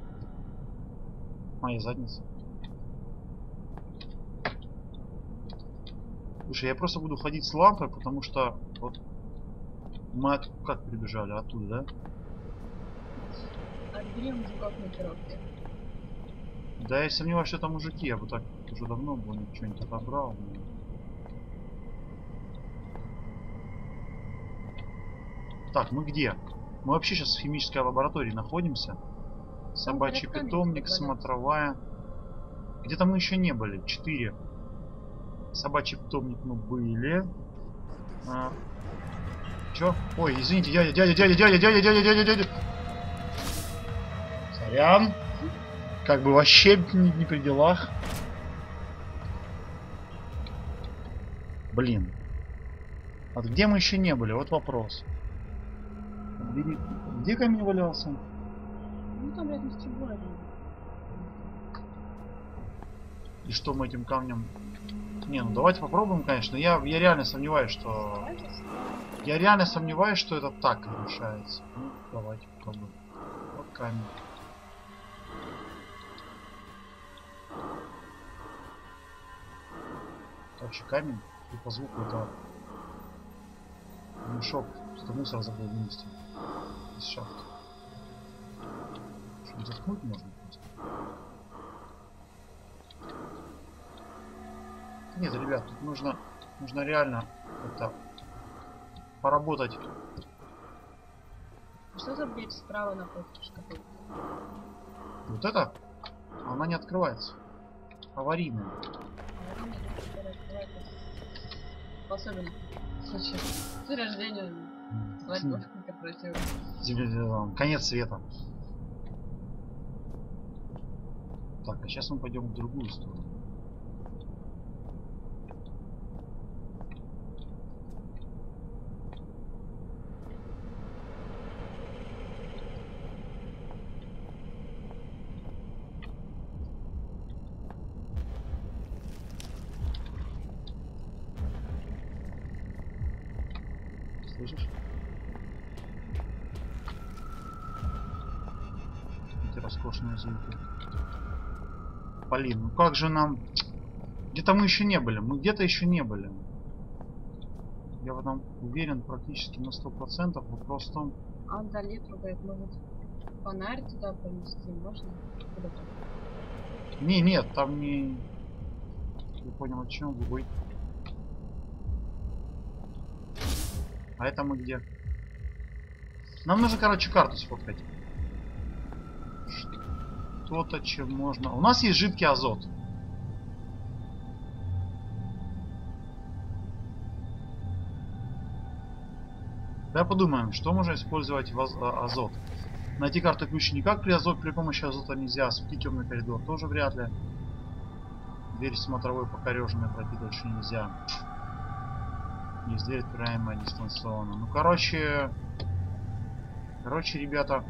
моя задница. Слушай, я просто буду ходить с лампой, потому что вот мы как прибежали? Оттуда, да? Отбери мужиков на коробке. Да я сомневаюсь, что это мужики, я бы так уже давно бы что-нибудь отобрал. Так, мы где? Мы вообще сейчас в химической лаборатории находимся. Собачий питомник, смотровая. Где-то мы еще не были. 4. Собачий питомник мы были. Чё? Ой, извините, дядя. Сорян. Как бы вообще не при делах. Блин. Вот где мы еще не были? Вот вопрос. Где камень валялся? Ну там рядом с трубой. И что мы этим камнем... Не, ну давайте попробуем, конечно. Я реально сомневаюсь, что... Я реально сомневаюсь, что это так решается. Ну, давайте попробуем. Вот камень. Вообще камень. И по звуку это... Мешок. Что-то мусор забыл вынести. Из шахты. Что, заткнуть можно просто? Нет, ребят, тут нужно реально это поработать. Что за дверь справа напротив шкатулки? Вот это? Она не открывается. Аварийная. Особенно в случае с рождения свадьбы корпоратива. Конец света. Так, а сейчас мы пойдем в другую сторону. Слышишь? Эти роскошные звуки. Блин, ну как же нам... Где-то мы еще не были. Мы где-то еще не были. Я в этом уверен практически на 100%. Вопрос в том... А вдали трубает, может фонарь туда понести? Можно? Куда-то? Нет, там не... Я понял, о чем другой. А это мы где? Нам нужно, короче, карту сфоткать. Что-то, чем можно... У нас есть жидкий азот. Давай подумаем, что можно использовать в азот. Найти карту ключ никак, при помощи азота нельзя. Осветить темный коридор тоже вряд ли. Дверь смотровой покореженной пройти дальше нельзя. Есть дверь, отпираемая дистанционно. Ну, короче, ребята,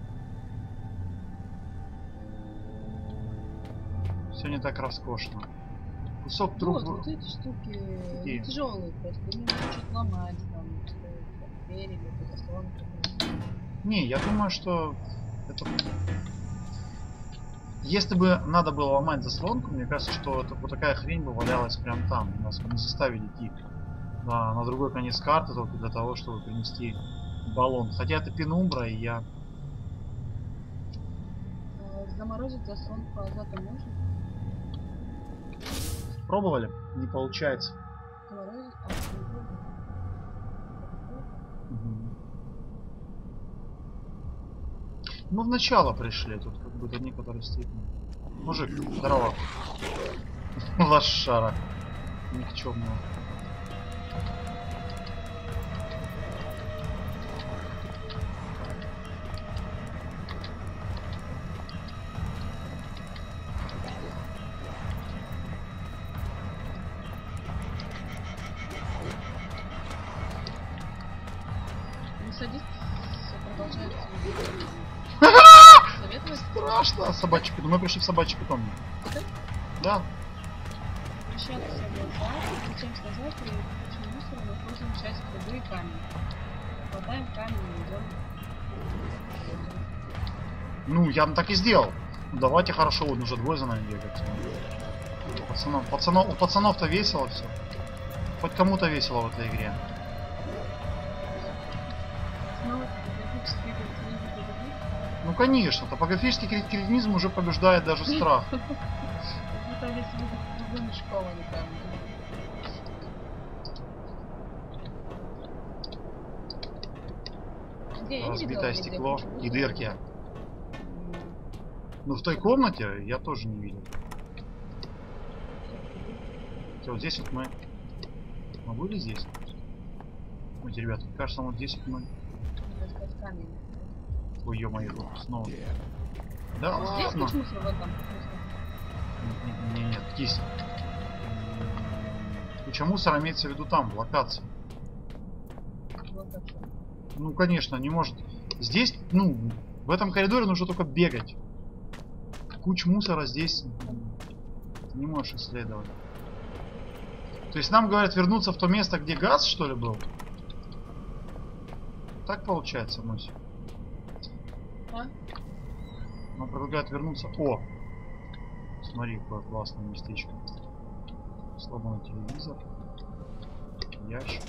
все не так роскошно. Кусок трубы. Вот эти штуки тяжелые просто. Они могут ломать там, двери или заслонки. Не, я думаю, что это... Если бы надо было ломать заслонку, мне кажется, что это, вот такая хрень бы валялась прям там. Нас бы не заставили идти на другой конец карты только для того, чтобы принести баллон. Хотя это пенумбра, и я... Заморозить заслонку азота можно? Пробовали? Не получается. Заморозить? Мы в начало пришли, тут как бы до некоторой степени. Мужик, здорово. Лошара. Никчемного. Не садись, продолжается. Страшно, собачий питомник. Мы пришли в собачий питомник. Да. Возвращаться назад, зачем сказать, при выключении мусора мы используем часть трубы и камень. Хватаем камень и идем. Ну, я так и сделал. Ну, давайте хорошо, вот уже двое за нами бегать. У пацанов-то весело все. Хоть кому-то весело в этой игре. Ну конечно, топографический кретинизм уже побеждает даже страх. Разбитое стекло и дырки. Ну в той комнате я тоже не видел. Вот здесь вот мы были здесь. Ой, ребята, кажется, вот здесь вот мы. Ой, ё-моё, снова. Да, ладно. Нет, кисть. Куча мусора имеется в виду там, в локации. Ну, конечно, не может. Здесь, ну, в этом коридоре нужно только бегать. Куча мусора здесь не можешь исследовать. То есть нам говорят вернуться в то место, где газ, что ли, был? Так получается, Мусь? А? Нам предлагают вернуться. О! Смотри, какое классное местечко. Сломанный телевизор. Ящик.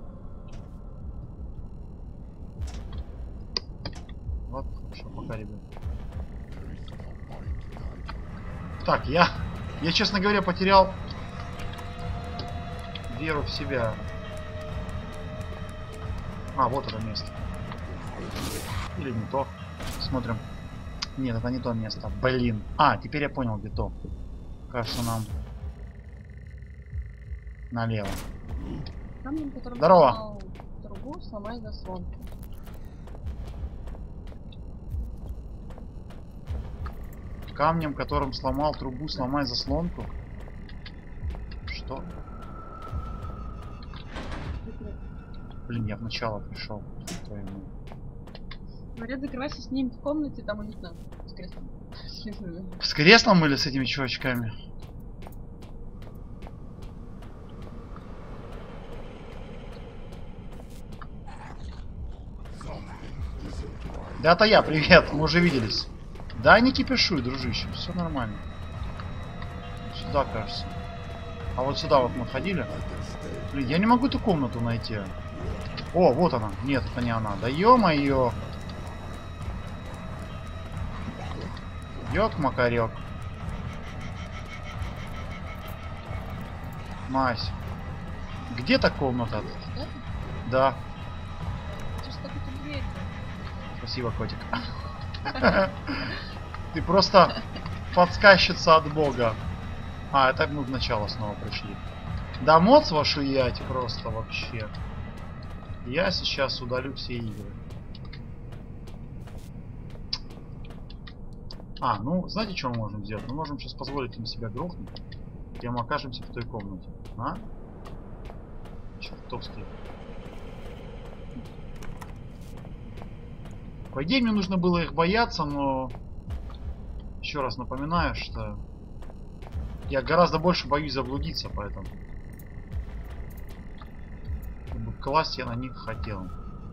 Ладно, хорошо, пока, ребят. Так, я, честно говоря, потерял веру в себя. А, вот это место. Или не то. Смотрим. Нет, это не то место. Блин. А, теперь я понял, где то. Кажется, нам налево. Камень, который здорово. Трубу, сломай заслонку. Камнем, которым сломал трубу, сломай заслонку. Что? Блин, я в начало пришел. Говорят, закрывайся с ним в комнате, там у них надо. С креслом. С креслом или с этими чувачками? Да, это я, привет, мы уже виделись. Да, не кипишуй, дружище, все нормально. Сюда, кажется. А вот сюда вот мы ходили. Блин, я не могу эту комнату найти. О, вот она. Нет, это не она. Да ё-моё. Ёк-макарёк. Мась. Где та комната? Да. Спасибо, котик. Ты просто подсказчица от бога. А, это мы в начало снова пришли. Да моц вашу ять просто вообще. Я сейчас удалю все игры. А, ну, знаете, что мы можем сделать? Мы можем сейчас позволить им себя грохнуть. И мы окажемся в той комнате. А? Чертовски. По идее, мне нужно было их бояться, но... Еще раз напоминаю, что... Я гораздо больше боюсь заблудиться, поэтому... Класть я на них хотел.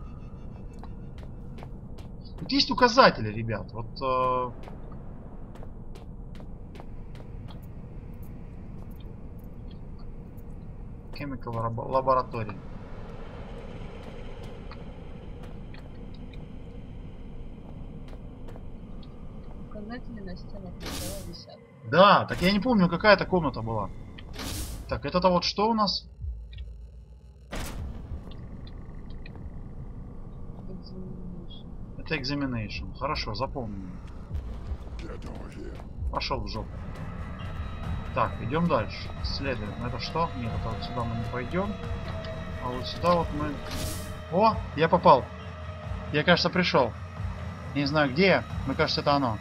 Тут есть указатели, ребят. Вот... Chemical Laboratory. Указатели на стенах висят. Да, так я не помню, какая это комната была. Так, это-то вот что у нас? Это Examination. Хорошо, запомнил. Пошел в жопу. Так, идем дальше. Следуем. Это что? Нет, это вот сюда мы не пойдем. А вот сюда вот мы... О, я попал. Я, кажется, пришел. Не знаю, где я. Мне кажется, это оно.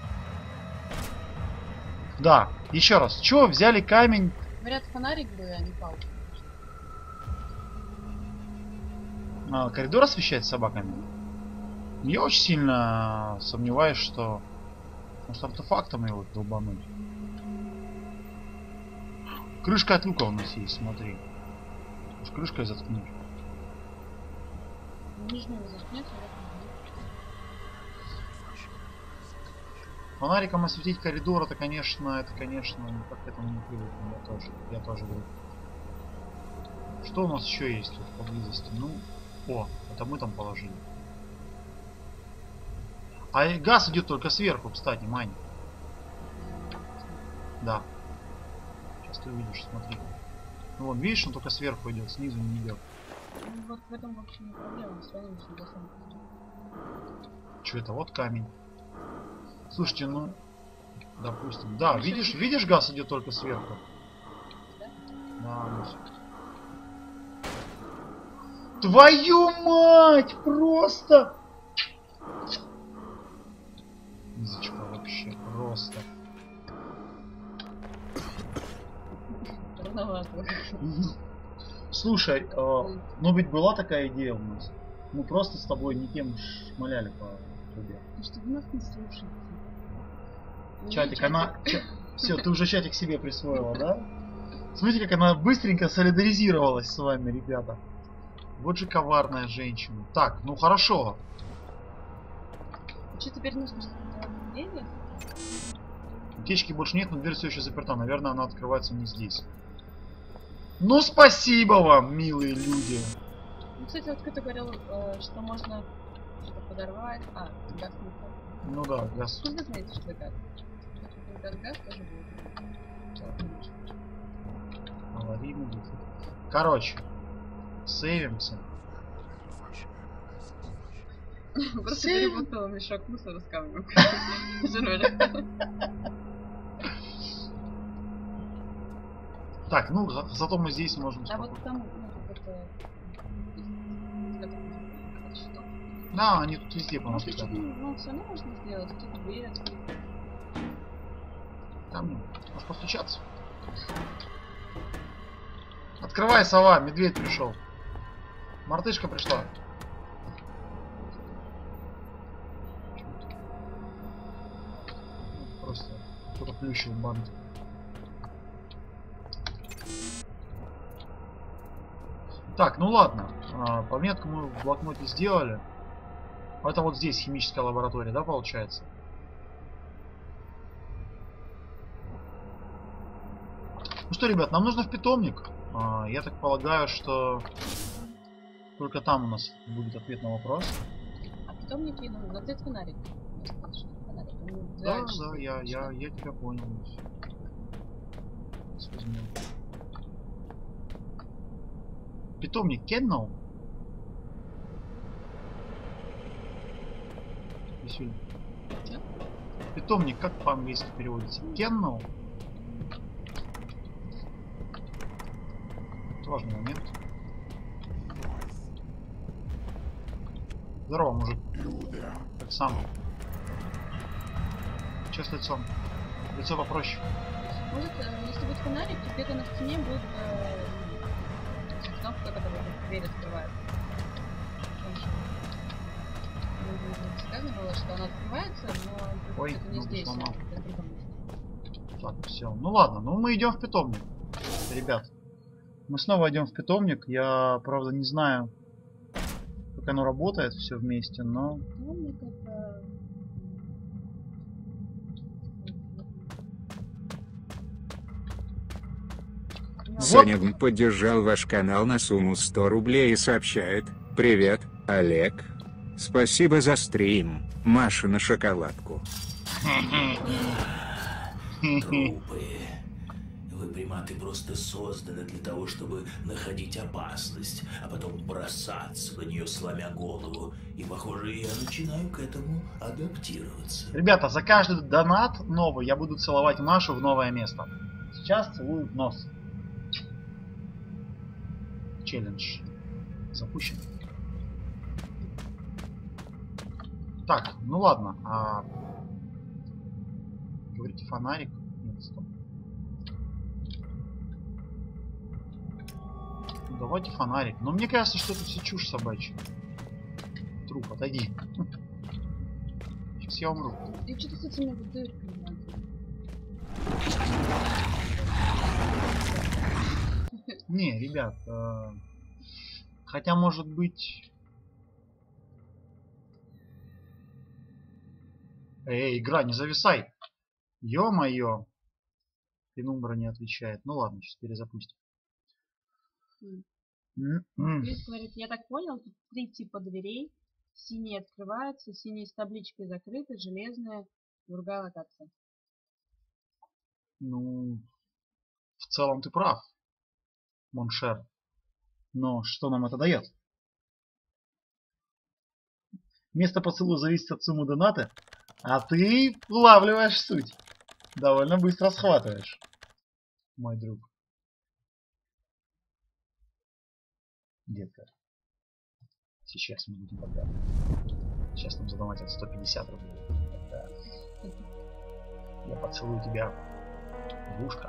Да, еще раз. Чего взяли камень? Говорят, фонарик бы, а не палку. Коридор освещает собаками? Я очень сильно сомневаюсь, что... Может, артефактом его долбануть. Крышка от люка у нас есть, смотри. Может, крышкой заткнуть. Нижнюю заткнуть, Фонариком осветить коридор, это, конечно, никак к этому не привык. Я тоже говорю. Что у нас еще есть тут поблизости? Ну, о, это мы там положили. А газ идет только сверху, кстати, Мань. Да. Сейчас ты увидишь, смотри. Ну вон, видишь, он только сверху идет, снизу не идет. Ну, вот в этом вообще не проблема, с вами всегда сам. Что это? Вот камень. Слушайте, ну, допустим. Да, видишь, газ идет только сверху. Да, Муся. Твою мать! Просто! Музычка вообще просто. Слушай, ну ведь была такая идея у нас. Мы просто с тобой не тем шмаляли по трубе. Ну что вы нас не слушаете? Чатик, она... Все, ты уже чатик себе присвоила, да? Смотрите, как она быстренько солидаризировалась с вами, ребята. Вот же коварная женщина. Так, ну хорошо. Что теперь нужно что-то делать? Утечки больше нет, но дверь все еще заперта. Наверное, она открывается не здесь. Ну, спасибо вам, милые люди. Ну, кстати, вот кто-то говорил, что можно что-то подорвать. А, газ не так. Ну да, газ. Куда знаете, что газ? Газ тоже будет. Аварийный будет. Короче, сейвимся. Просто перепутала мешок мусора с камнем. Так, ну зато мы здесь можем... А вот там, это... Да, они тут везде, может, ну, все равно можно сделать, тут дверь. Там, можешь постучаться. Открывай, сова, медведь пришел. Мартышка пришла. Просто кто-то плющил банк. Так, ну ладно. Пометку мы в блокноте сделали. Это вот здесь химическая лаборатория, да, получается? Ну что, ребят, нам нужно в питомник. Я так полагаю, что только там у нас будет ответ на вопрос. А питомники, ну, на цвет фонарик. Да, да, я тебя понял. Питомник Кеннел? Василий? Чё? Питомник как по-английски переводится? Кеннел? Важный момент. Здорово, мужик. Так сам. Че с лицом? Лицо попроще. Может, если будет фонарик, то где-то на стене будет кнопка, которая дверь открывает. Сказано было, что она открывается, но ой, это не здесь. Так, все. Ну ладно, ну мы идем в питомник. Ребят. Мы снова идем в питомник. Я, правда, не знаю, как оно работает все вместе, но... Питомник это... Саня поддержал ваш канал на сумму 100 рублей и сообщает: «Привет, Олег. Спасибо за стрим. Маша на шоколадку». Трупы. Вы, приматы, просто созданы для того, чтобы находить опасность, а потом бросаться на нее, сломя голову. И, похоже, я начинаю к этому адаптироваться. Ребята, за каждый донат новый я буду целовать Машу в новое место. Сейчас целую в нос. Челлендж запущен. Так, ну ладно. Говорите, фонарик? Нет, стоп. Ну, давайте фонарик. Но мне кажется, что это все чушь собачья. Труп, отойди. Сейчас я умру. И что-то с этими бутылками надо. Не, ребят, хотя может быть... Эй, игра, не зависай! Ё-моё! Пенумбра не отвечает. Ну ладно, сейчас перезапустим. Плюс говорит, я так понял, тут 3 типа дверей. Синие открываются, синие с табличкой закрыты, железная другая локация. Ну, в целом ты прав, Моншер. Но что нам это дает? Место поцелуя зависит от суммы доната, а ты улавливаешь суть. Довольно быстро схватываешь, мой друг. Детка. Сейчас мы будем богаты. Сейчас нам задонатят 150 рублей. Да. Я поцелую тебя в ушко.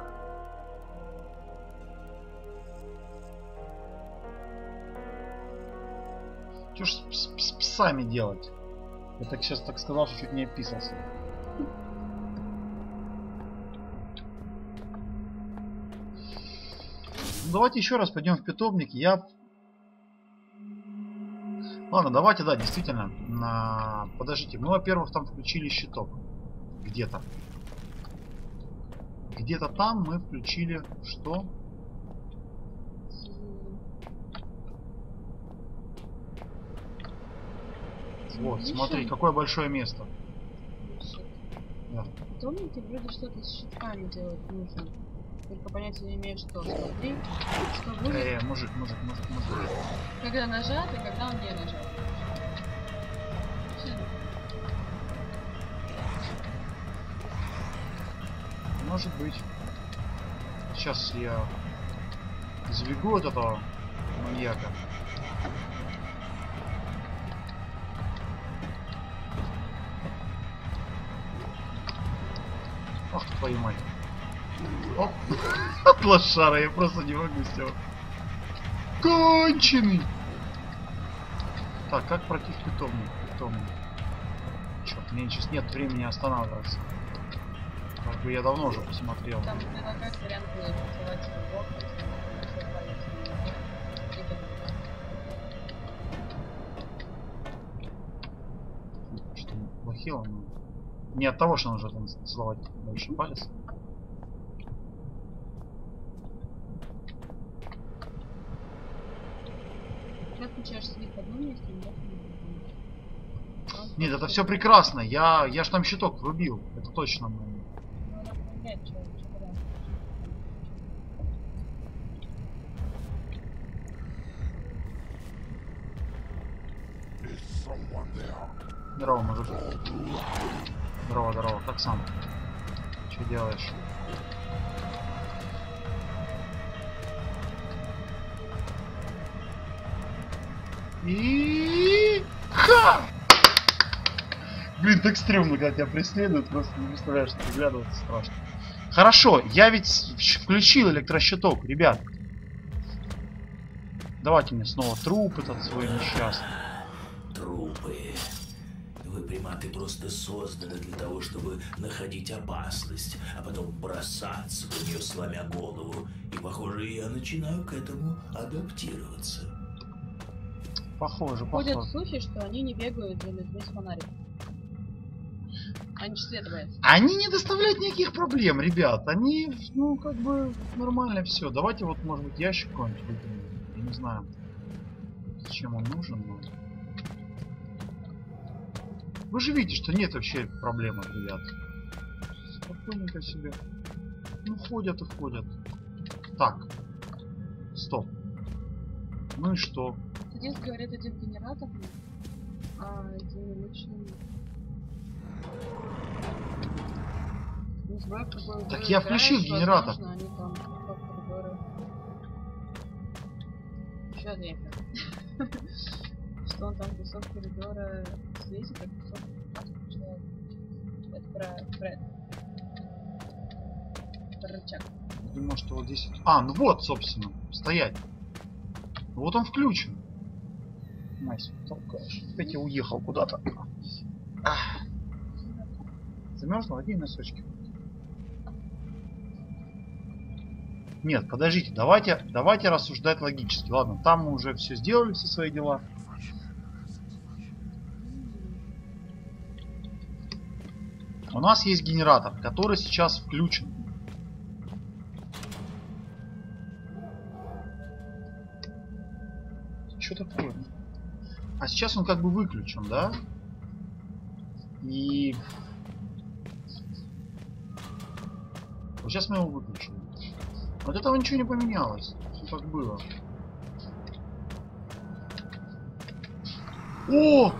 Что ж с псами делать? Я так сейчас так сказал, что чуть не описался. Ну, давайте еще раз пойдем в питомник. Ладно, давайте, да, действительно. Подождите, мы, во-первых, там включили щиток. Где-то. Где-то там мы включили что? Вот, смотри, какое большое место. Да. В питомнике вроде что-то с щитками делать нужно. Только понятия не имею, что. Смотри, что будет. Мужик. Когда нажат и когда он не нажат. Может быть. Сейчас я сбегу от этого маньяка. Ах ты твою мать. Оп. От лошара, я просто не могу с него. Конченый! Так, как пройти в питомник? Черт, мне сейчас нет времени останавливаться. Как бы я давно уже посмотрел. Там предлагают варианты танцевать в бок, что плохило, но... Не от того, что нужно танцевать больше палец. Ты отключаешь свет в одном месте, Нет, это все прекрасно. Я ж там щиток врубил. Это точно. Здорово, мужик. Здорово, здорово. Как сам? Что делаешь? И... Ха! Блин, так стрёмно, когда тебя преследуют. Просто не представляешь, что приглядываться страшно. Хорошо, я ведь включил электрощиток, ребят. Давайте мне снова труп этот свой несчастный. Трупы. Вы, приматы, просто созданы для того, чтобы находить опасность, а потом бросаться в нее, сломя голову. И, похоже, я начинаю к этому адаптироваться. Похоже, Ходят похоже. слухи, что они не бегают за людьми с фонариком. Они света боятся. Они не доставляют никаких проблем, ребят. Они, ну, как бы, нормально все. Давайте вот, может быть, ящик какой-нибудь выкинем. Я не знаю, зачем он нужен, но... Вы же видите, что нет вообще проблем, ребят. Спокойненько себе. Ну, ходят и ходят. Так. Стоп. Ну и что? Здесь говорит один генератор, а один личный... Не знаю, какой Так я включил генератор. Они там по коридору. Что за эфир? Что он там кусок коридора светит, а кусок отключает. Это про рычаг. Думаю, что вот здесь... А, ну вот, собственно. Стоять. Вот он включен. Найс, толкаешь. Опять я уехал куда-то. Замерзла? Одень носочки. Нет, подождите, давайте рассуждать логически. Ладно, там мы уже все сделали, все свои дела. У нас есть генератор, который сейчас включен. Что такое? А сейчас он как бы выключен, да? И... Вот сейчас мы его выключили. От этого ничего не поменялось. Все как было. О!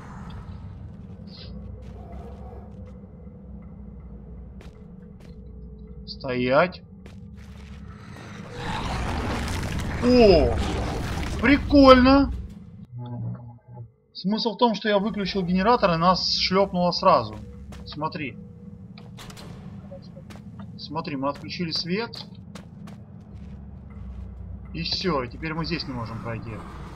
Стоять. О! Прикольно! Смысл в том, что я выключил генератор и нас шлепнуло сразу. Смотри. Смотри, мы отключили свет. И все, и теперь мы здесь не можем пройти.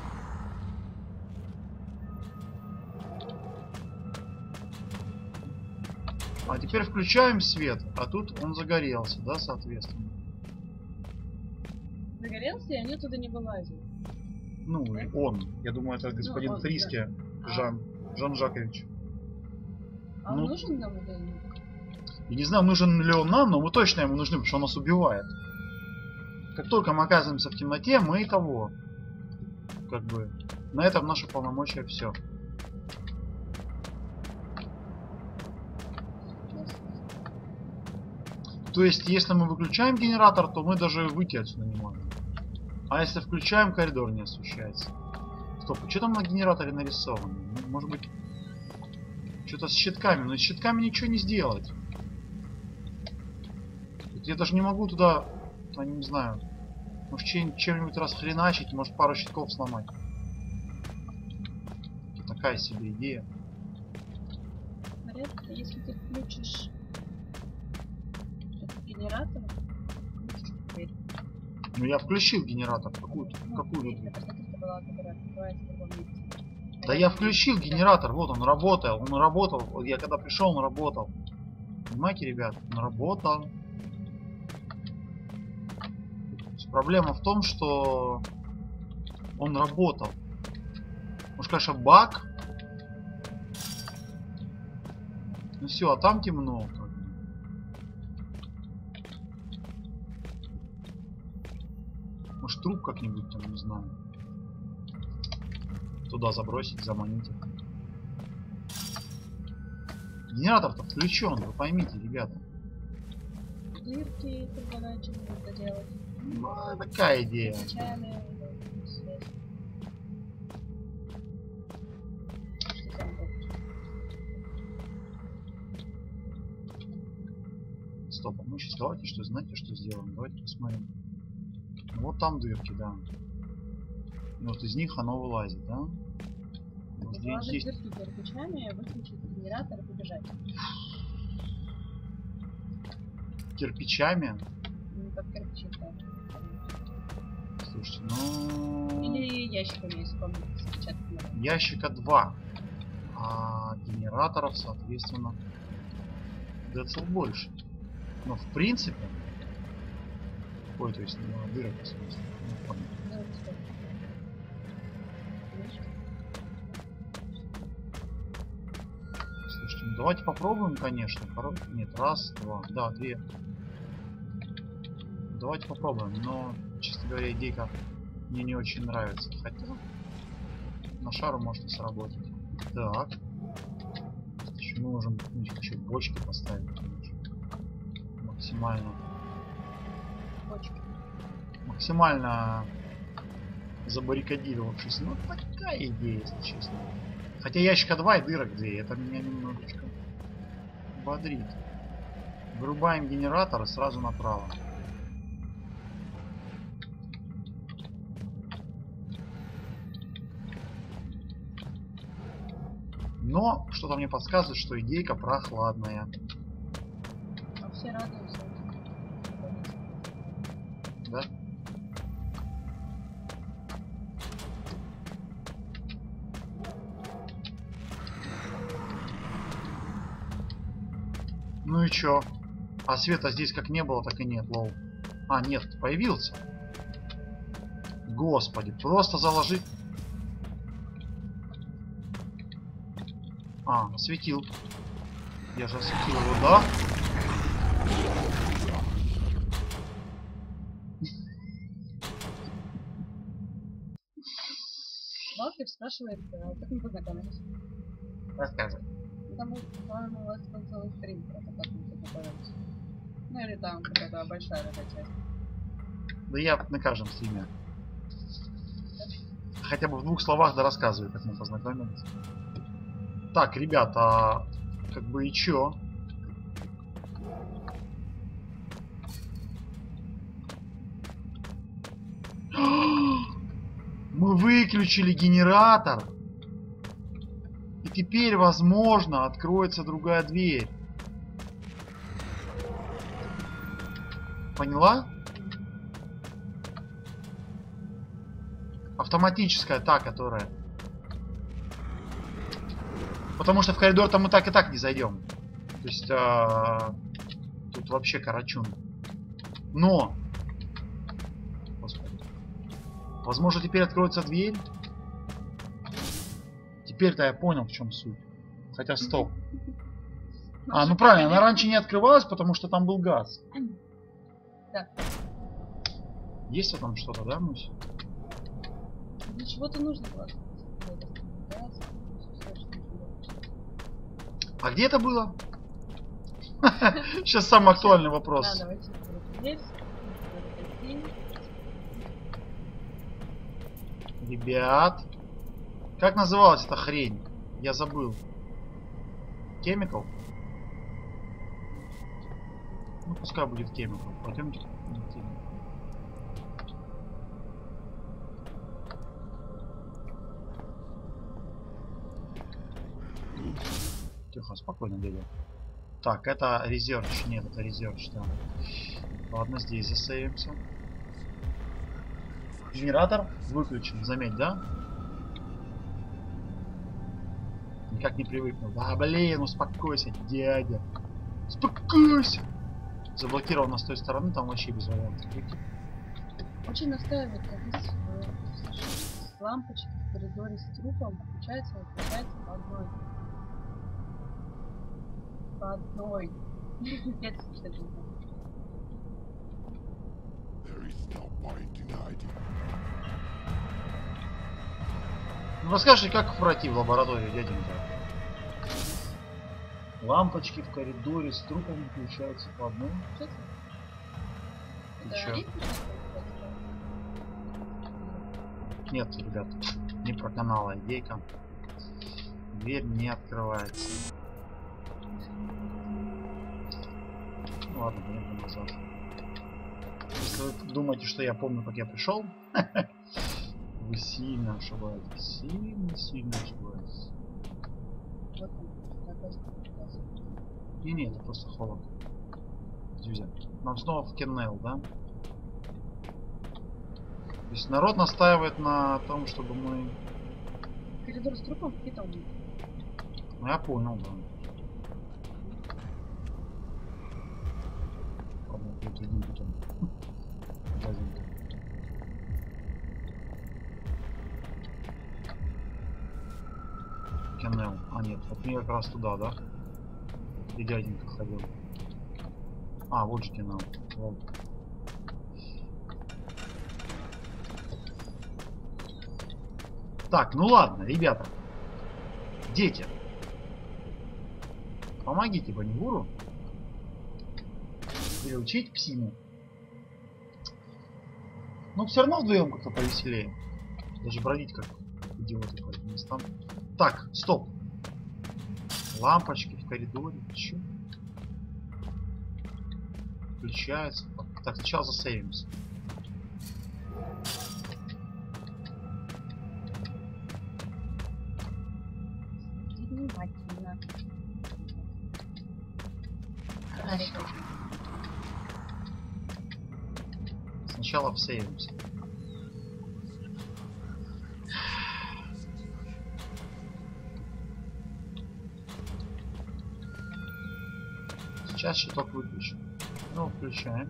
А теперь включаем свет, а тут он загорелся, да, соответственно. Загорелся, и они туда не вылазят. Ну, он. Я думаю, это господин он, Фриске, да. Жан Жакович. А он нужен нам или нет? Я не знаю, нужен ли он нам, но мы точно ему нужны, потому что он нас убивает. Как только мы оказываемся в темноте, мы того. Как бы. На этом наше полномочия все. То есть, если мы выключаем генератор, то мы даже выйти отсюда не можем. А если включаем, коридор не освещается. Стоп, а что там на генераторе нарисовано? Ну, может быть, что-то с щитками. Но с щитками ничего не сделать. Я даже не могу туда, я не знаю, может чем-нибудь расхреначить, может пару щитков сломать. Такая себе идея. Говорят, если ты включишь генератор, ну я включил генератор. Какую дверь? Да я включил генератор, вот он работал. Он работал. Вот я когда пришел, он работал. Понимаете, ребят, он работал. Проблема в том, что он работал. Может, конечно, баг. Ну все, а там темно. Может, труп как-нибудь там, не знаю. Туда забросить, заманить. Генератор-то включен, вы поймите, ребята. Дырки предлагают это делать. Ну, такая идея. стоп. Мы сейчас давайте что, знаете, что сделаем? Давайте посмотрим. Вот там дырки, да. И вот из них оно вылазит, да? Заложить дырки кирпичами, выключить генератор и побежать. Кирпичами? Ну, как кирпичи, да. Слушайте, ну... Или ящиками, если помните. Ящика 2. А генераторов, соответственно, децл больше. Но в принципе... Ой, то есть дырок, в смысле. Не понял. Слушайте, ну давайте попробуем, конечно. Нет, раз, два. Да, 2. Давайте попробуем, но, честно говоря, идейка мне не очень нравится. Хотя на шару может и сработать. Так. Еще мы можем еще бочки поставить, конечно. Максимально. Бочки. Максимально забаррикадировавшись. Ну, такая идея, если честно. Хотя ящика 2 и дырок 2. Это меня немножечко бодрит. Вырубаем генератор и сразу направо. Но что-то мне подсказывает, что идейка прохладная. А все радуются. Да? Ну и чё? А света здесь как не было, так и нет, лол. А, нет, появился. Господи, просто заложить. А, осветил. Я же осветил его, да? Валкер спрашивает, как мы познакомились. Рассказывай. Там был, по-моему, у вас был целый стрим, про то, как мы познакомились. Ну или там какая-то большая такая часть. Да я на каждом стриме. Хотя бы в 2 словах да рассказываю, как мы познакомились. Так, ребята, как бы и чё? Мы выключили генератор. И теперь, возможно, откроется другая дверь. Поняла? Автоматическая та, которая... Потому что в коридор-то мы так и так не зайдем. То есть тут вообще карачун. Но! Господи. Возможно, теперь откроется дверь. Теперь-то я понял, в чем суть. Хотя стоп. А, ну правильно, она раньше не открывалась, потому что там был газ. Да. Есть в этом что-то, да, Мусь? Для чего-то нужно было. А где это было? Сейчас самый актуальный вопрос. Да, давайте здесь. Ребят, как называлась эта хрень? Я забыл. Chemical? Ну, пускай будет Chemical. Пойдемте. Тихо, спокойно, бегай. Так, это резерч. Нет, это резерч, да. Ладно, здесь засейвимся. Генератор выключен, заметь, да? Никак не привыкнул. Да, блин, успокойся, дядя. Успокойся. Заблокировано с той стороны, там вообще без вариантов. Очень настаивает, как лампочки в коридоре с трупом включается и выключается по одной. По одной. Ну расскажи, как пройти в лабораторию, дяденька? Лампочки в коридоре с трупом включаются по одной. Нет, ребят, не проканала идейка. Дверь не открывается. Ладно, пойдем назад. Если вы думаете, что я помню, как я пришел, вы сильно ошибаетесь. Сильно ошибаетесь. Не, это просто холод. Дюзя. Нам снова в Кеннел, да? То есть народ настаивает на том, чтобы мы... Коридор с трупом какие-то у меня. Ну я понял, да. Кеннел. А нет, вот мне как раз туда, да? И дяденька ходил. А, вот же Кеннел. Вот. Так, ну ладно, ребята. Дети. Помогите Банигуру приучить псину. Но все равно вдвоем как-то повеселее. Даже бродить как идиоты по этим местам. Так, стоп. Лампочки в коридоре. Чё? Включается. Так, сначала засейвимся. Внимательно. Сначала всейвимся. Сейчас щиток выключим. Ну, включаем.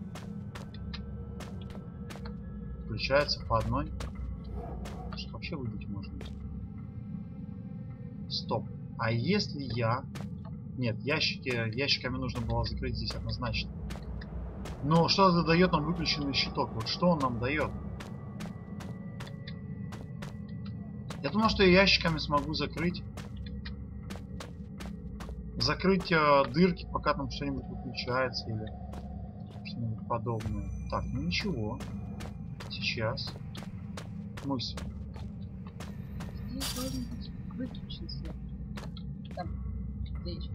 Включается по одной. Что вообще выбить можно? Стоп. А если я... Нет, ящиками нужно было закрыть здесь однозначно. Но что это дает нам выключенный щиток? Вот что он нам дает? Я думал, что я ящиками смогу закрыть дырки, пока там что-нибудь выключается или что-нибудь подобное. Так, ну ничего. Сейчас. Мысль. Здесь должен быть выключен свет. Там, здесь.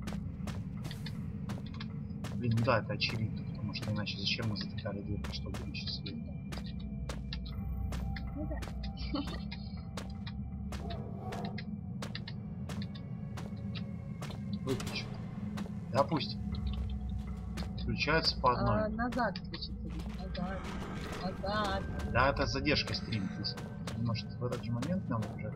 Блин, ну да, это очевидно, потому что иначе зачем мы затыкали дверь, чтобы выключить свет? Ну да. Выключим. Допустим. Включается по одной. Назад включится. Назад. Назад. Да, это задержка стрима. Может, в этот же момент нам уже...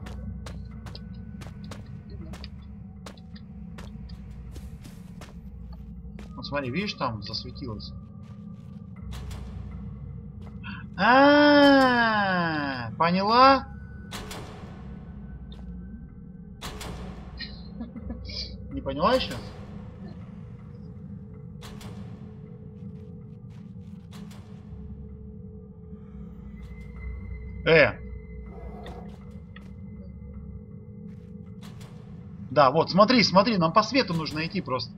Вот смотри, видишь, там засветилось. Поняла? Не поняла еще? Да, вот, смотри, смотри, нам по свету нужно идти просто.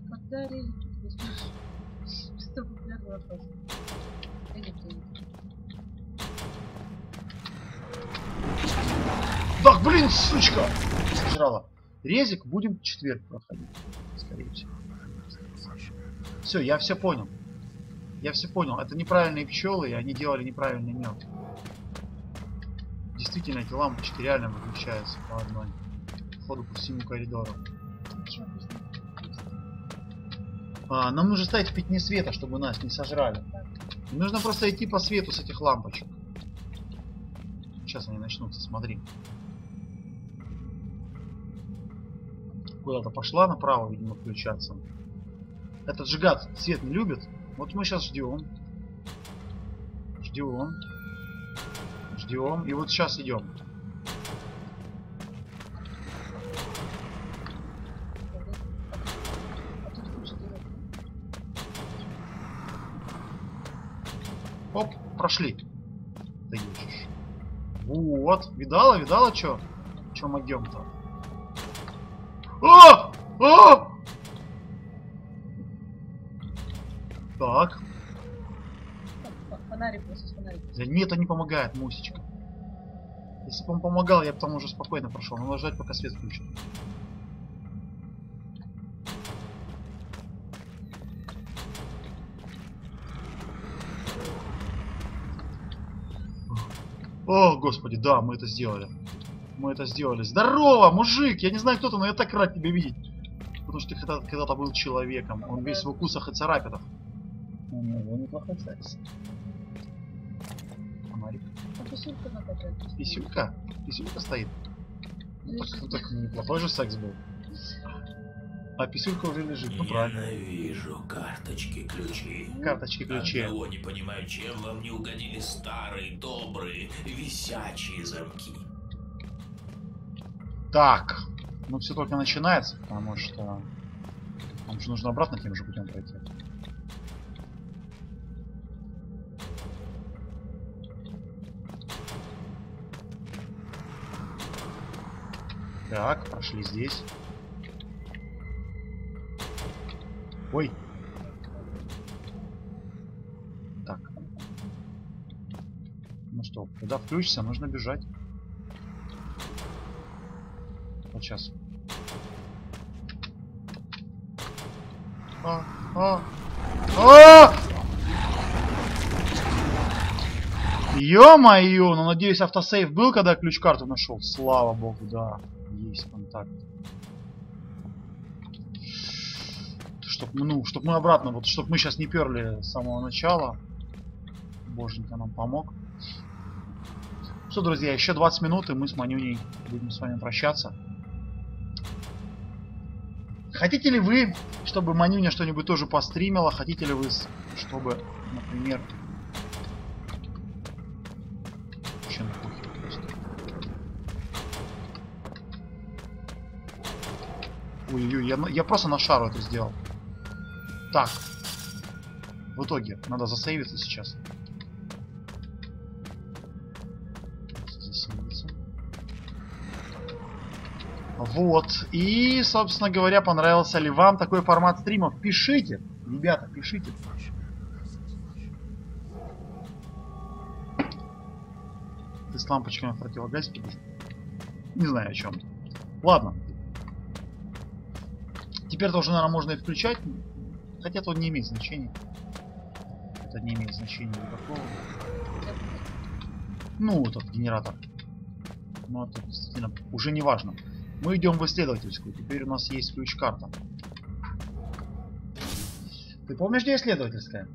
Так, блин, сучка! Сожрала. Резик будем в четверг проходить, скорее всего. Все, я все понял. Я все понял. Это неправильные пчелы, и они делали неправильный мед. Действительно, эти лампочки реально выключаются по одной. Ходу по всему коридору. Нам нужно ставить в пятне света, чтобы нас не сожрали. И нужно просто идти по свету с этих лампочек. Сейчас они начнутся, смотри. Куда-то пошла направо, видимо, включаться. Этот же гад свет не любит. Вот мы сейчас ждем. Ждем. Ждем. И вот сейчас идем. Оп, прошли. Да ешь. Вот, видала, чё? Чё могем-то? Так. Фонарик просто, фонарик. Да нет, это не помогает, Мусечка. Если бы он помогал, я бы там уже спокойно прошел. Надо ждать, пока свет включит. О, господи, да, мы это сделали. Мы это сделали. Здорово, мужик! Я не знаю, кто ты, но я так рад тебя видеть. Потому что ты когда-то был человеком. Он весь в укусах и царапинах. У него неплохой секс. Фонарик. Писюлька накачать. Писюлька? Писюлька стоит. Так неплохой же секс был. А писюлька уже лежит. Ну правильно. Ненавижу карточки-ключи. Карточки-ключи. Одного не понимаю, чем вам не угодили старые, добрые, висячие замки. Так. Ну все только начинается, потому что нам же нужно обратно тем же путем пройти. Так, прошли здесь. Ой. Так. Ну что, когда включится, нужно бежать. Вот сейчас. Ё-моё, ну надеюсь автосейв был, когда я ключ-карту нашел. Слава богу, да. Есть контакт. Чтоб мы обратно, вот чтоб мы сейчас не перли с самого начала. Боженька нам помог. Что, друзья, еще 20 минут, и мы с Манюней будем с вами прощаться. Хотите ли вы, чтобы Манюня что-нибудь тоже постримила? Хотите ли вы, чтобы, например... Ой-ой-ой, я просто на шару это сделал. Так. В итоге, надо засейвиться сейчас. Засейвиться. Вот. И, собственно говоря, понравился ли вам такой формат стримов? Пишите, ребята, пишите. Ты с лампочками в противогазе побежишь? Не знаю о чем. Ладно. Теперь тоже, наверное, можно и включать. Хотя это не имеет значения. Это не имеет значения никакого. Ну, этот генератор. Но это действительно уже не важно. Мы идем в исследовательскую. Теперь у нас есть ключ-карта. Ты помнишь, где исследовательская?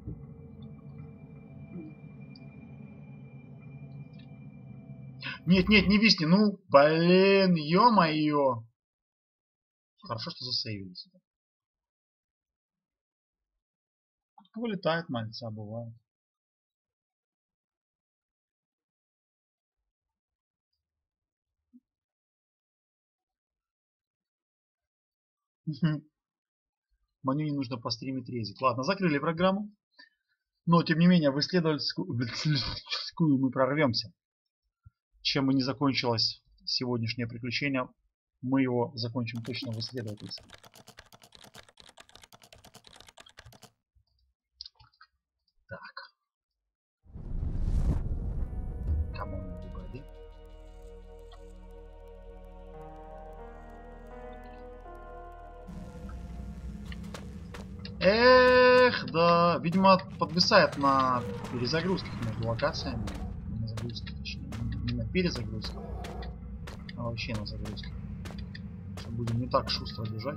Нет, не висни. Ну, блин, ё-моё. Хорошо, что засейвились. Вылетает мальца, бывает. Маню не нужно постримить резик. Ладно, закрыли программу. Но, тем не менее, в исследовательскую мы прорвемся. Чем бы ни закончилось сегодняшнее приключение, мы его закончим точно в исследовательстве. Так. Кому он угодит? Эх, да. Видимо, подвисает на перезагрузках между локациями. На загрузке, точнее. Не на перезагрузке, а вообще на загрузке. Будем не так шустро бежать.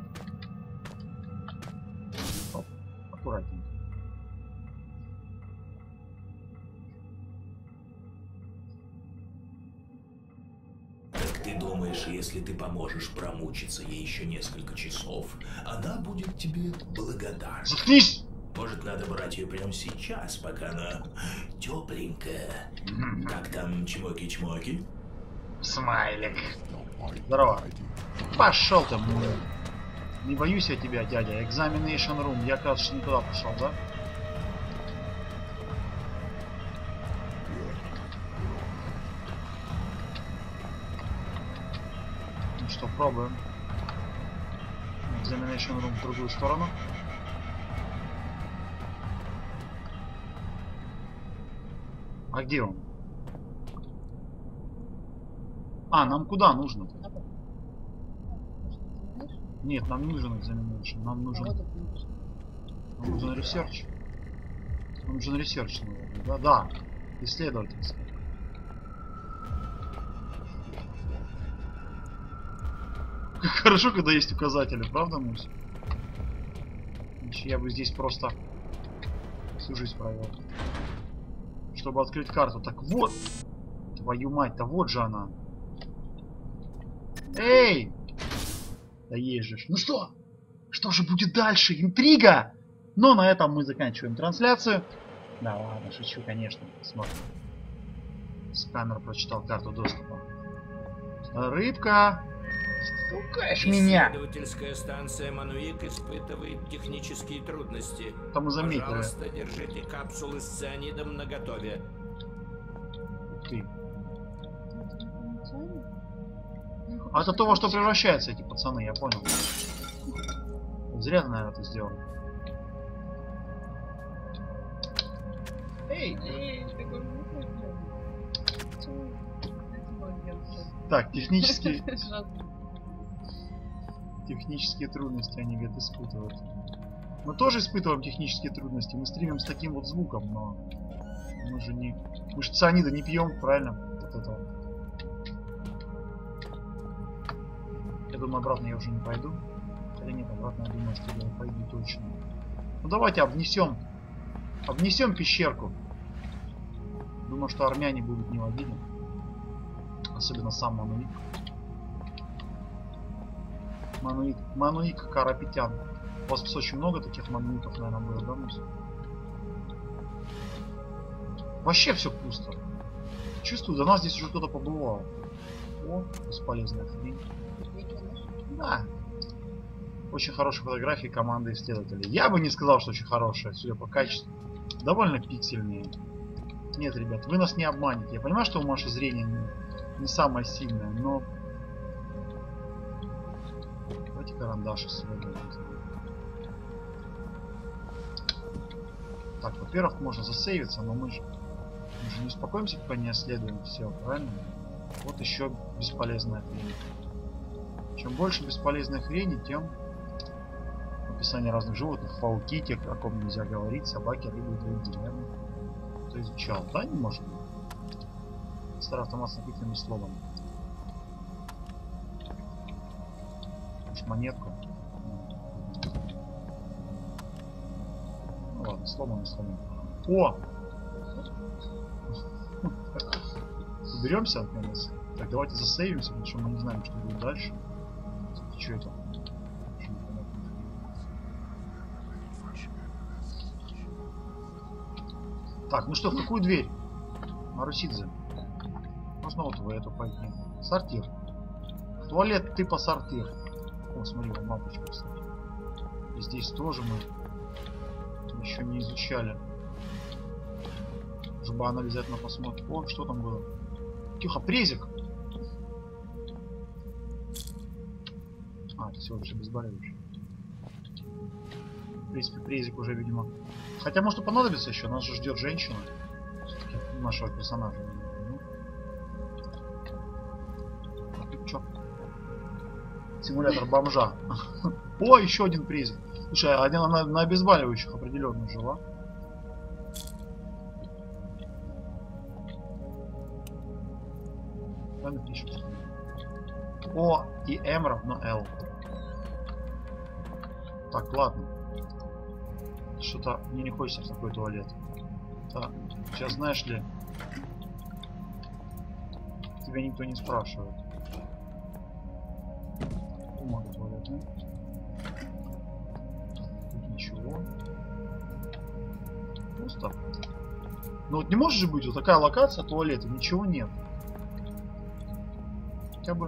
Оп, аккуратненько. Как ты думаешь, если ты поможешь промучиться ей еще несколько часов, она будет тебе благодарна? Заткнись! Может, надо брать ее прямо сейчас, пока она тепленькая. Как там чмоки-чмоки? Смайлик. Здорово. Пошел ты, не боюсь я тебя, дядя. Examination room. Я, кажется, не туда пошел, да? Ну что, пробуем. Examination room в другую сторону. А где он? А, нам куда нужно? Нет, нам не нужен examination, нам нужен research. Нам нужен research, да, исследовательский. Хорошо, когда есть указатели, правда, Мусь? Иначе я бы здесь просто всю жизнь провел. Чтобы открыть карту. Так вот! Твою мать-то, вот же она. Эй! Да есть же. Ну что? Что же будет дальше? Интрига! Но на этом мы заканчиваем трансляцию. Да ладно, шучу, конечно. Смотрим. Сканер прочитал карту доступа. Рыбка! Стукаешь меня! Исследовательская станция Мануик испытывает технические трудности. Там мы заметили. Пожалуйста, держите капсулы с цианидом наготове. Ух ты. А это то, во что превращаются эти пацаны, я понял. Зря ты, наверное, это сделал. Эй! Так, технические трудности они, говорят, испытывают. Мы тоже испытываем технические трудности. Мы стримим с таким вот звуком, но мы же не... Мы же цианида не пьем, правильно? Вот этого. Я думаю, обратно я уже не пойду. Хотя нет, обратно я думаю, что я пойду точно. Ну давайте обнесем. Обнесем пещерку. Думаю, что армяне будут не в обиде. Особенно сам Мануик. Мануик Карапетян. У вас очень много таких Мануиков, наверное, было, да, Мусь? Вообще все пусто. Чувствую, до нас здесь уже кто-то побывал. О, бесполезная хрень. Да. Очень хорошие фотографии команды исследователей. Я бы не сказал, что очень хорошие, судя по качеству. Довольно пиксельные. Нет, ребят, вы нас не обманете. Я понимаю, что ваше зрение не самое сильное, но... Давайте карандаши сегодня. Так, во-первых, можно засейвиться, но мы же не успокоимся, пока не исследуем все, правильно? Вот еще бесполезная хрень. Чем больше бесполезной хрени, тем описание разных животных, пауки, те, о ком нельзя говорить, собаки, рыбы, деревья. Кто изучал? Да, не может быть. Старый автомат с написанными словами. Может, монетку? Ну ладно, сломанный. О! Уберемся наконец. Так, давайте засейвимся, потому что мы не знаем, что будет дальше. Что это? Так, ну что, в какую дверь? Марусидзе. Можно вот в эту пойти. Сортир. В туалет типа сортир. О, смотри, вот мапочка, кстати. И здесь тоже мы еще не изучали. Чтобы обязательно посмотрим. О, что там было? Тихо, презик. А, это всего лишь обезболивающее. В принципе, презик уже, видимо. Хотя, может, и понадобится еще. Нас же ждет женщина. Все-таки нашего персонажа. Ну. А ты чё? Симулятор бомжа. О, еще один презик. Слушай, она на обезболивающих определенно жила. Напишем. О и М равно L. Так, ладно. Что-то мне не хочется в такой туалет. Так, сейчас знаешь ли, тебя никто не спрашивает. Бумага туалетная. Тут ничего. Пусто. Ну вот не может же быть вот такая локация туалета, ничего нет. Хотя бы.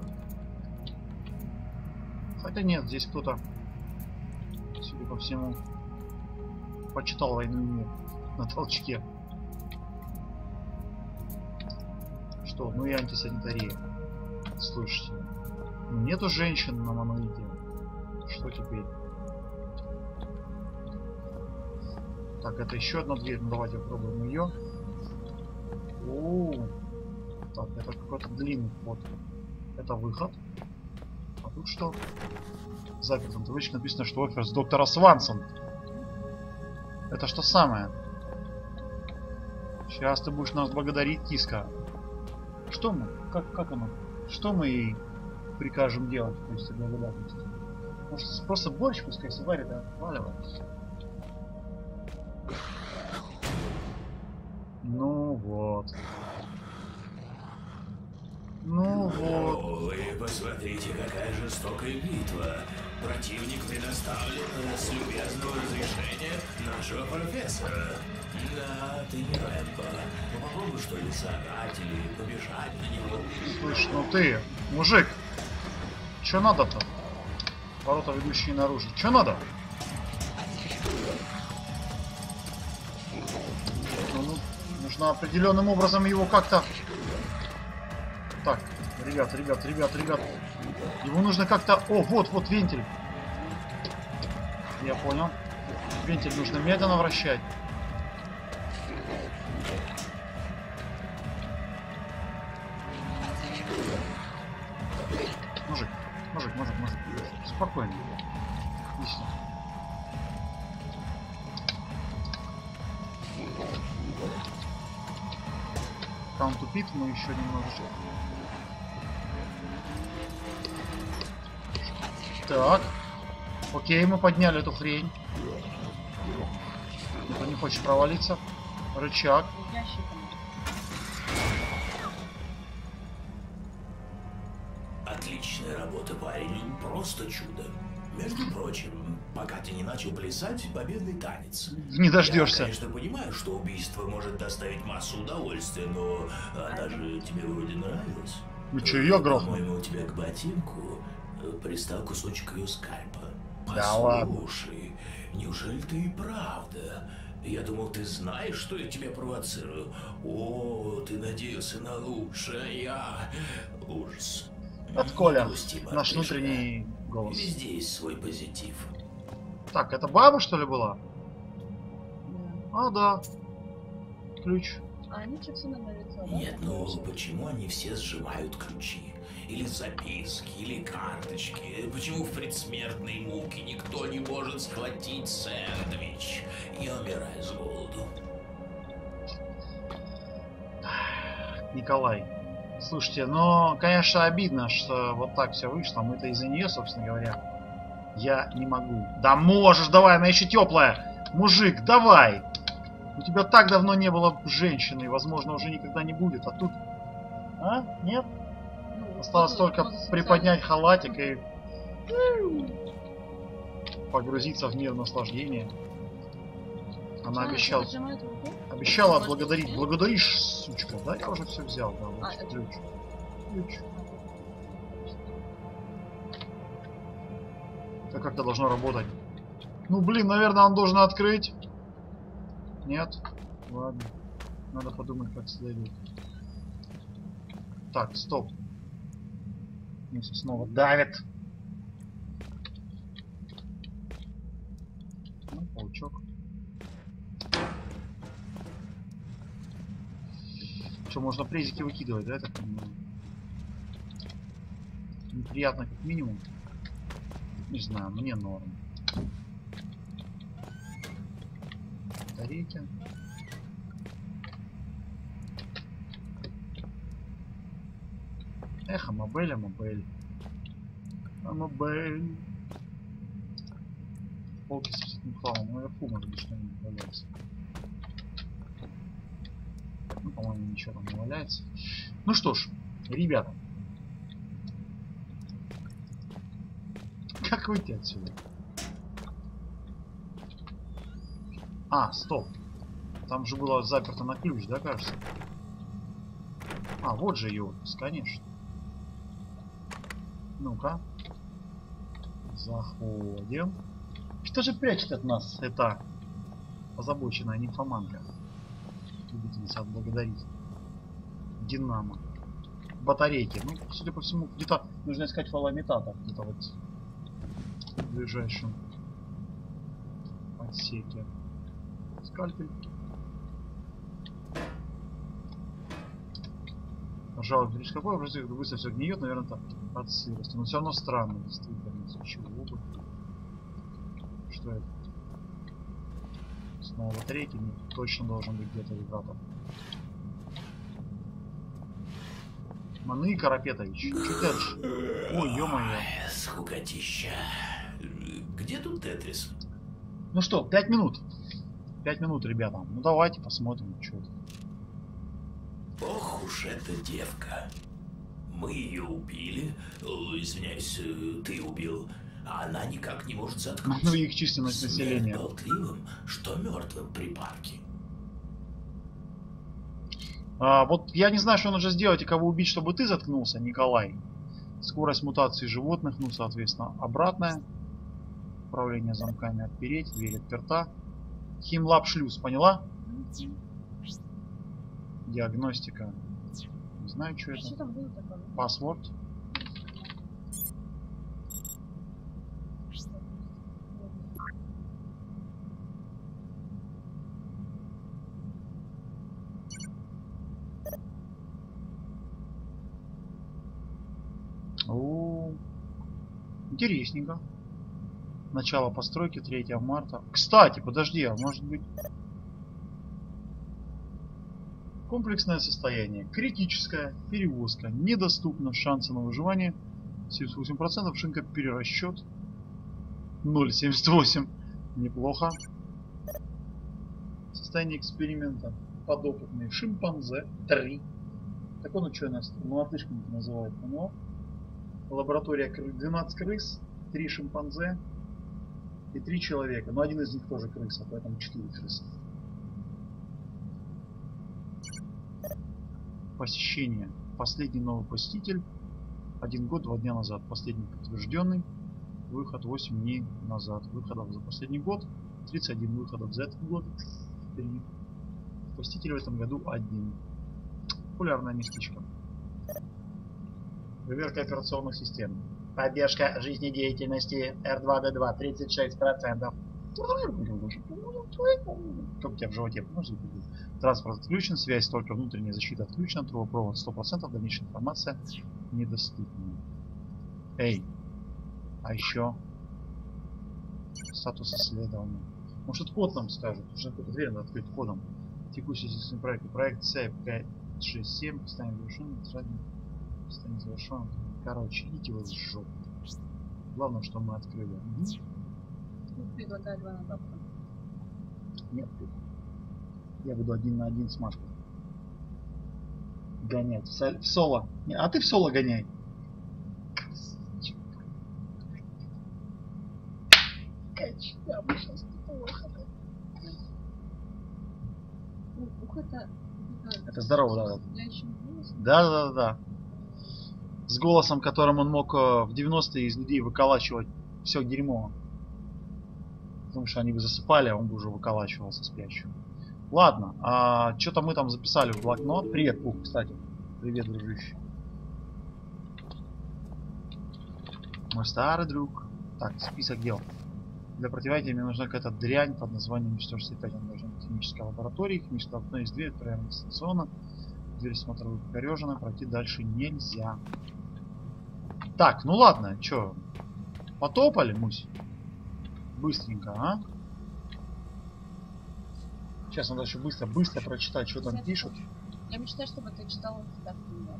Хотя нет, здесь кто-то, судя по всему, почитал «Войну и мир» на толчке. Что? Ну и антисанитария. Слушайте. Ну, нету женщин на Мануике. Что теперь? Так, это еще одна дверь. Ну давайте попробуем ее. О-о-о. Так, это какой-то длинный вход. Это выход. А тут что? В запертом табличке написано, что офис доктора Свансон. Это что самое? Сейчас ты будешь нас благодарить, киска. Что мы? Как оно? Что мы ей прикажем делать в качестве благодарности. Может, просто борщ пускай сварит, да? Отваливай. Ну вот. Ну вот. Ой, посмотрите, какая жестокая битва. Противник предоставлен с любезного разрешения нашего профессора. Да, ты не Рэмбо. Ну попробуй что ли сорать или побежать на него. Слышь, ну ты, мужик, чё надо-то? Ворота, ведущие наружу. Чё надо? Ну, нужно определенным образом его как-то... Так, ребят. Его нужно как-то... О, вот вентиль. Я понял. Вентиль нужно медленно вращать. Мужик. Спокойно. Иди сюда. Каунт тупит, мы еще немножечко. Так. Окей, мы подняли эту хрень. Никто не хочет провалиться. Рычаг. Отличная работа, парень. Просто чудо. Между прочим, пока ты не начал плясать победный танец. Не дождешься. Я, конечно, понимаю, что убийство может доставить массу удовольствия, но она же тебе вроде нравилась. Ну что, ее грохнул? По-моему, у тебя к ботинку пристал кусочек ее скальпа. Да ладно. Послушай, неужели ты и правда? Я думал, ты знаешь, что я тебя провоцирую. О, ты надеялся на лучшее, Ужас. От Коля, Грусти, наш внутренний голос. Везде есть свой позитив. Так, это баба, что ли, была? А, да. Ключ. А они что все надаются? Нет, ну почему они все сжимают ключи? Или записки, или карточки? Почему в предсмертной муке никто не может схватить сэндвич? Я умираю с голоду. Николай. Слушайте, но, конечно, обидно, что вот так все вышло. Мы-то из-за нее, собственно говоря. Я не могу. Да можешь, давай, она еще теплая. Мужик, давай. У тебя так давно не было женщины, возможно, уже никогда не будет. А тут... А? Нет? Осталось только приподнять халатик и... погрузиться в мир наслаждения. Она обещала отблагодарить. Благодаришь, сучка. Да, я уже все взял. Да, вот ключ. Это как-то должно работать. Ну, блин, наверное, он должен открыть. Нет? Ладно. Надо подумать, как следует. Так, стоп. Снова давит. Ну, паучок. Что, можно презики выкидывать, да, это? Неприятно как минимум. Не знаю, мне норм. Батарейки. Эх, Амабель. Полки с этим хламом. Наверху, может быть, что-нибудь валяется. Ну, по-моему, ничего там не валяется. Ну что ж, ребята. Как выйти отсюда? А, стоп. Там же было заперто на ключ, да, кажется? А, вот же ее, конечно. Ну-ка. Заходим. Что же прячет от нас эта озабоченная нимфоманка? Любительница отблагодарить. Динамо. Батарейки. Ну, судя по всему, где-то нужно искать фалоимитатор. Где-то вот в ближайшем отсеке. Скальпель. Пожалуй, через какой образец быстро все гниет, наверное, это от сырости. Но все равно странно, действительно. Чего бы? Что это? Снова батарейки. Точно должен быть где-то вибратор. Маны Карапетович. Что ты? Ой, ё-моё. Скукотища. Где тут Тетрис? Ну что, 5 минут. 5 минут, ребята. Ну давайте посмотрим, что это. Ох уж эта девка. Мы ее убили. Извиняюсь, ты убил. А она никак не может заткнуться. Ну их численность населения. Болтливым, что мертвым при парке. Вот я не знаю, что нужно сделать и кого убить, чтобы ты заткнулся, Николай. Скорость мутации животных, ну, соответственно, обратная. Управление замками отпереть, дверь отперта. Химлаб шлюз, поняла? Диагностика. Не знаю, что это. Паспорт. О, интересненько. Начало постройки 3 марта. Кстати, подожди, а может быть... Комплексное состояние. Критическая. Перевозка. Недоступна. Шансы на выживание 78%. Шинка перерасчет. 0,78. Неплохо. Состояние эксперимента. Подопытный шимпанзе. 3. Так он что у нас? Мартышками называют. Ну, лаборатория 12 крыс. 3 шимпанзе. И 3 человека. Но один из них тоже крыса, поэтому 4 крысы. Посещение. Последний новый посетитель. 1 год, 2 дня назад. Последний подтвержденный. Выход 8 дней назад. Выходов за последний год 31 выходов за этот год. 3. Посетитель в этом году 1. Популярное местечко. Проверка операционных систем. Поддержка жизнедеятельности R2-D2 36%. Как у тебя в животе? Транспорт отключен, связь только внутренняя защита отключена, трубопровод 100%, дальнейшая информация недоступна. Эй, а еще статус исследования. Может, код нам скажет? Нужно какую-то дверь надо открыть кодом. Текущий системный проект. Проект C567. Постоянно завершен. Постоянно завершен. Короче, идите вы в жопу. Главное, что мы открыли. Предлагаю 2 на 2. Нет. Я буду 1 на 1 с Машкой. Гонять. В соло. А ты в соло гоняй. Это здорово, да. Да. С голосом, которым он мог в 90-е из людей выколачивать все дерьмо. Потому что они бы засыпали, а он бы уже выколачивался спящим. Ладно, а что-то мы там записали в блокнот. Привет, Пух, кстати. Привет, дружище. Мой старый друг. Так, список дел. Для противодействия мне нужна какая-то дрянь под названием Уничтожить 5. Он должен быть в химической лаборатории. Химическое окно есть дверь, отправляем дистанционно. Дверь смотровой покорежена, пройти дальше нельзя. Так, ну ладно, чё? Потопали, Мусь? Быстренько, а? Сейчас надо еще быстро прочитать, что там пишут. Я мечтаю, чтобы ты читал это.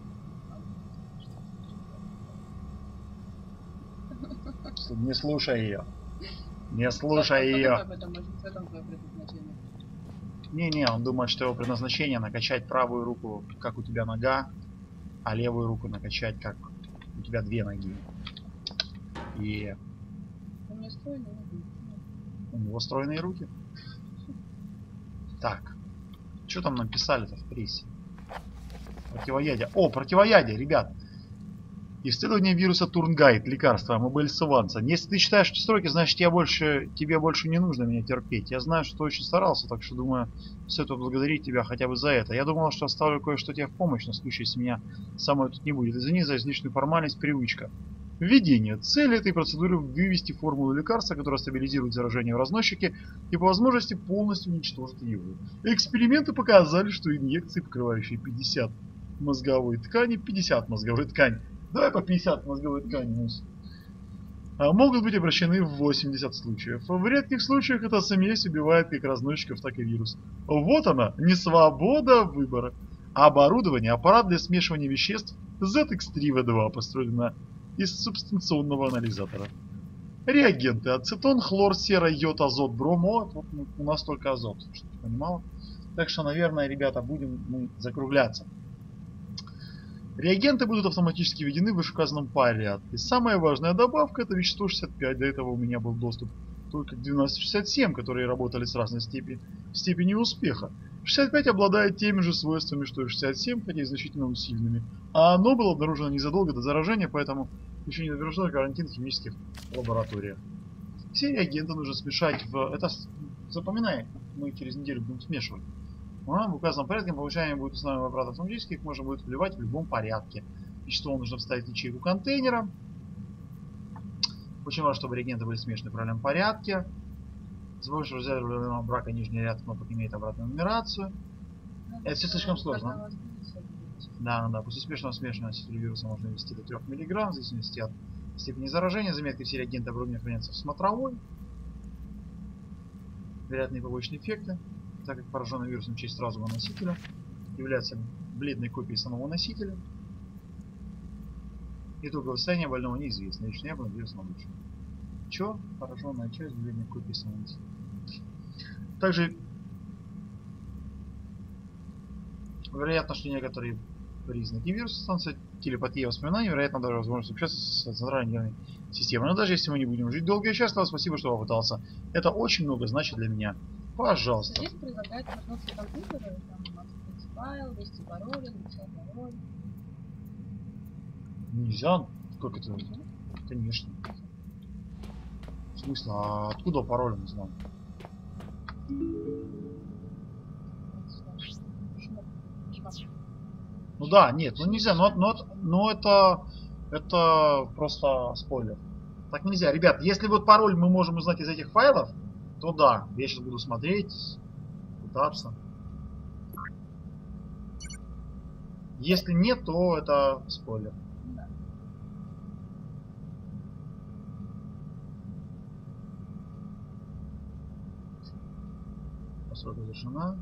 Не слушай ее. Не слушай ее. Не, он думает, что его предназначение накачать правую руку, как у тебя нога, а левую руку накачать, как у тебя 2 ноги. И у него стройные руки. Так, что там написали-то в прессе? Противоядие. О, противоядие, ребят. Исследование вируса Турнгайт, лекарство Мобильсованца. Если ты читаешь эти строки, значит тебе больше не нужно меня терпеть. Я знаю, что ты очень старался, так что думаю, стоит поблагодарить тебя хотя бы за это. Я думал, что оставлю кое-что тебе в помощь на случай, если меня самой тут не будет. Извини за излишнюю формальность, привычка. Введение. Цель этой процедуры — вывести формулу лекарства, которая стабилизирует заражение в разносчике и по возможности полностью уничтожит его. Эксперименты показали, что инъекции, покрывающие 50 мозговой ткани, 50 мозговой ткани, давай по 50 мозговой ткани, могут быть обращены в 80 случаев. В редких случаях эта смесь убивает как разносчиков, так и вирус. Вот она, не свобода выбора. Оборудование, аппарат для смешивания веществ ZX3V2 построена из субстанционного анализатора. Реагенты: ацетон, хлор, сера, йод, азот, бром. Вот у нас только азот, чтобы ты понимал. Так что, наверное, ребята, будем мы закругляться. Реагенты будут автоматически введены в вышеуказанном порядке. Самая важная добавка — это вещество 65. До этого у меня был доступ только к 1267, которые работали с разной степенью успеха. 65 обладает теми же свойствами, что и 67, хотя и значительно усиленными. А оно было обнаружено незадолго до заражения, поэтому еще не завершен карантин в химических лабораториях. Все реагенты нужно смешать в... Это запоминай, мы через неделю будем смешивать. В указанном порядке повышение будет устанавливать аппарат автоматически, их можно будет вливать в любом порядке. Вещество нужно вставить в ячейку контейнера. Очень важно, чтобы реагенты были смешаны в правильном порядке. С помощью резервного брака нижний ряд кнопок имеет обратную нумерацию. Это все слишком сложно. Да. После успешного смешивания носителя вируса можно ввести до 3 мг, в зависимости от степени заражения. Заметки все реагенты оборудования хранятся в смотровой. Вероятные побочные эффекты, так как пораженный вирусом часть разума носителя является бледной копией самого носителя. Итоговое состояние больного неизвестно. Лично я был вирусом обычно. Чё? Пораженная часть бледной копии самого носителя. Также вероятно, что некоторые признаки вируса станция телепатии воспоминаний, вероятно, даже возможность общаться с центральной нервной системой. Но даже если мы не будем жить долго и счастливо, спасибо, что попытался. Это очень много значит для меня. Пожалуйста. Здесь предлагают вернуться к компьютеру, там открыть файл, ввести пароль, написать пароль. Нельзя? Как это? Конечно. В смысле? А откуда пароль, не знаю? Ну да, нет, ну нельзя, но это просто спойлер. Так нельзя. Ребят, если вот пароль мы можем узнать из этих файлов, то да, я сейчас буду смотреть, пытаться. Если нет, то это спойлер. Постройка завершена.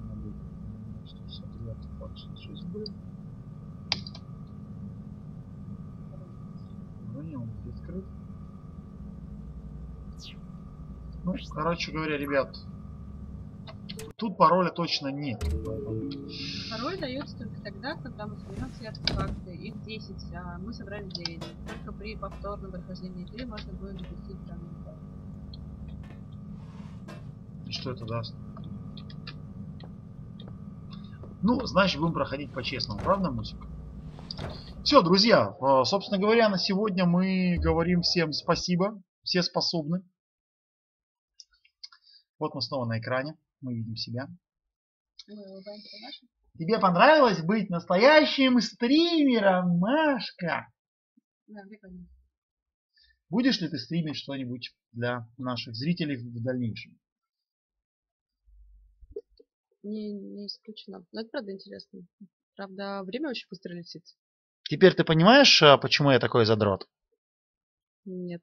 169 66 будет. Он будет открыт. Ну, короче говоря, ребят, тут пароля точно нет. Пароль дается только тогда, когда мы соберем все артефакты. Их 10, а мы собрали 9. Только при повторном прохождении игры можно будет запустить данный пароль. И что это даст? Ну, значит, будем проходить по-честному, правда, музыка? Все, друзья, собственно говоря, на сегодня мы говорим всем спасибо. Все способны. Вот мы снова на экране. Мы видим себя. Тебе понравилось быть настоящим стримером, Машка? Да, прикольно. Будешь ли ты стримить что-нибудь для наших зрителей в дальнейшем? Не исключено. Но это правда интересно. Правда, время очень быстро летит. Теперь ты понимаешь, почему я такой задрот? Нет.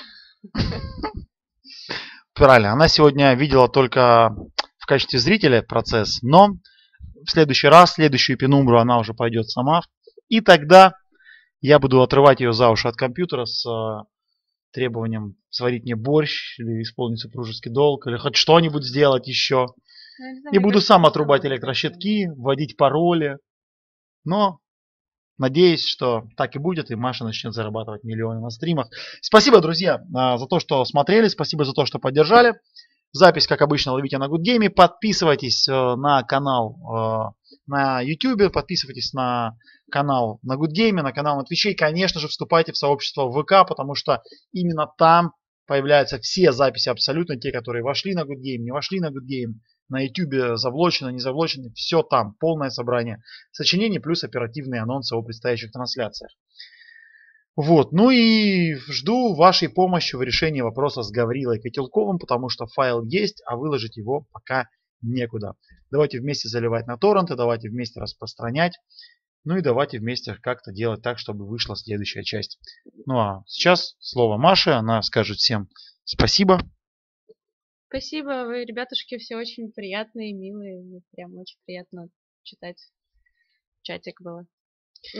Правильно, она сегодня видела только в качестве зрителя процесс, но в следующий раз, следующую пенумбру она уже пойдет сама. И тогда я буду отрывать ее за уши от компьютера с требованием сварить мне борщ, или исполнить супружеский долг, или хоть что-нибудь сделать еще. И буду сам отрубать электрощитки, вводить пароли. Но надеюсь, что так и будет, и Маша начнет зарабатывать миллионы на стримах. Спасибо, друзья, за то, что смотрели. Спасибо за то, что поддержали. Запись, как обычно, ловите на Good Game. Подписывайтесь на канал на YouTube. Подписывайтесь на канал на Good Game, на канал на Twitch. И, конечно же, вступайте в сообщество в ВК, потому что именно там появляются все записи, абсолютно те, которые вошли на Good Game, не вошли на Good Game. На YouTube завлочено, не завлочено, все там, полное собрание сочинений, плюс оперативные анонсы о предстоящих трансляциях. Вот, ну и жду вашей помощи в решении вопроса с Гаврилой Котелковым, потому что файл есть, а выложить его пока некуда. Давайте вместе заливать на торренты, давайте вместе распространять, ну и давайте вместе как-то делать так, чтобы вышла следующая часть. Ну а сейчас слово Маше, она скажет всем спасибо. Спасибо, вы, ребятушки, все очень приятные, милые. Прям очень приятно читать. Чатик было. Ну,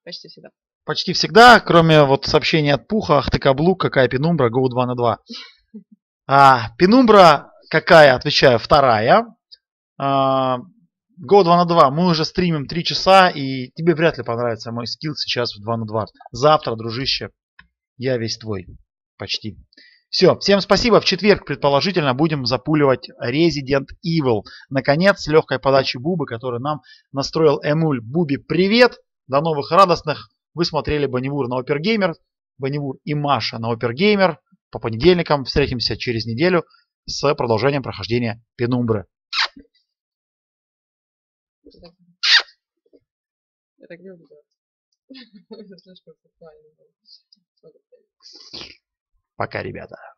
Почти всегда. Почти всегда, кроме вот сообщения от Пуха, ах ты каблук, какая пенумбра, go 2 на 2. Пенумбра какая, отвечаю, вторая. Go 2 на 2, мы уже стримим 3 часа, и тебе вряд ли понравится мой скилл сейчас в 2 на 2. Завтра, дружище, я весь твой. Почти. Все, всем спасибо. В четверг, предположительно, будем запуливать Resident Evil. Наконец, с легкой подачи Бубы, который нам настроил эмуль. Буби, привет! До новых радостных. Вы смотрели Бонневур на Опергеймер. Бонневур и Маша на Опергеймер. По понедельникам встретимся через неделю с продолжением прохождения Пенумбры. Я так люблю. Слишком сексуально. Пока, ребята.